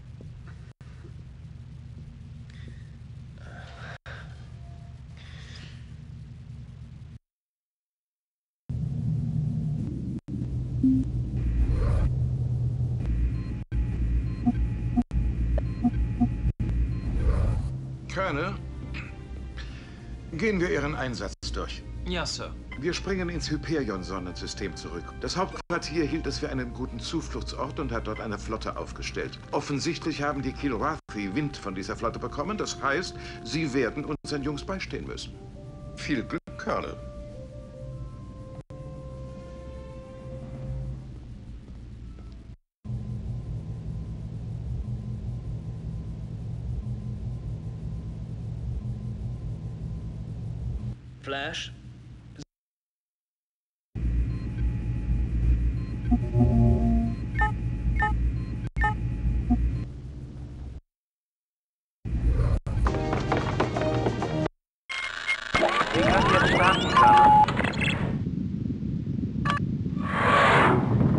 Colonel, gehen wir Ihren Einsatz durch. Ja, Sir. Wir springen ins Hyperion-Sonnensystem zurück. Das Hauptquartier hielt es für einen guten Zufluchtsort und hat dort eine Flotte aufgestellt. Offensichtlich haben die Kilrathi Wind von dieser Flotte bekommen. Das heißt, sie werden unseren Jungs beistehen müssen. Viel Glück, Colonel. Flash? Sie können jetzt starten, Colonel.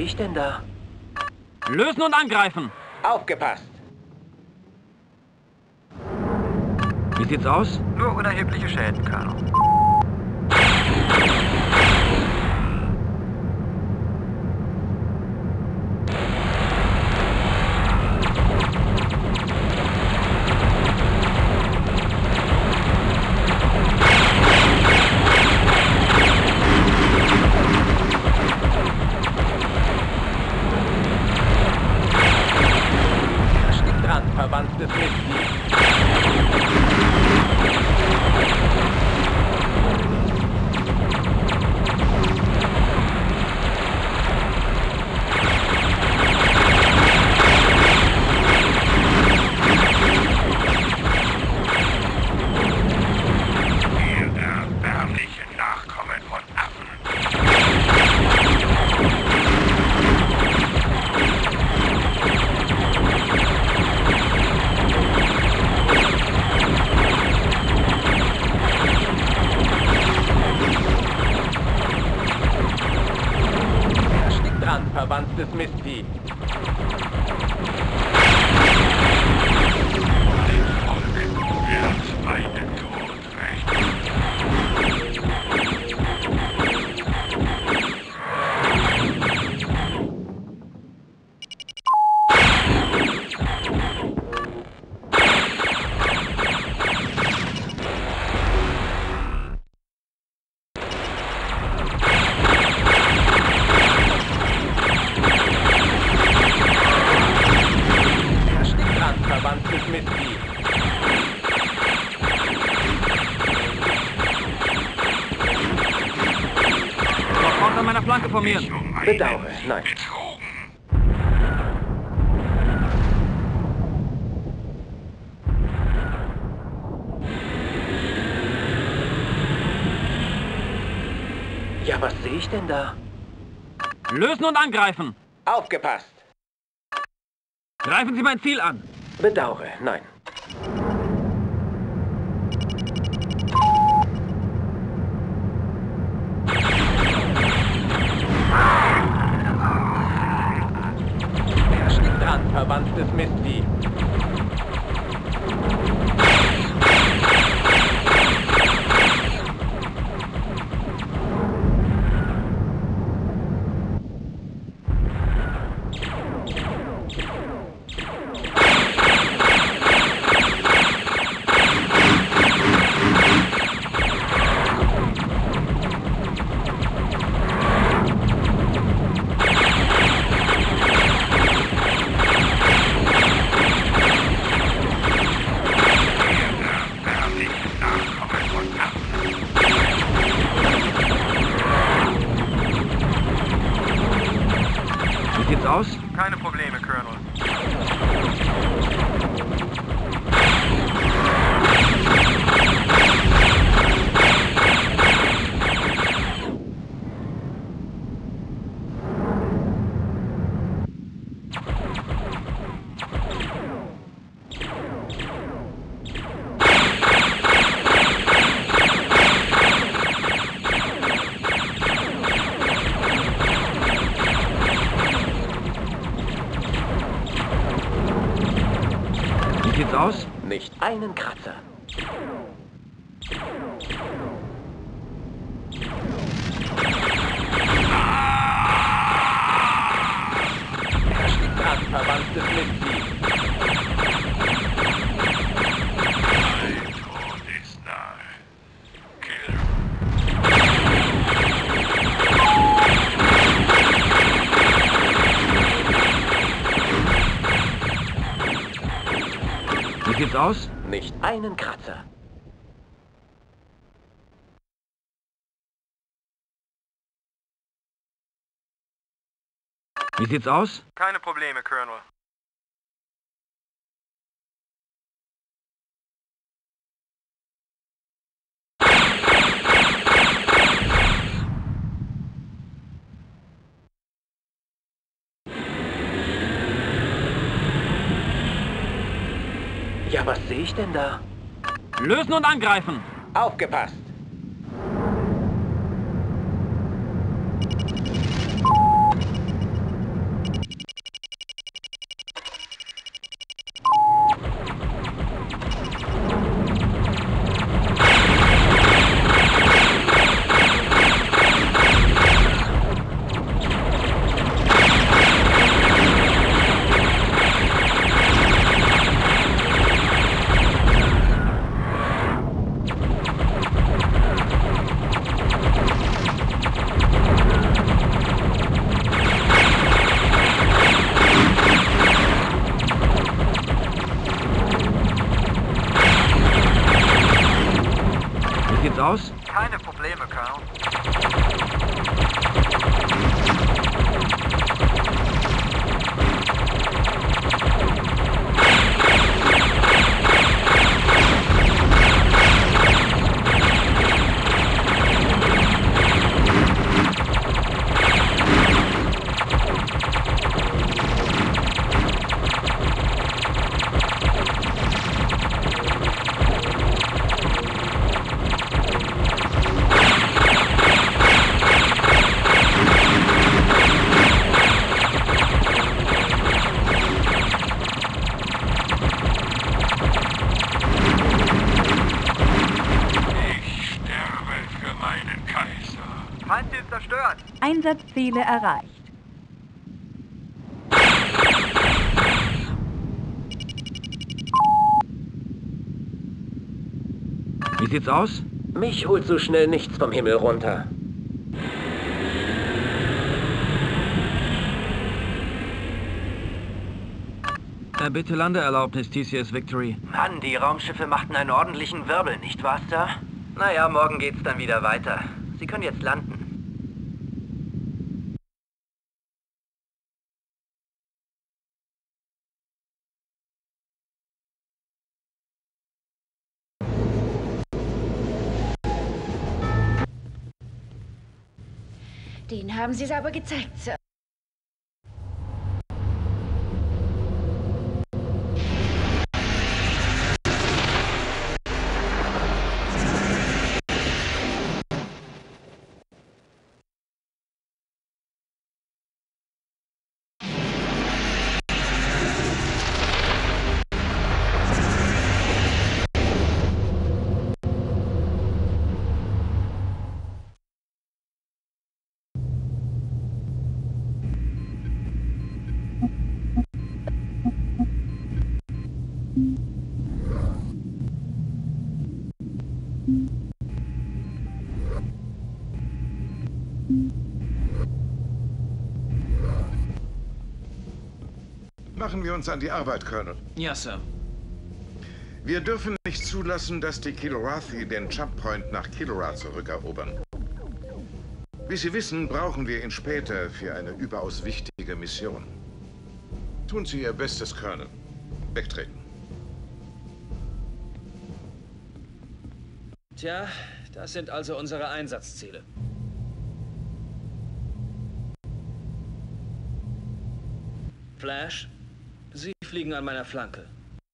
ich denn da? Lösen und angreifen! Aufgepasst! Wie sieht's aus? Nur unerhebliche Schäden, Colonel. Verwandtes Mitglied. Ihr erbärmliche Nachkommen von Affen. Verwandtes Mistvieh. Mein Volk wird meinen Tod rächen. Verwandtes Mitglied. Sofort an meiner Flanke formieren. Bedauere, nein. Ja, was sehe ich denn da? Lösen und angreifen! Aufgepasst! Greifen Sie mein Ziel an! Bedauere, nein. Er steht dran, verwandtes Mistvieh. Wie sieht's aus? Keine Probleme, Colonel. Wie sieht's aus? Nicht einen Kratzer. Er steht dran, verwandtes Mitglied. Mein Tod ist nahe. Kill. Wie sieht's aus? Nicht einen Kratzer. Wie sieht's aus? Keine Probleme, Colonel. Ja, was sehe ich denn da? Lösen und angreifen! Aufgepasst! aus? Keine Probleme, Colonel. Feindbild zerstört. Einsatzziele erreicht. Wie sieht's aus? Mich holt so schnell nichts vom Himmel runter. Bitte Landeerlaubnis, TCS Victory. Mann, die Raumschiffe machten einen ordentlichen Wirbel, nicht wahr, Sir? Naja, morgen geht's dann wieder weiter. Sie können jetzt landen. Den haben Sie es aber gezeigt, Sir. Machen wir uns an die Arbeit, Colonel. Ja, Sir. Wir dürfen nicht zulassen, dass die Kilrathi den Jump Point nach Kilora zurückerobern. Wie Sie wissen, brauchen wir ihn später für eine überaus wichtige Mission. Tun Sie Ihr Bestes, Colonel. Wegtreten. Tja, das sind also unsere Einsatzziele. Flash, Sie fliegen an meiner Flanke.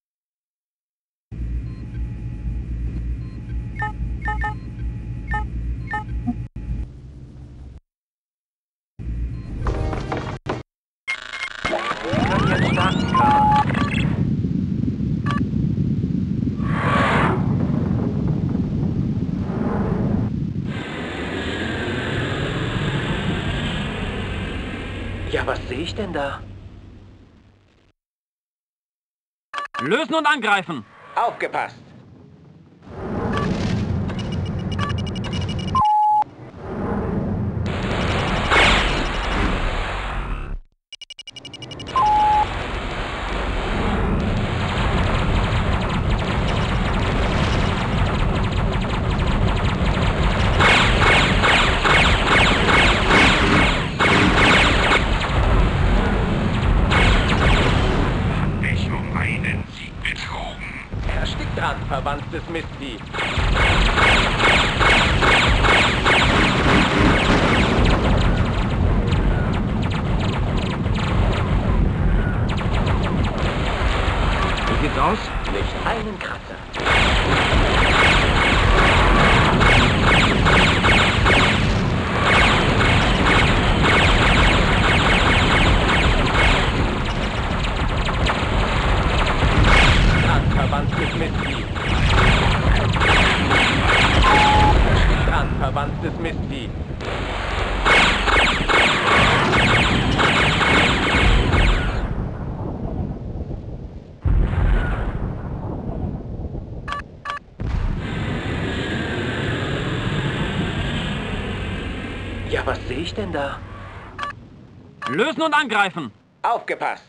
Ja, was sehe ich denn da? Lösen und angreifen! Aufgepasst! Verwandtes Mistvieh. Wie sieht's aus? Nicht einen Kratzer. Verwandtes Mistvieh. Verwandtes Mistvieh. Ja, was sehe ich denn da? Lösen und angreifen! Aufgepasst!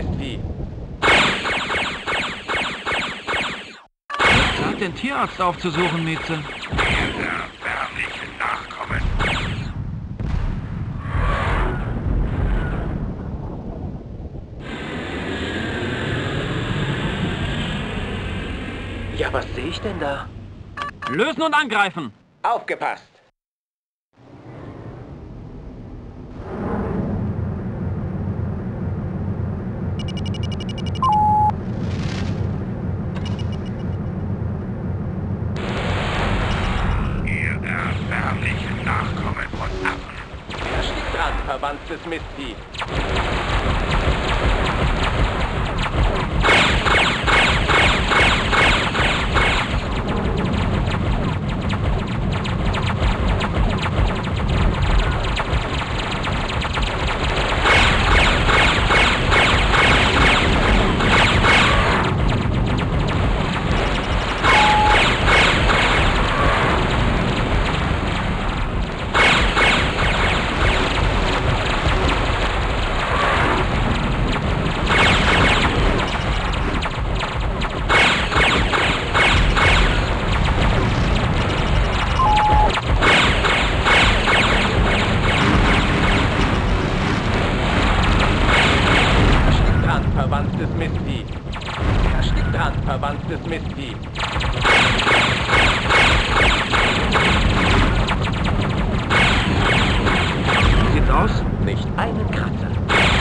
Mistvieh. Sag den Tierarzt aufzusuchen, Mieze. Ihr erbärmlichen Nachkommen. Ja, was sehe ich denn da? Lösen und angreifen! Aufgepasst! Ihr erbärmlichen Nachkommen von Affen. Erstickt dran, verwandtes Mistvieh. Verwandtes Mistvieh. Erstickt dran, verwandtes Mistvieh. Sieht's aus? Nicht einen Kratzer.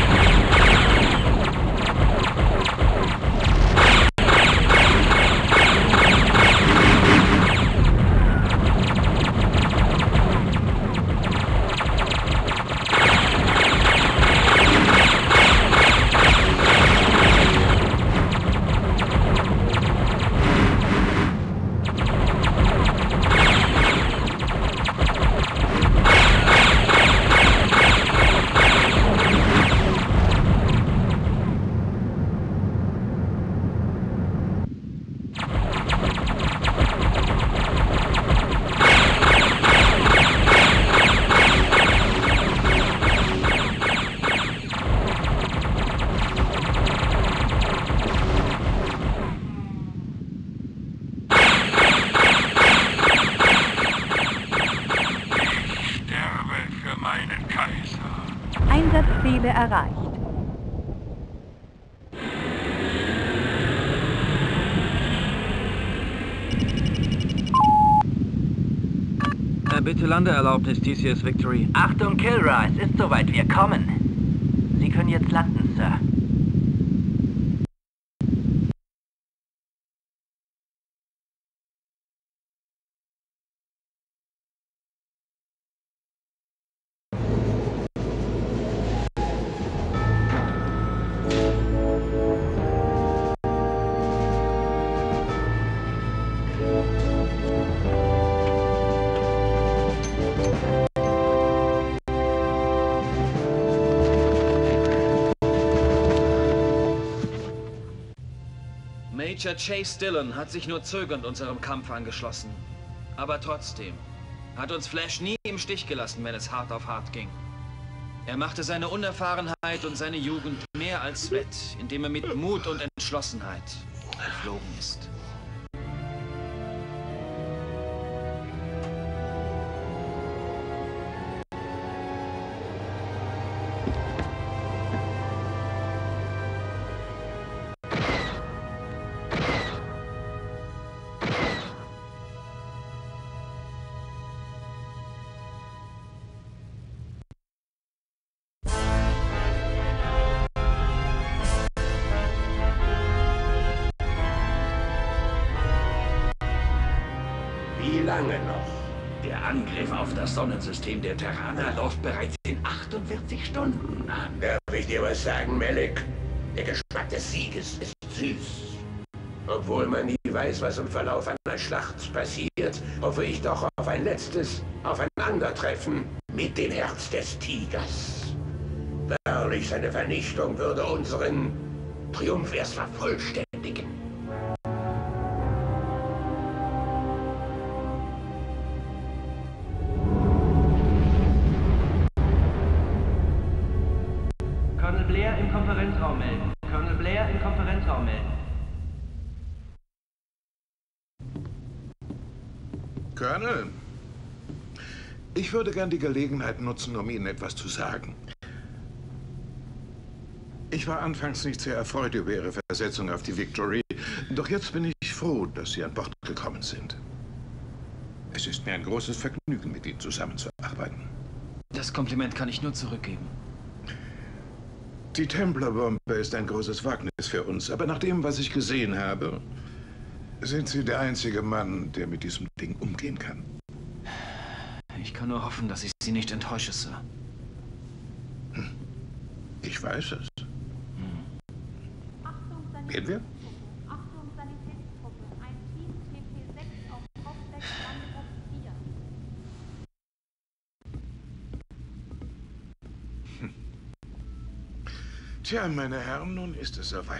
Einsatzziele erreicht. Bitte Landeerlaubnis, TCS Victory. Achtung, Kilroy, es ist soweit, wir kommen. Sie können jetzt landen, Sir. Major Chase Dillon hat sich nur zögernd unserem Kampf angeschlossen. Aber trotzdem hat uns Flash nie im Stich gelassen, wenn es hart auf hart ging. Er machte seine Unerfahrenheit und seine Jugend mehr als wett, indem er mit Mut und Entschlossenheit geflogen ist. Wie lange noch? Der Angriff auf das Sonnensystem der Terraner läuft bereits in 48 Stunden. Darf ich dir was sagen, Melek? Der Geschmack des Sieges ist süß. Obwohl man nie weiß, was im Verlauf einer Schlacht passiert, hoffe ich doch auf ein letztes Aufeinandertreffen mit dem Herz des Tigers. Wahrlich, seine Vernichtung würde unseren Triumph erst vervollständigen. Colonel Blair im Konferenzraum melden. Colonel melden. Colonel, ich würde gern die Gelegenheit nutzen, um Ihnen etwas zu sagen. Ich war anfangs nicht sehr erfreut über Ihre Versetzung auf die Victory, doch jetzt bin ich froh, dass Sie an Bord gekommen sind. Es ist mir ein großes Vergnügen, mit Ihnen zusammenzuarbeiten. Das Kompliment kann ich nur zurückgeben. Die Templar-Bombe ist ein großes Wagnis für uns, aber nach dem, was ich gesehen habe, sind Sie der einzige Mann, der mit diesem Ding umgehen kann. Ich kann nur hoffen, dass ich Sie nicht enttäusche, Sir. Ich weiß es. Gehen wir? Achtung, Sanitätstruppe. Ein Team TP6 auf Kopfdeck Landegruppe 4. Tja, meine Herren, nun ist es soweit.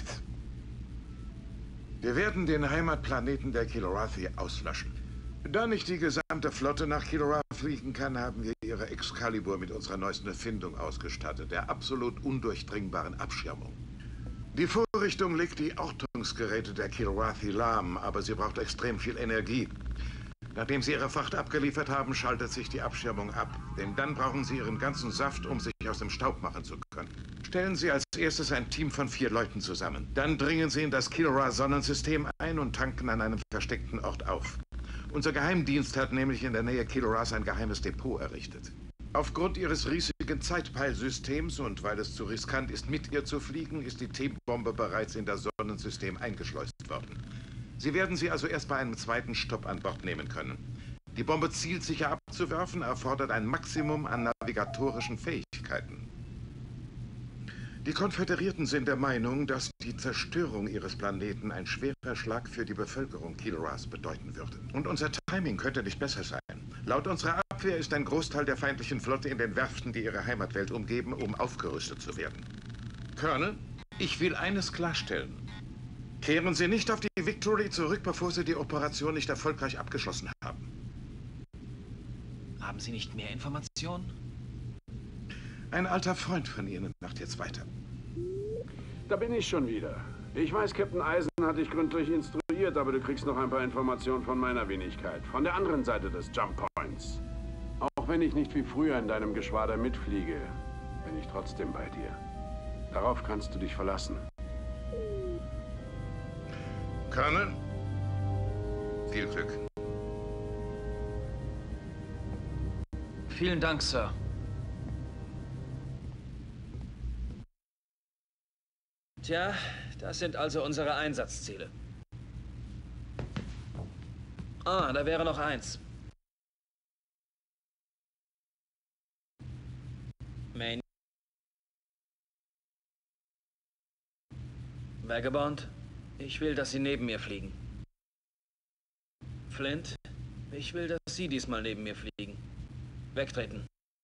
Wir werden den Heimatplaneten der Kilrathi auslöschen. Da nicht die gesamte Flotte nach Kilrath fliegen kann, haben wir ihre Excalibur mit unserer neuesten Erfindung ausgestattet, der absolut undurchdringbaren Abschirmung. Die Vorrichtung legt die Ortungsgeräte der Kilrathi lahm, aber sie braucht extrem viel Energie. Nachdem sie ihre Fracht abgeliefert haben, schaltet sich die Abschirmung ab. Denn dann brauchen sie ihren ganzen Saft, um sich aus dem Staub machen zu können. Stellen Sie als erstes ein Team von 4 Leuten zusammen. Dann dringen Sie in das Kilra-Sonnensystem ein und tanken an einem versteckten Ort auf. Unser Geheimdienst hat nämlich in der Nähe Kilras ein geheimes Depot errichtet. Aufgrund ihres riesigen Zeitpeilsystems und weil es zu riskant ist, mit ihr zu fliegen, ist die T-Bombe bereits in das Sonnensystem eingeschleust worden. Sie werden sie also erst bei einem zweiten Stopp an Bord nehmen können. Die Bombe zielsicher abzuwerfen erfordert ein Maximum an navigatorischen Fähigkeiten. Die Konföderierten sind der Meinung, dass die Zerstörung ihres Planeten ein schwerer Schlag für die Bevölkerung Kilras bedeuten würde. Und unser Timing könnte nicht besser sein. Laut unserer Abwehr ist ein Großteil der feindlichen Flotte in den Werften, die ihre Heimatwelt umgeben, um aufgerüstet zu werden. Colonel, ich will eines klarstellen. Kehren Sie nicht auf die Victory zurück, bevor Sie die Operation nicht erfolgreich abgeschlossen haben. Haben Sie nicht mehr Informationen? Ein alter Freund von Ihnen macht jetzt weiter. Da bin ich schon wieder. Ich weiß, Captain Eisen hat dich gründlich instruiert, aber du kriegst noch ein paar Informationen von meiner Wenigkeit. Von der anderen Seite des Jump Points. Auch wenn ich nicht wie früher in deinem Geschwader mitfliege, bin ich trotzdem bei dir. Darauf kannst du dich verlassen. Colonel, viel Glück. Vielen Dank, Sir. Tja, das sind also unsere Einsatzziele. Ah, da wäre noch eins. Main. Vagabond, ich will, dass Sie neben mir fliegen. Flint, ich will, dass Sie diesmal neben mir fliegen. Wegtreten.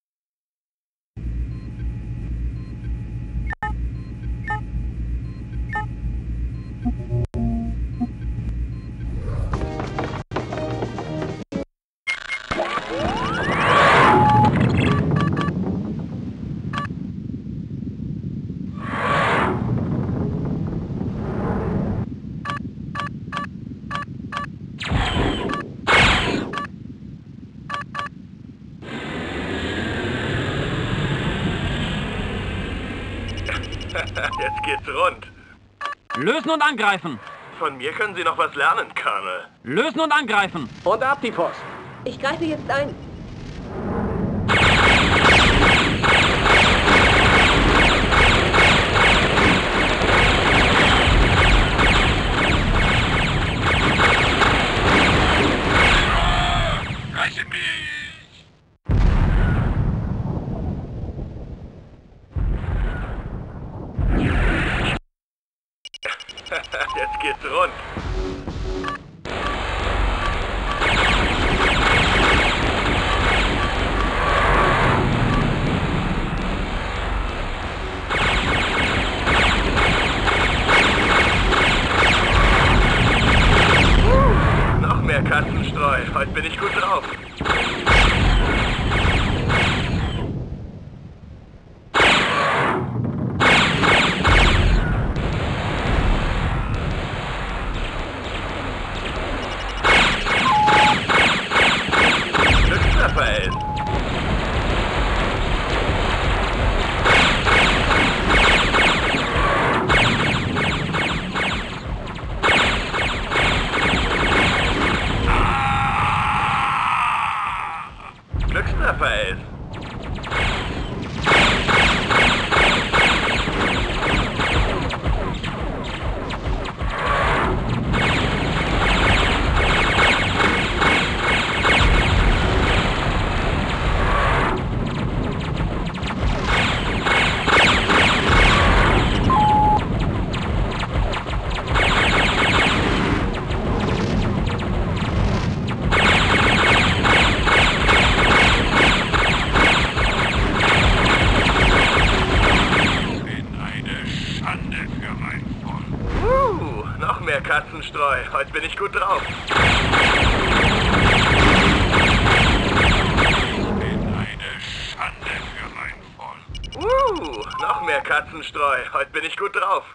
Jetzt geht's rund. Lösen und angreifen. Von mir können Sie noch was lernen, Colonel. Lösen und angreifen. Und ab die Post. Ich greife jetzt ein. Reiche mich! Jetzt geht's rund. Noch mehr Katzenstreu. Heute bin ich gut drauf. mehr Katzenstreu. Heute bin ich gut drauf. Schande für mein Volk. Noch mehr Katzenstreu. Heute bin ich gut drauf.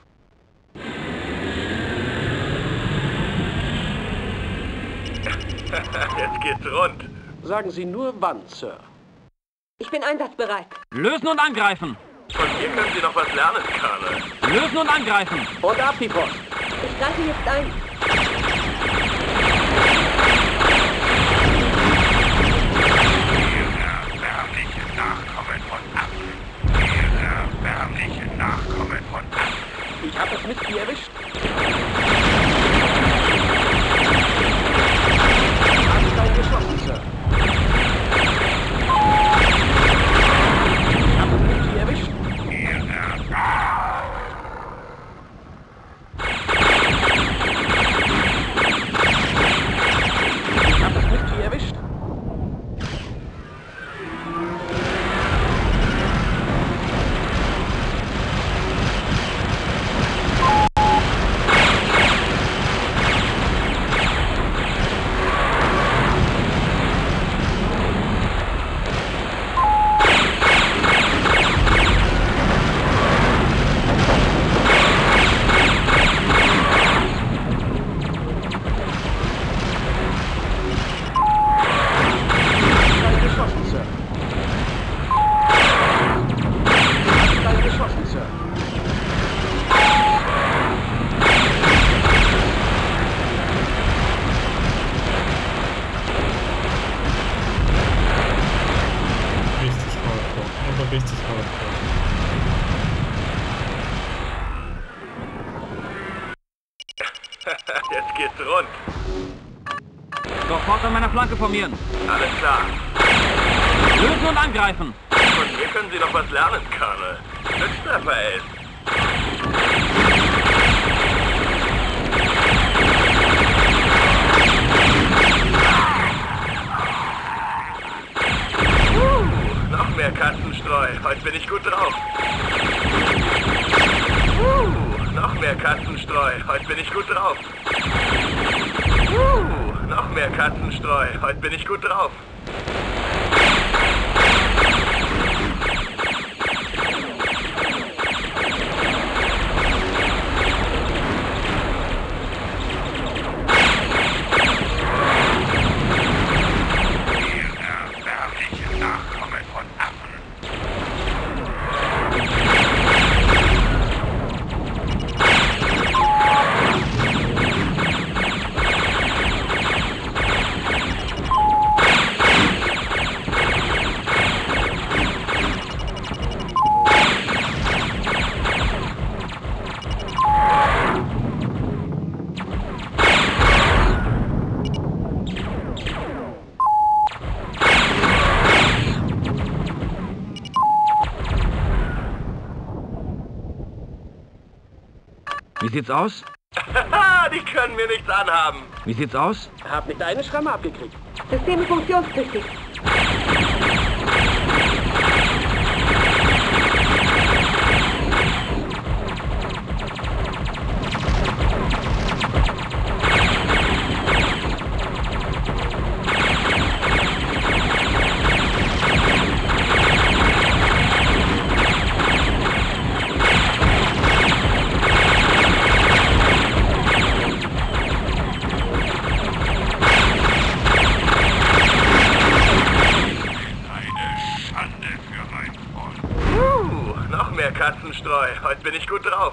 Jetzt geht's rund. Sagen Sie nur wann, Sir. Ich bin einsatzbereit. Lösen und angreifen. Von hier können Sie noch was lernen, Colonel. Lösen und angreifen. Und ab die Post. Ich greife jetzt ein. Erbärmliche Nachkommen von Affen. Erbärmliche Nachkommen von Affen. Ich habe das Mitglied erwischt. Abstein geschlossen, Sir. Ich habe das Mitglied erwischt. Ich habe das Mitglied erwischt. Richtig hardcore. Jetzt geht's rund. Sofort an meiner Flanke formieren. Alles klar. Lösen und angreifen. Von hier können Sie noch was lernen, Colonel. Glückstreffer, ey. Noch mehr Katzenstreu. Heute bin ich gut drauf. Noch mehr Katzenstreu. Heute bin ich gut drauf. Noch mehr Katzenstreu. Heute bin ich gut drauf. Wie sieht's aus? Die können mir nichts anhaben. Wie sieht's aus? Hab nicht eine Schramme abgekriegt. Systeme funktionstüchtig. Katzenstreu. Heute bin ich gut drauf.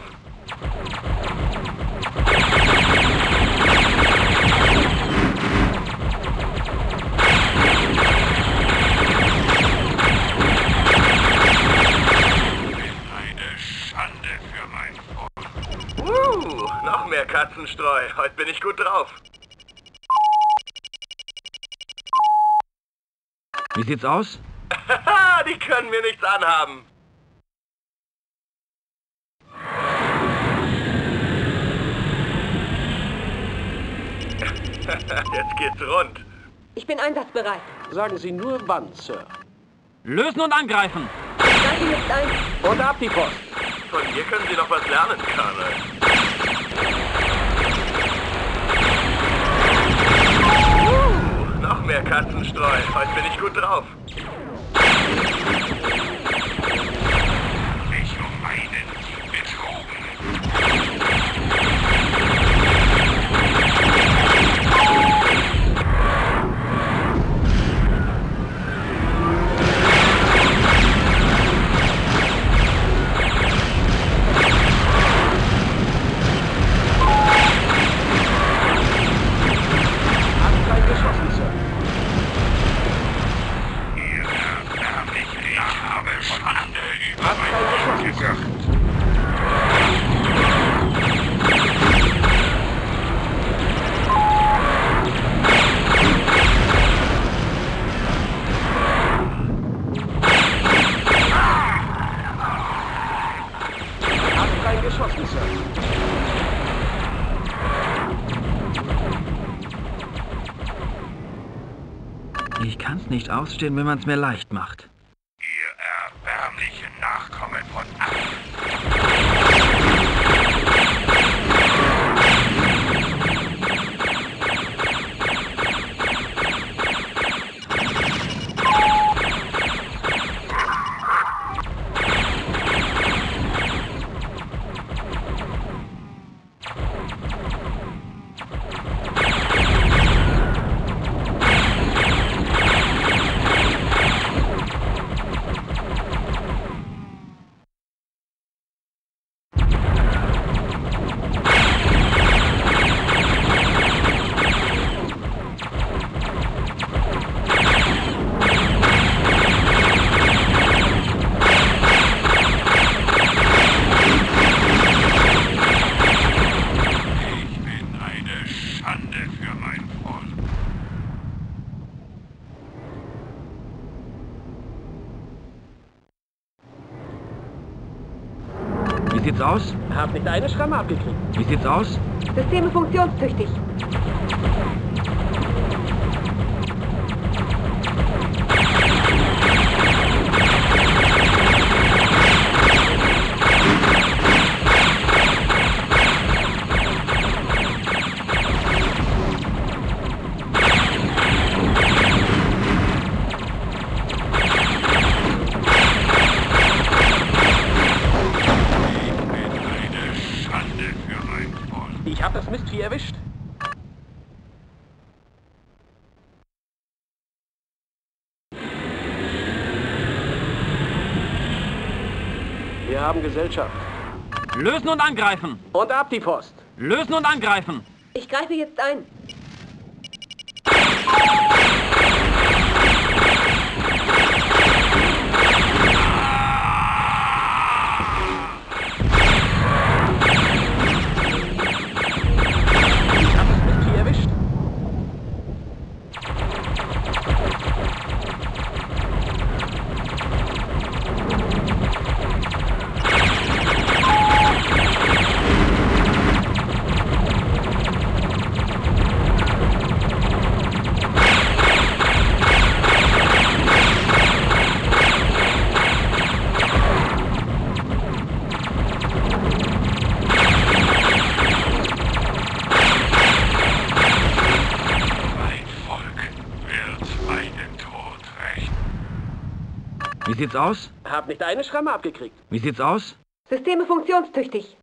Eine Schande für mein Volk. Noch mehr Katzenstreu. Heute bin ich gut drauf. Wie sieht's aus? Die können mir nichts anhaben. Jetzt geht's rund. Ich bin einsatzbereit. Sagen Sie nur wann, Sir. Lösen und angreifen. Ich greife jetzt ein. Und ab die Post. Von hier können Sie noch was lernen, Colonel. gut drauf. Mich um meinen Sieg betrogen. Ich kann's nicht ausstehen, wenn man's mir leicht macht. Ihr erbärmlichen Nachkommen von Wie sieht's aus? Hab nicht eine Schramme abgekriegt. Wie sieht's aus? Systeme funktionstüchtig. Ich hab das Mistvieh erwischt. Wir haben Gesellschaft. Lösen und angreifen! Und ab die Post! Lösen und angreifen! Ich greife jetzt ein. Wie sieht's aus? Hab nicht eine Schramme abgekriegt. Wie sieht's aus? Systeme funktionstüchtig.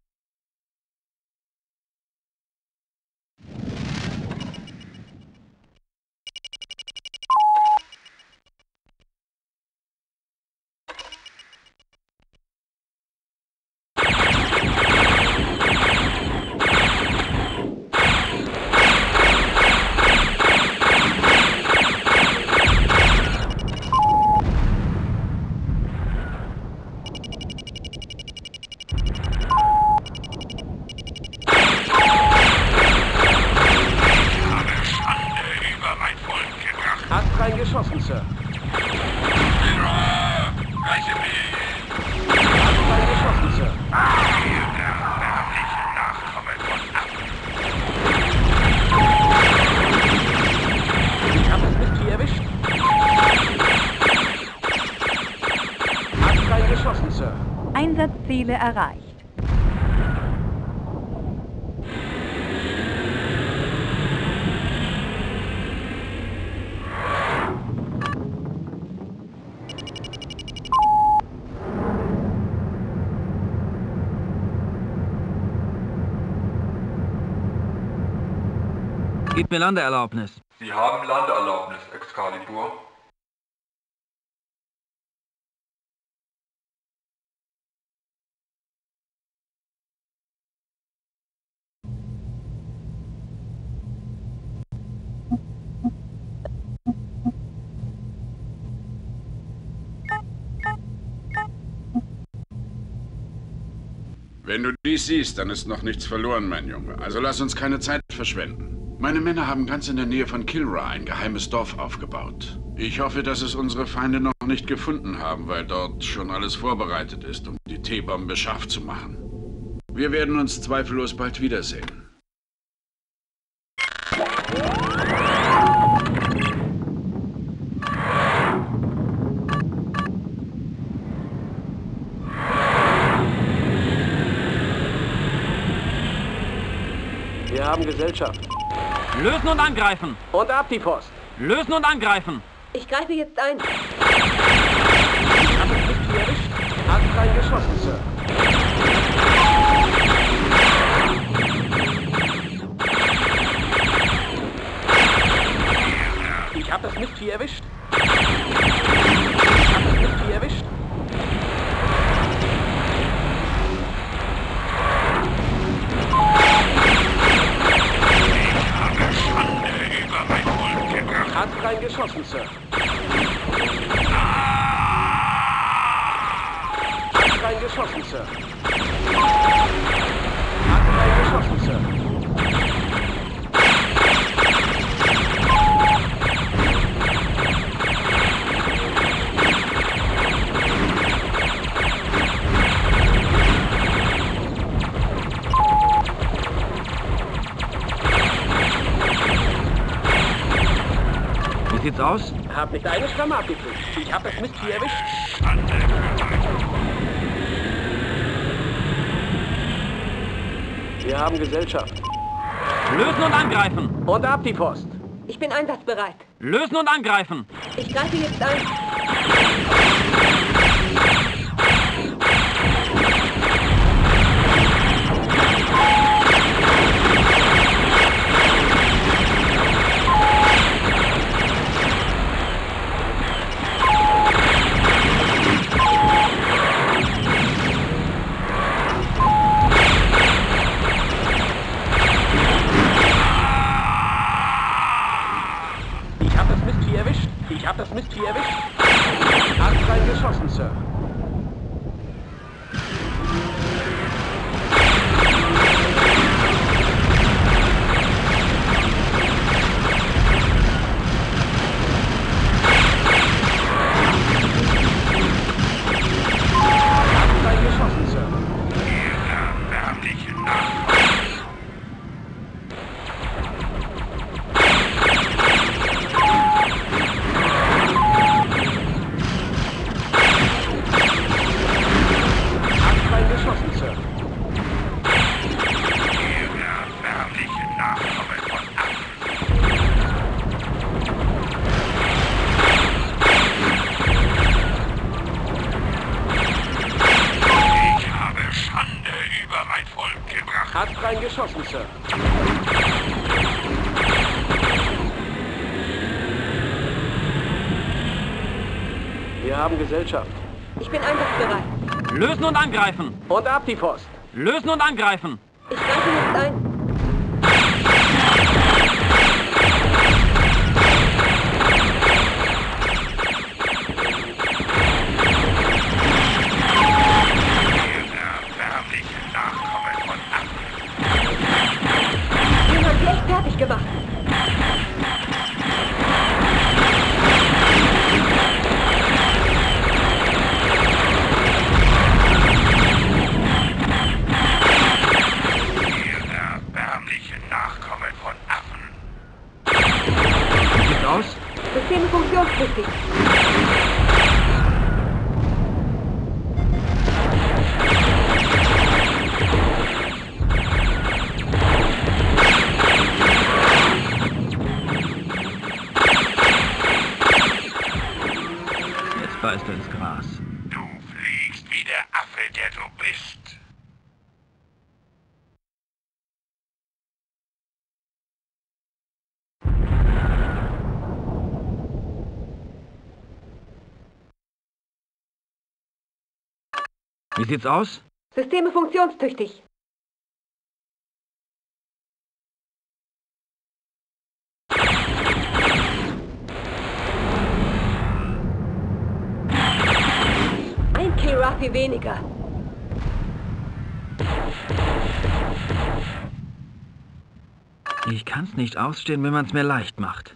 Astrein geschossen, Sir. Reiche mich! Astrein geschossen, Sir. Ihr erbärmlichen Nachkommen von Ich hab das Mistvieh erwischt. Astrein geschossen, Sir. Einsatzziele erreicht. Gib mir Landeerlaubnis. Sie haben Landeerlaubnis, Excalibur. Wenn du dies siehst, dann ist noch nichts verloren, mein Junge. Also lass uns keine Zeit verschwenden. Meine Männer haben ganz in der Nähe von Kilra ein geheimes Dorf aufgebaut. Ich hoffe, dass es unsere Feinde noch nicht gefunden haben, weil dort schon alles vorbereitet ist, um die T-Bombe scharf zu machen. Wir werden uns zweifellos bald wiedersehen. Wir haben Gesellschaft. Lösen und angreifen. Und ab die Post. Lösen und angreifen. Ich greife jetzt ein. Hat rein geschossen, Sir. Ich habe das Mistvieh erwischt. Hat reingeschossen, Sir. Hat reingeschossen, Sir. Hat reingeschossen, Sir. Wie sieht's aus? Hab nicht eine Schramme abgekriegt. Ich hab das Mistvieh erwischt. Wir haben Gesellschaft. Lösen und angreifen. Und ab die Post. Ich bin einsatzbereit. Lösen und angreifen. Ich greife jetzt ein. Ich hab das Mistvieh erwischt. Hat reingeschossen, Sir. Hat reingeschossen, Sir. Erbärmliche Nachkommen. Hat reingeschossen, Sir. Wir haben Gesellschaft. Ich bin einsatzbereit. Lösen und angreifen. Und ab die Post. Lösen und angreifen. Ich greife jetzt ein. Den haben wir echt fertig gemacht. Nachkommen von Affen. Wie sieht's aus? Systeme funktionspflichtig. Jetzt beißt er ins Gras. Du fliegst wie der Affe, der du bist. Wie sieht's aus? Systeme funktionstüchtig. Ein Kilrathi weniger. Ich kann's nicht ausstehen, wenn man's mir leicht macht.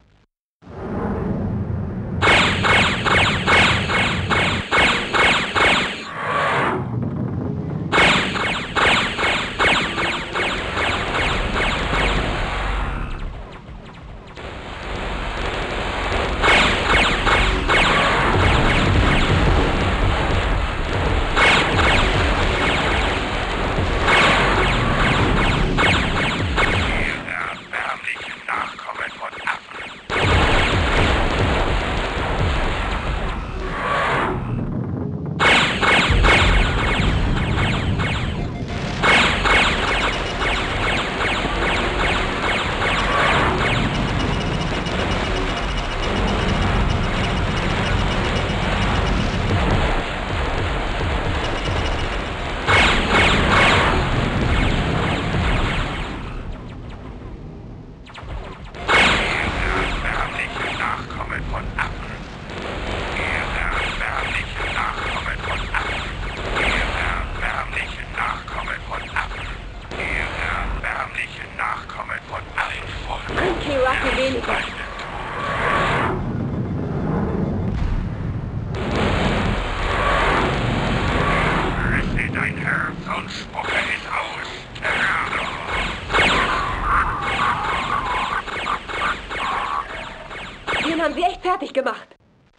Den haben sie echt fertig gemacht.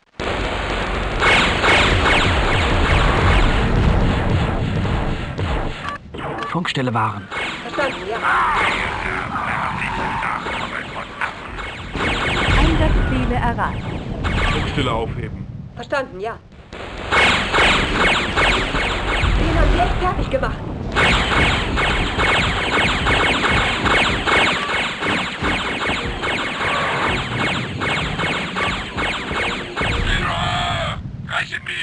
Funkstelle waren. Verstanden, ja. Einsatzziele erreicht. Funkstelle aufheben. Verstanden, ja. Den haben sie echt fertig gemacht. Reiche mich!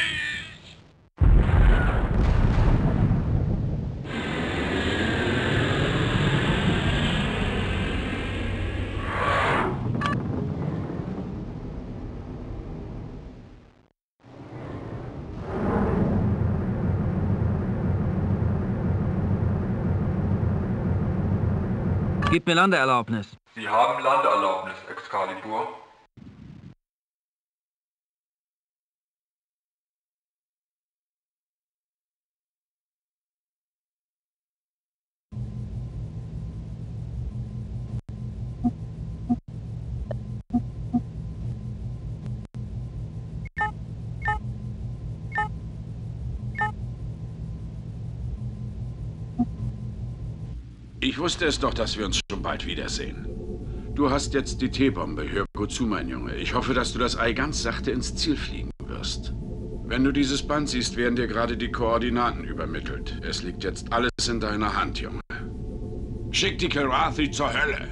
Gib mir Landeerlaubnis. Sie haben Landeerlaubnis, Excalibur. Ich wusste es doch, dass wir uns schon bald wiedersehen. Du hast jetzt die T-Bombe. Hör gut zu, mein Junge. Ich hoffe, dass du das Ei ganz sachte ins Ziel fliegen wirst. Wenn du dieses Band siehst, werden dir gerade die Koordinaten übermittelt. Es liegt jetzt alles in deiner Hand, Junge. Schick die Kilrathi zur Hölle!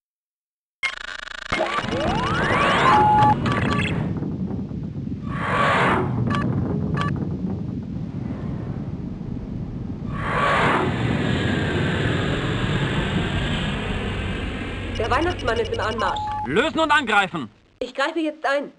Der Weihnachtsmann ist im Anmarsch. Lösen und angreifen! Ich greife jetzt ein.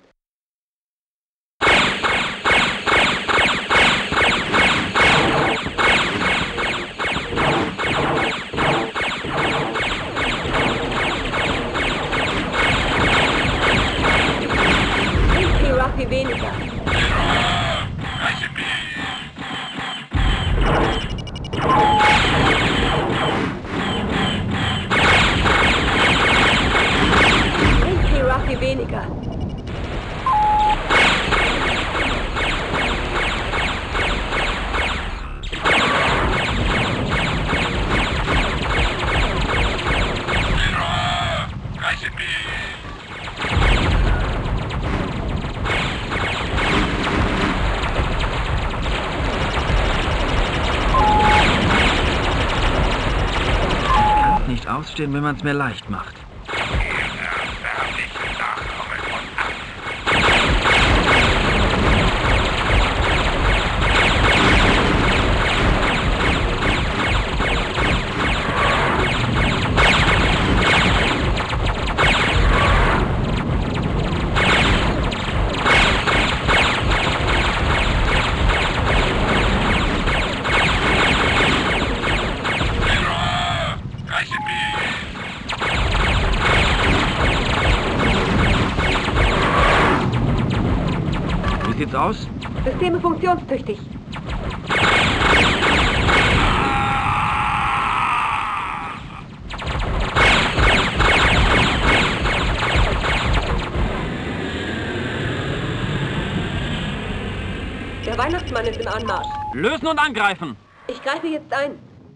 Ein Kilrathi weniger. Weniger. Kann's nicht ausstehen, wenn man's mir leicht macht. Wie sieht's aus? Systeme funktionstüchtig. Der Weihnachtsmann ist im Anmarsch. Lösen und angreifen! Ich greife jetzt ein.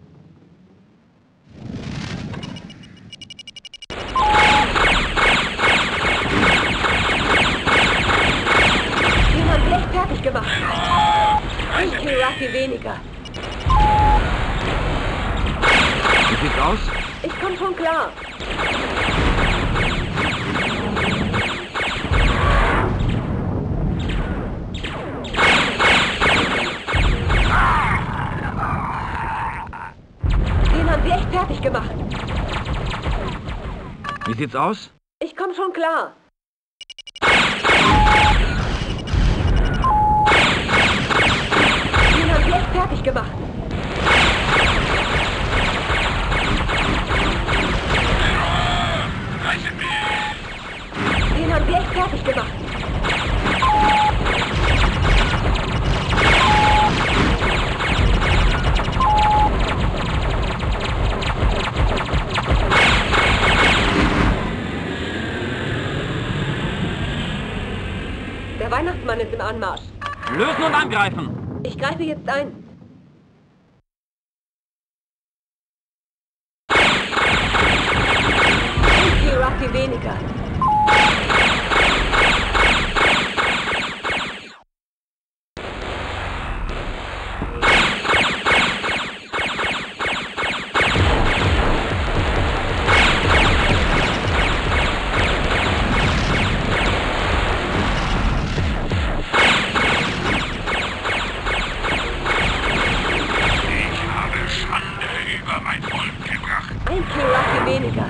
Den haben wir echt fertig gemacht. Ein Kiraki weniger. Wie sieht's aus? Ich komm schon klar. Den haben wir echt fertig gemacht. Wie sieht's aus? Ich komm schon klar. Den haben wir echt fertig gemacht. Den haben wir echt fertig gemacht. Der Weihnachtsmann ist im Anmarsch. Lösen und angreifen! Ich greife jetzt ein. Ein Kiraki weniger. Ein Kiraki weniger.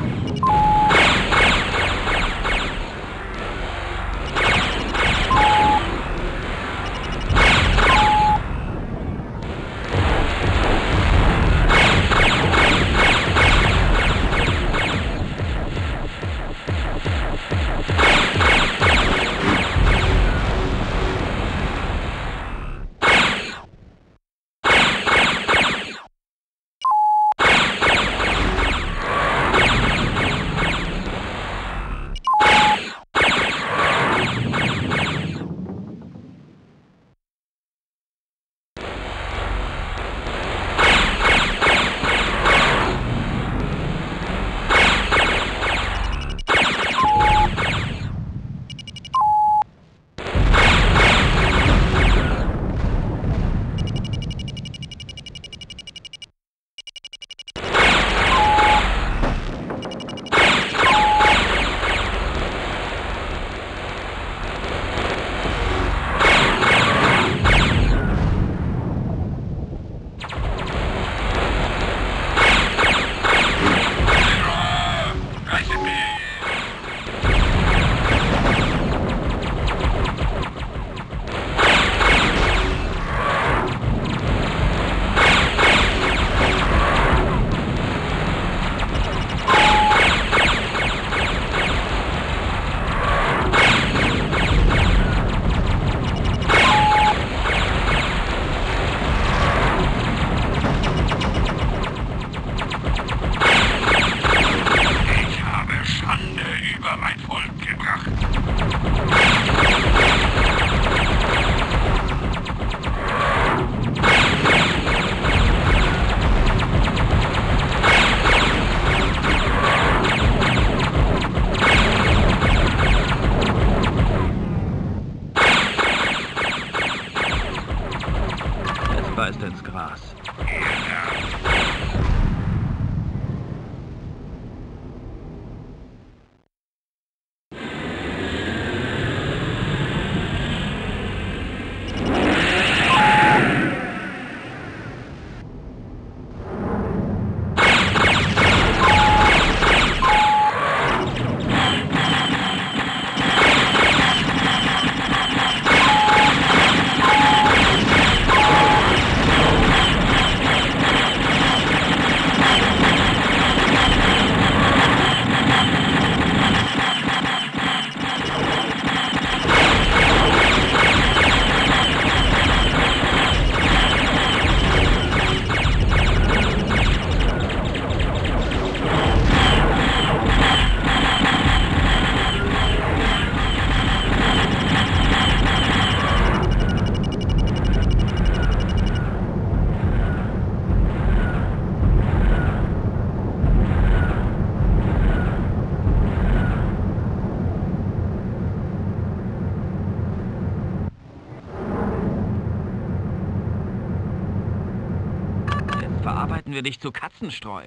wir dich zu Katzenstreu.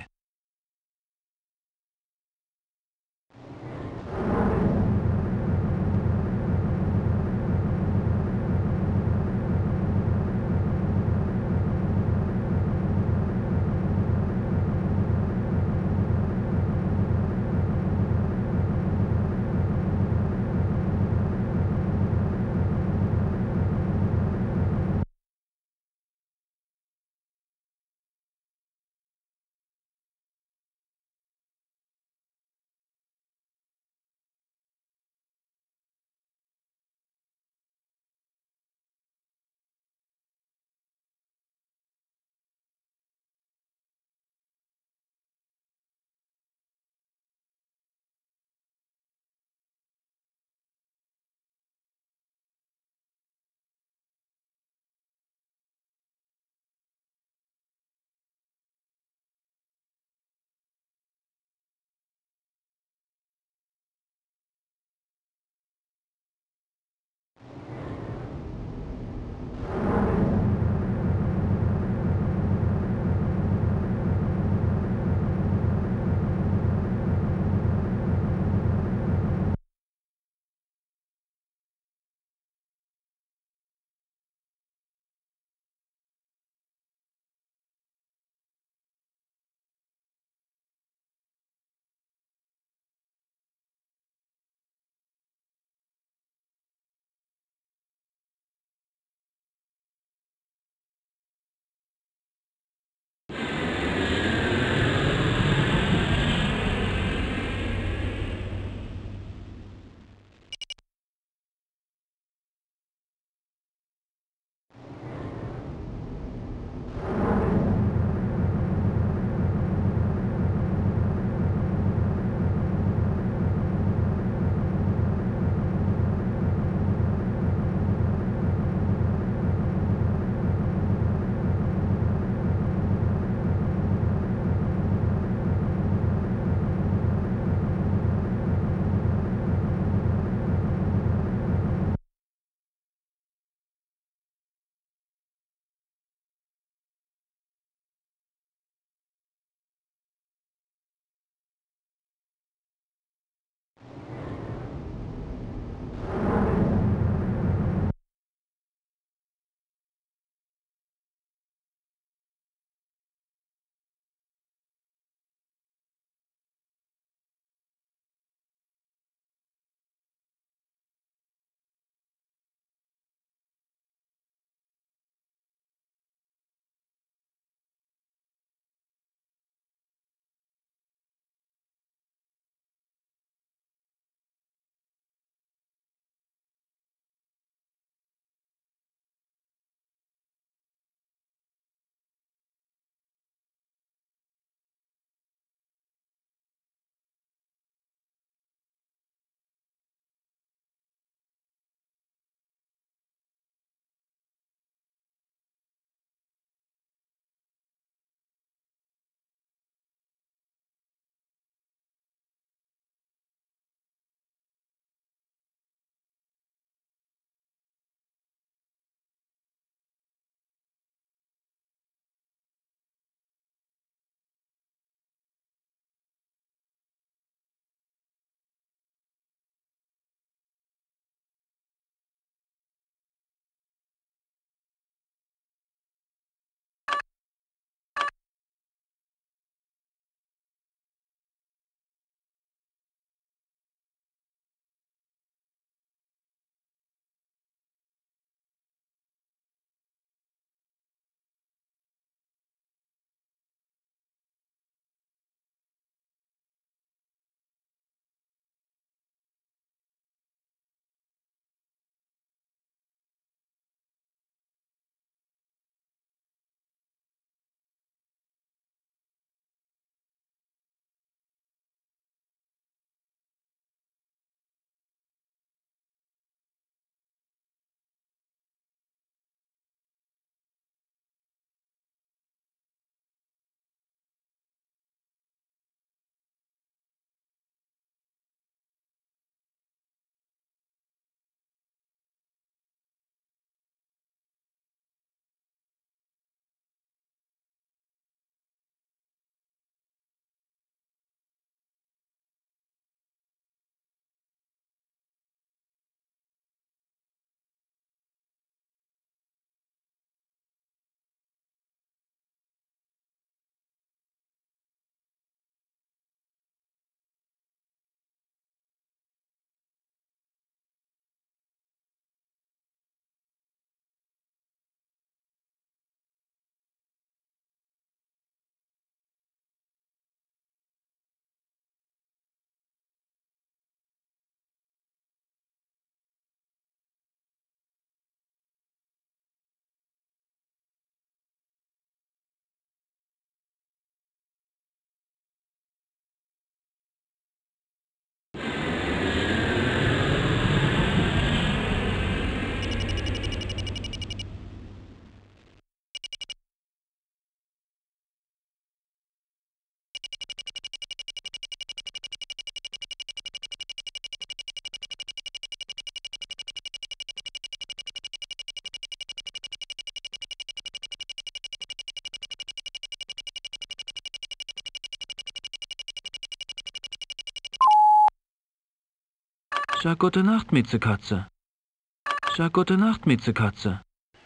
Sag gute Nacht, Miezekatze. Sag gute Nacht, Miezekatze.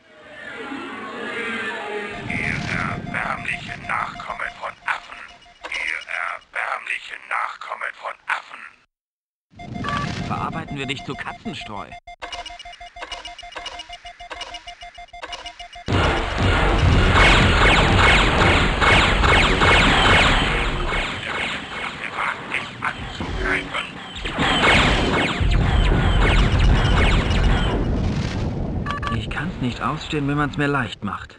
Ihr erbärmlichen Nachkommen von Affen. Ihr erbärmlichen Nachkommen von Affen. Verarbeiten wir dich zu Katzenstreu. Ich kann's nicht ausstehen, wenn man's mir leicht macht.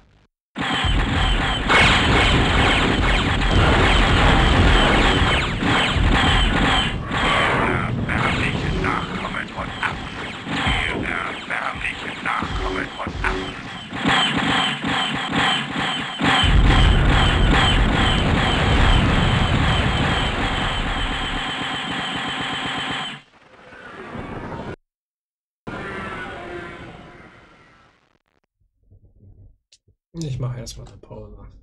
Erbärmliche Nachkommen von Affen. Ihr erbärmliche Nachkommen von Affen. Ich mache erstmal eine Pause.